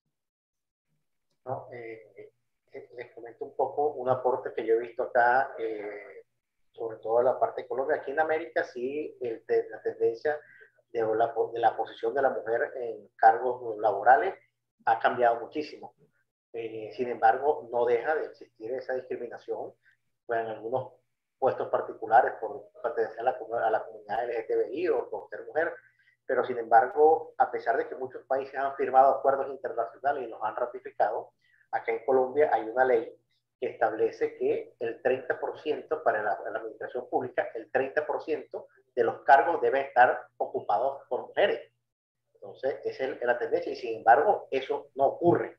No, eh, les comento un poco un aporte que yo he visto acá, eh, sobre todo en la parte de Colombia. Aquí en América sí, el, de, la tendencia de la, de la posición de la mujer en cargos laborales ha cambiado muchísimo. Eh, sin embargo, no deja de existir esa discriminación, pues, en algunos puestos particulares por pertenecer a la, a la comunidad L G T B I o por ser mujer. Pero sin embargo, a pesar de que muchos países han firmado acuerdos internacionales y los han ratificado, acá en Colombia hay una ley que establece que el treinta por ciento para la, la administración pública, el treinta por ciento de los cargos deben estar ocupados por mujeres. Entonces, esa es la tendencia y sin embargo, eso no ocurre.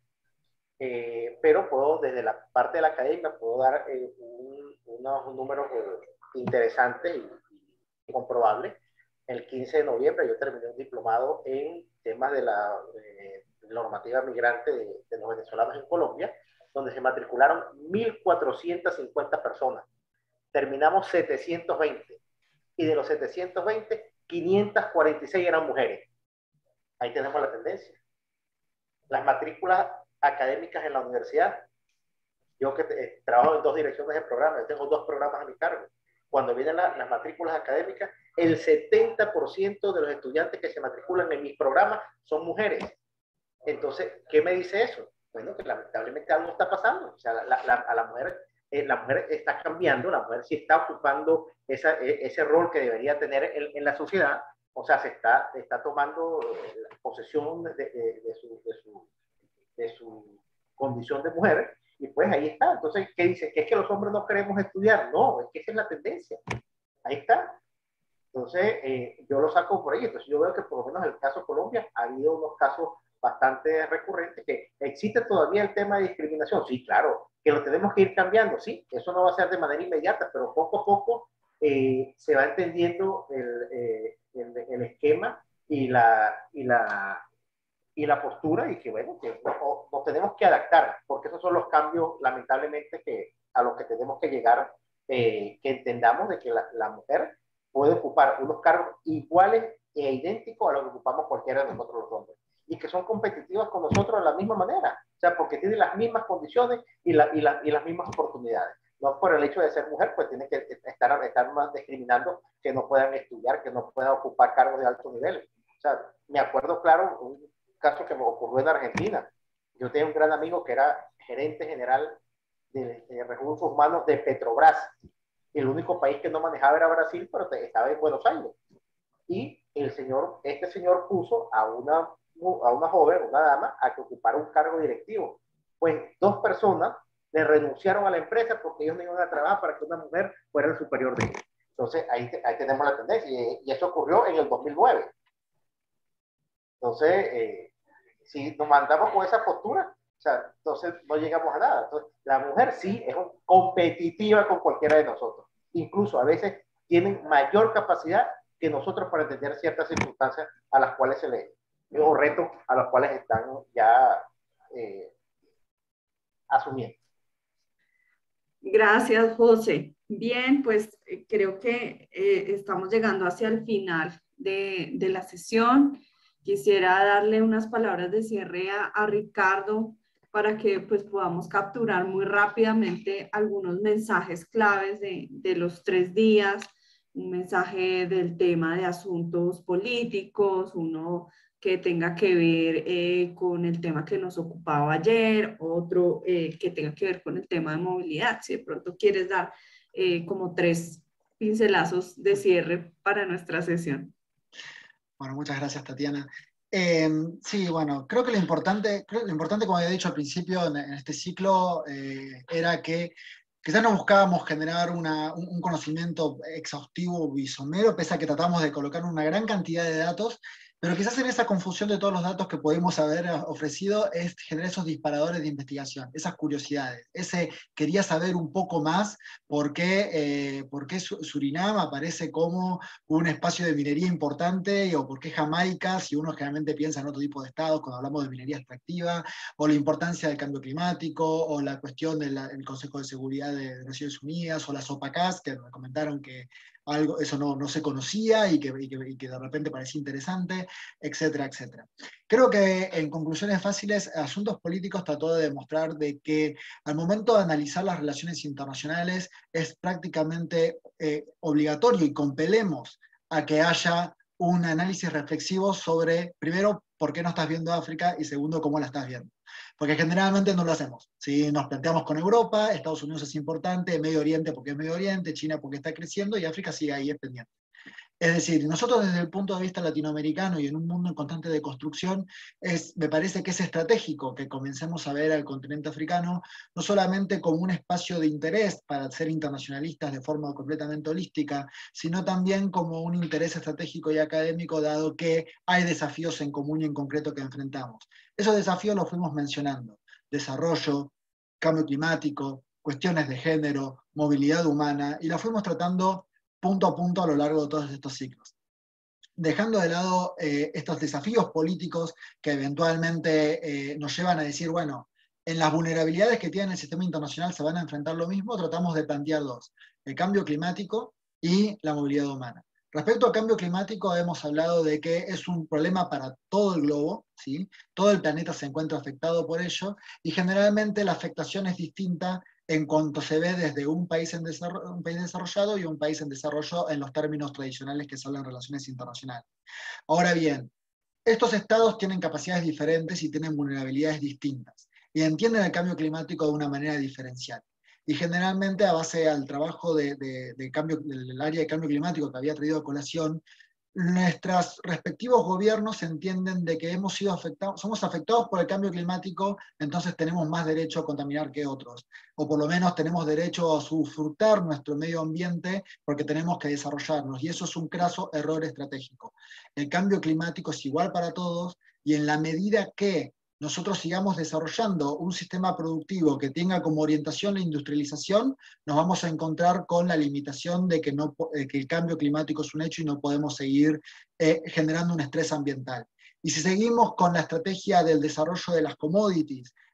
Eh, pero puedo, desde la parte de la academia, puedo dar eh, un, unos, un números eh, interesantes y, y comprobables. El quince de noviembre yo terminé un diplomado en temas de la eh, normativa migrante de, de los venezolanos en Colombia, donde se matricularon mil cuatrocientas cincuenta personas. Terminamos setecientos veinte. Y de los setecientos veinte, quinientas cuarenta y seis eran mujeres. Ahí tenemos la tendencia. Las matrículas académicas en la universidad. Yo que eh, trabajo en dos direcciones de programa, yo tengo dos programas a mi cargo. Cuando vienen la, las matrículas académicas, el setenta por ciento de los estudiantes que se matriculan en mis programas son mujeres. Entonces, ¿qué me dice eso? Bueno, que lamentablemente algo está pasando. O sea, la, la, a la mujer, eh, la mujer está cambiando, la mujer sí está ocupando esa, eh, ese rol que debería tener en, en la sociedad. O sea, se está, está tomando eh, posesión de, de, de, su, de, su, de su condición de mujer. Y pues ahí está. Entonces, ¿qué dice? ¿Que es que los hombres no queremos estudiar? No, es que esa es la tendencia. Ahí está. Entonces, eh, yo lo saco por ahí. Entonces, yo veo que por lo menos en el caso de Colombia ha habido unos casos bastante recurrentes que existe todavía el tema de discriminación. Sí, claro, que lo tenemos que ir cambiando. Sí, eso no va a ser de manera inmediata, pero poco a poco eh, se va entendiendo el, eh, el, el esquema y la, y la y la postura, y que bueno, que no, nos tenemos que adaptar, porque esos son los cambios lamentablemente que, a los que tenemos que llegar eh, que entendamos de que la, la mujer puede ocupar unos cargos iguales e idénticos a los que ocupamos cualquiera de nosotros los hombres, y que son competitivas con nosotros de la misma manera, o sea, porque tienen las mismas condiciones y, la, y, la, y las mismas oportunidades. No por el hecho de ser mujer, pues tiene que estar, estar más discriminando que no puedan estudiar, que no puedan ocupar cargos de alto nivel. O sea, me acuerdo claro un caso que me ocurrió en Argentina. Yo tenía un gran amigo que era gerente general de, de recursos humanos de Petrobras. El único país que no manejaba era Brasil, pero estaba en Buenos Aires. Y el señor, este señor puso a una, a una joven, una dama, a que ocupara un cargo directivo. Pues dos personas le renunciaron a la empresa porque ellos no iban a trabajar para que una mujer fuera el superior de ellos. Entonces, ahí, ahí tenemos la tendencia. Y, y eso ocurrió en el dos mil nueve. Entonces, eh, si nos mandamos con esa postura, o sea, entonces no llegamos a nada. Entonces, la mujer sí es competitiva con cualquiera de nosotros. Incluso a veces tienen mayor capacidad que nosotros para entender ciertas circunstancias a las cuales se les, o retos a los cuales están ya eh, asumiendo. Gracias, José. Bien, pues eh, creo que eh, estamos llegando hacia el final de, de la sesión. Quisiera darle unas palabras de cierre a, a Ricardo para que pues, podamos capturar muy rápidamente algunos mensajes claves de, de los tres días, un mensaje del tema de asuntos políticos, uno que tenga que ver eh, con el tema que nos ocupaba ayer, otro eh, que tenga que ver con el tema de movilidad. Si de pronto quieres dar eh, como tres pincelazos de cierre para nuestra sesión. Bueno, muchas gracias, Tatiana. Eh, sí, bueno, creo que lo importante, creo que lo importante, como había dicho al principio en, en este ciclo, eh, era que quizás no buscábamos generar una, un, un conocimiento exhaustivo y somero, pese a que tratamos de colocar una gran cantidad de datos, pero quizás en esa confusión de todos los datos que podemos haber ofrecido es generar esos disparadores de investigación, esas curiosidades, ese quería saber un poco más por qué, eh, por qué Surinam aparece como un espacio de minería importante, o por qué Jamaica, si uno generalmente piensa en otro tipo de estados cuando hablamos de minería extractiva, o la importancia del cambio climático, o la cuestión del Consejo de Seguridad de Naciones Unidas, o las OPACAS, que me comentaron que algo, eso no, no se conocía y que, y, que, y que de repente parecía interesante, etcétera, etcétera. Creo que en conclusiones fáciles, Asuntos Políticos trató de demostrar de que al momento de analizar las relaciones internacionales es prácticamente eh, obligatorio y compelemos a que haya un análisis reflexivo sobre, primero, por qué no estás viendo África y segundo, cómo la estás viendo. Porque generalmente no lo hacemos. ¿Sí? Nos planteamos con Europa, Estados Unidos es importante, Medio Oriente porque es Medio Oriente, China porque está creciendo y África sigue ahí es pendiente. Es decir, nosotros desde el punto de vista latinoamericano y en un mundo en constante de construcción, es, me parece que es estratégico que comencemos a ver al continente africano no solamente como un espacio de interés para ser internacionalistas de forma completamente holística, sino también como un interés estratégico y académico, dado que hay desafíos en común y en concreto que enfrentamos. Esos desafíos los fuimos mencionando: desarrollo, cambio climático, cuestiones de género, movilidad humana, y la fuimos tratando punto a punto a lo largo de todos estos ciclos. Dejando de lado eh, estos desafíos políticos que eventualmente eh, nos llevan a decir, bueno, en las vulnerabilidades que tiene el sistema internacional se van a enfrentar lo mismo, tratamos de plantear dos: el cambio climático y la movilidad humana. Respecto al cambio climático, hemos hablado de que es un problema para todo el globo, ¿sí? Todo el planeta se encuentra afectado por ello, y generalmente la afectación es distinta en cuanto se ve desde un país, en un país desarrollado y un país en desarrollo en los términos tradicionales que se hablan en relaciones internacionales. Ahora bien, estos estados tienen capacidades diferentes y tienen vulnerabilidades distintas, y entienden el cambio climático de una manera diferencial. Y generalmente, a base al trabajo de, de, de cambio, del área de cambio climático que había traído a colación, nuestros respectivos gobiernos entienden de que hemos sido afectados, somos afectados por el cambio climático, entonces tenemos más derecho a contaminar que otros, o por lo menos tenemos derecho a usufructar nuestro medio ambiente porque tenemos que desarrollarnos, y eso es un craso error estratégico. El cambio climático es igual para todos, y en la medida que nosotros sigamos desarrollando un sistema productivo que tenga como orientación la industrialización, nos vamos a encontrar con la limitación de que, no, eh, que el cambio climático es un hecho y no podemos seguir eh, generando un estrés ambiental. Y si seguimos con la estrategia del desarrollo de las commodities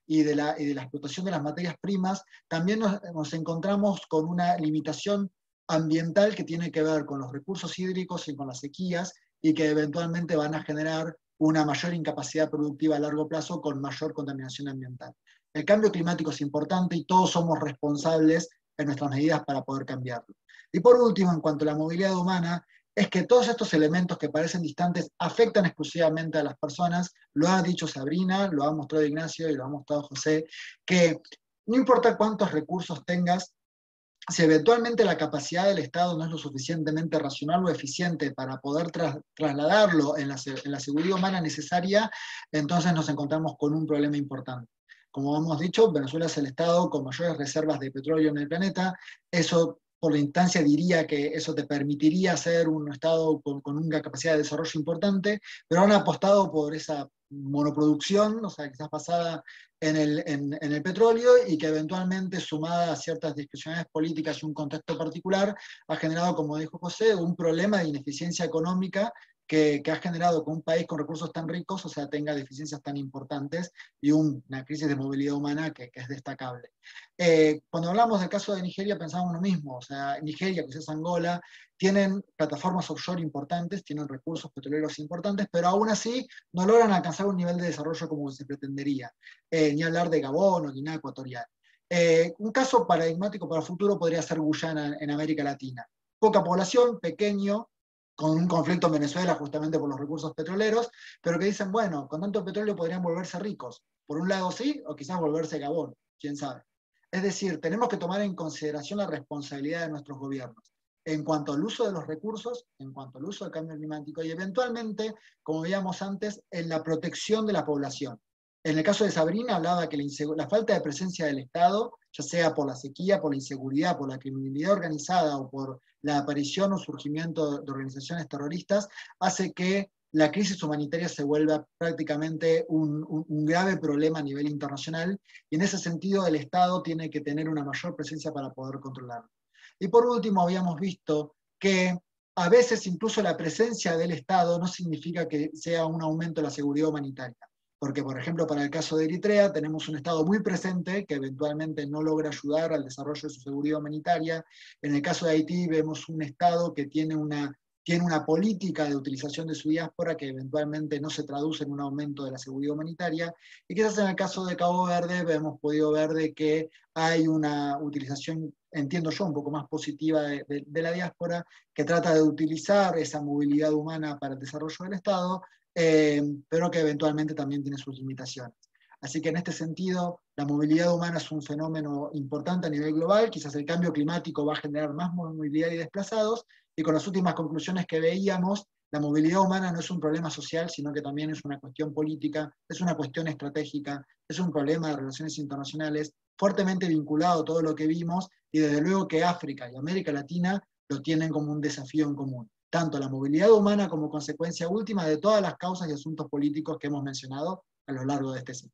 y de la, y de la explotación de las materias primas, también nos, nos encontramos con una limitación ambiental que tiene que ver con los recursos hídricos y con las sequías, y que eventualmente van a generar una mayor incapacidad productiva a largo plazo con mayor contaminación ambiental. El cambio climático es importante y todos somos responsables en nuestras medidas para poder cambiarlo. Y por último, en cuanto a la movilidad humana, es que todos estos elementos que parecen distantes afectan exclusivamente a las personas. Lo ha dicho Sabrina, lo ha mostrado Ignacio y lo ha mostrado José, que no importa cuántos recursos tengas, si eventualmente la capacidad del Estado no es lo suficientemente racional o eficiente para poder tras, trasladarlo en la, en la seguridad humana necesaria, entonces nos encontramos con un problema importante. Como hemos dicho, Venezuela es el Estado con mayores reservas de petróleo en el planeta. Eso, por la instancia, diría que eso te permitiría ser un Estado con, con una capacidad de desarrollo importante, pero han apostado por esa monoproducción, o sea, que está basada en el, en, en el petróleo, y que eventualmente, sumada a ciertas discusiones políticas y un contexto particular, ha generado, como dijo José, un problema de ineficiencia económica que, que ha generado que un país con recursos tan ricos, o sea, tenga deficiencias tan importantes y un, una crisis de movilidad humana que, que es destacable. Eh, cuando hablamos del caso de Nigeria, pensamos lo mismo, o sea, Nigeria, quizás Angola, tienen plataformas offshore importantes, tienen recursos petroleros importantes, pero aún así no logran alcanzar un nivel de desarrollo como se pretendería, eh, ni hablar de Gabón o Guinea Ecuatorial. Eh, un caso paradigmático para el futuro podría ser Guyana en América Latina. Poca población, pequeño, con un conflicto en Venezuela justamente por los recursos petroleros, pero que dicen, bueno, con tanto petróleo podrían volverse ricos. Por un lado sí, o quizás volverse Gabón, quién sabe. Es decir, tenemos que tomar en consideración la responsabilidad de nuestros gobiernos en cuanto al uso de los recursos, en cuanto al uso del cambio climático y eventualmente, como veíamos antes, en la protección de la población. En el caso de Sabrina hablaba que la, la falta de presencia del Estado, ya sea por la sequía, por la inseguridad, por la criminalidad organizada o por la aparición o surgimiento de organizaciones terroristas, hace que la crisis humanitaria se vuelva prácticamente un, un, un grave problema a nivel internacional, y en ese sentido el Estado tiene que tener una mayor presencia para poder controlarlo. Y por último, habíamos visto que a veces incluso la presencia del Estado no significa que sea un aumento de la seguridad humanitaria. Porque, por ejemplo, para el caso de Eritrea, tenemos un Estado muy presente que eventualmente no logra ayudar al desarrollo de su seguridad humanitaria. En el caso de Haití, vemos un Estado que tiene una, tiene una política de utilización de su diáspora que eventualmente no se traduce en un aumento de la seguridad humanitaria. Y quizás en el caso de Cabo Verde, hemos podido ver de que hay una utilización, entiendo yo, un poco más positiva de, de, de la diáspora, que trata de utilizar esa movilidad humana para el desarrollo del Estado, eh, pero que eventualmente también tiene sus limitaciones. Así que en este sentido, la movilidad humana es un fenómeno importante a nivel global. Quizás el cambio climático va a generar más movilidad y desplazados, y con las últimas conclusiones que veíamos, la movilidad humana no es un problema social, sino que también es una cuestión política, es una cuestión estratégica, es un problema de relaciones internacionales, fuertemente vinculado a todo lo que vimos, y desde luego que África y América Latina lo tienen como un desafío en común. Tanto la movilidad humana como consecuencia última de todas las causas y asuntos políticos que hemos mencionado a lo largo de este ciclo.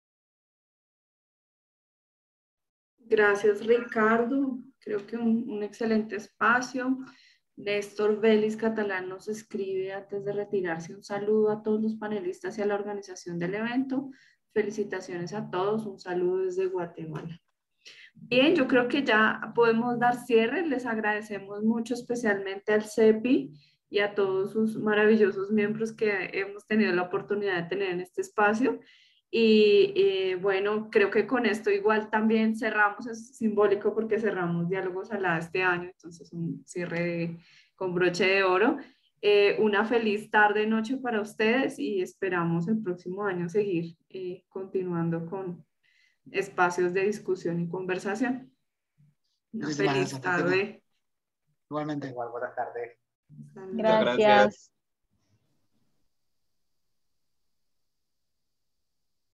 Gracias, Ricardo. Creo que un, un excelente espacio. Néstor Vélez Catalán nos escribe antes de retirarse un saludo a todos los panelistas y a la organización del evento. Felicitaciones a todos, un saludo desde Guatemala. Bien, yo creo que ya podemos dar cierre. Les agradecemos mucho, especialmente al CEPI y a todos sus maravillosos miembros que hemos tenido la oportunidad de tener en este espacio. Y eh, bueno, creo que con esto igual también cerramos, es simbólico porque cerramos Diálogos Alada este año, entonces un cierre de, con broche de oro. Eh, una feliz tarde, noche para ustedes, y esperamos el próximo año seguir eh, continuando con espacios de discusión y conversación. Una Muchísimas feliz gracias, tarde. Igualmente. Igual, buenas tardes. Gracias.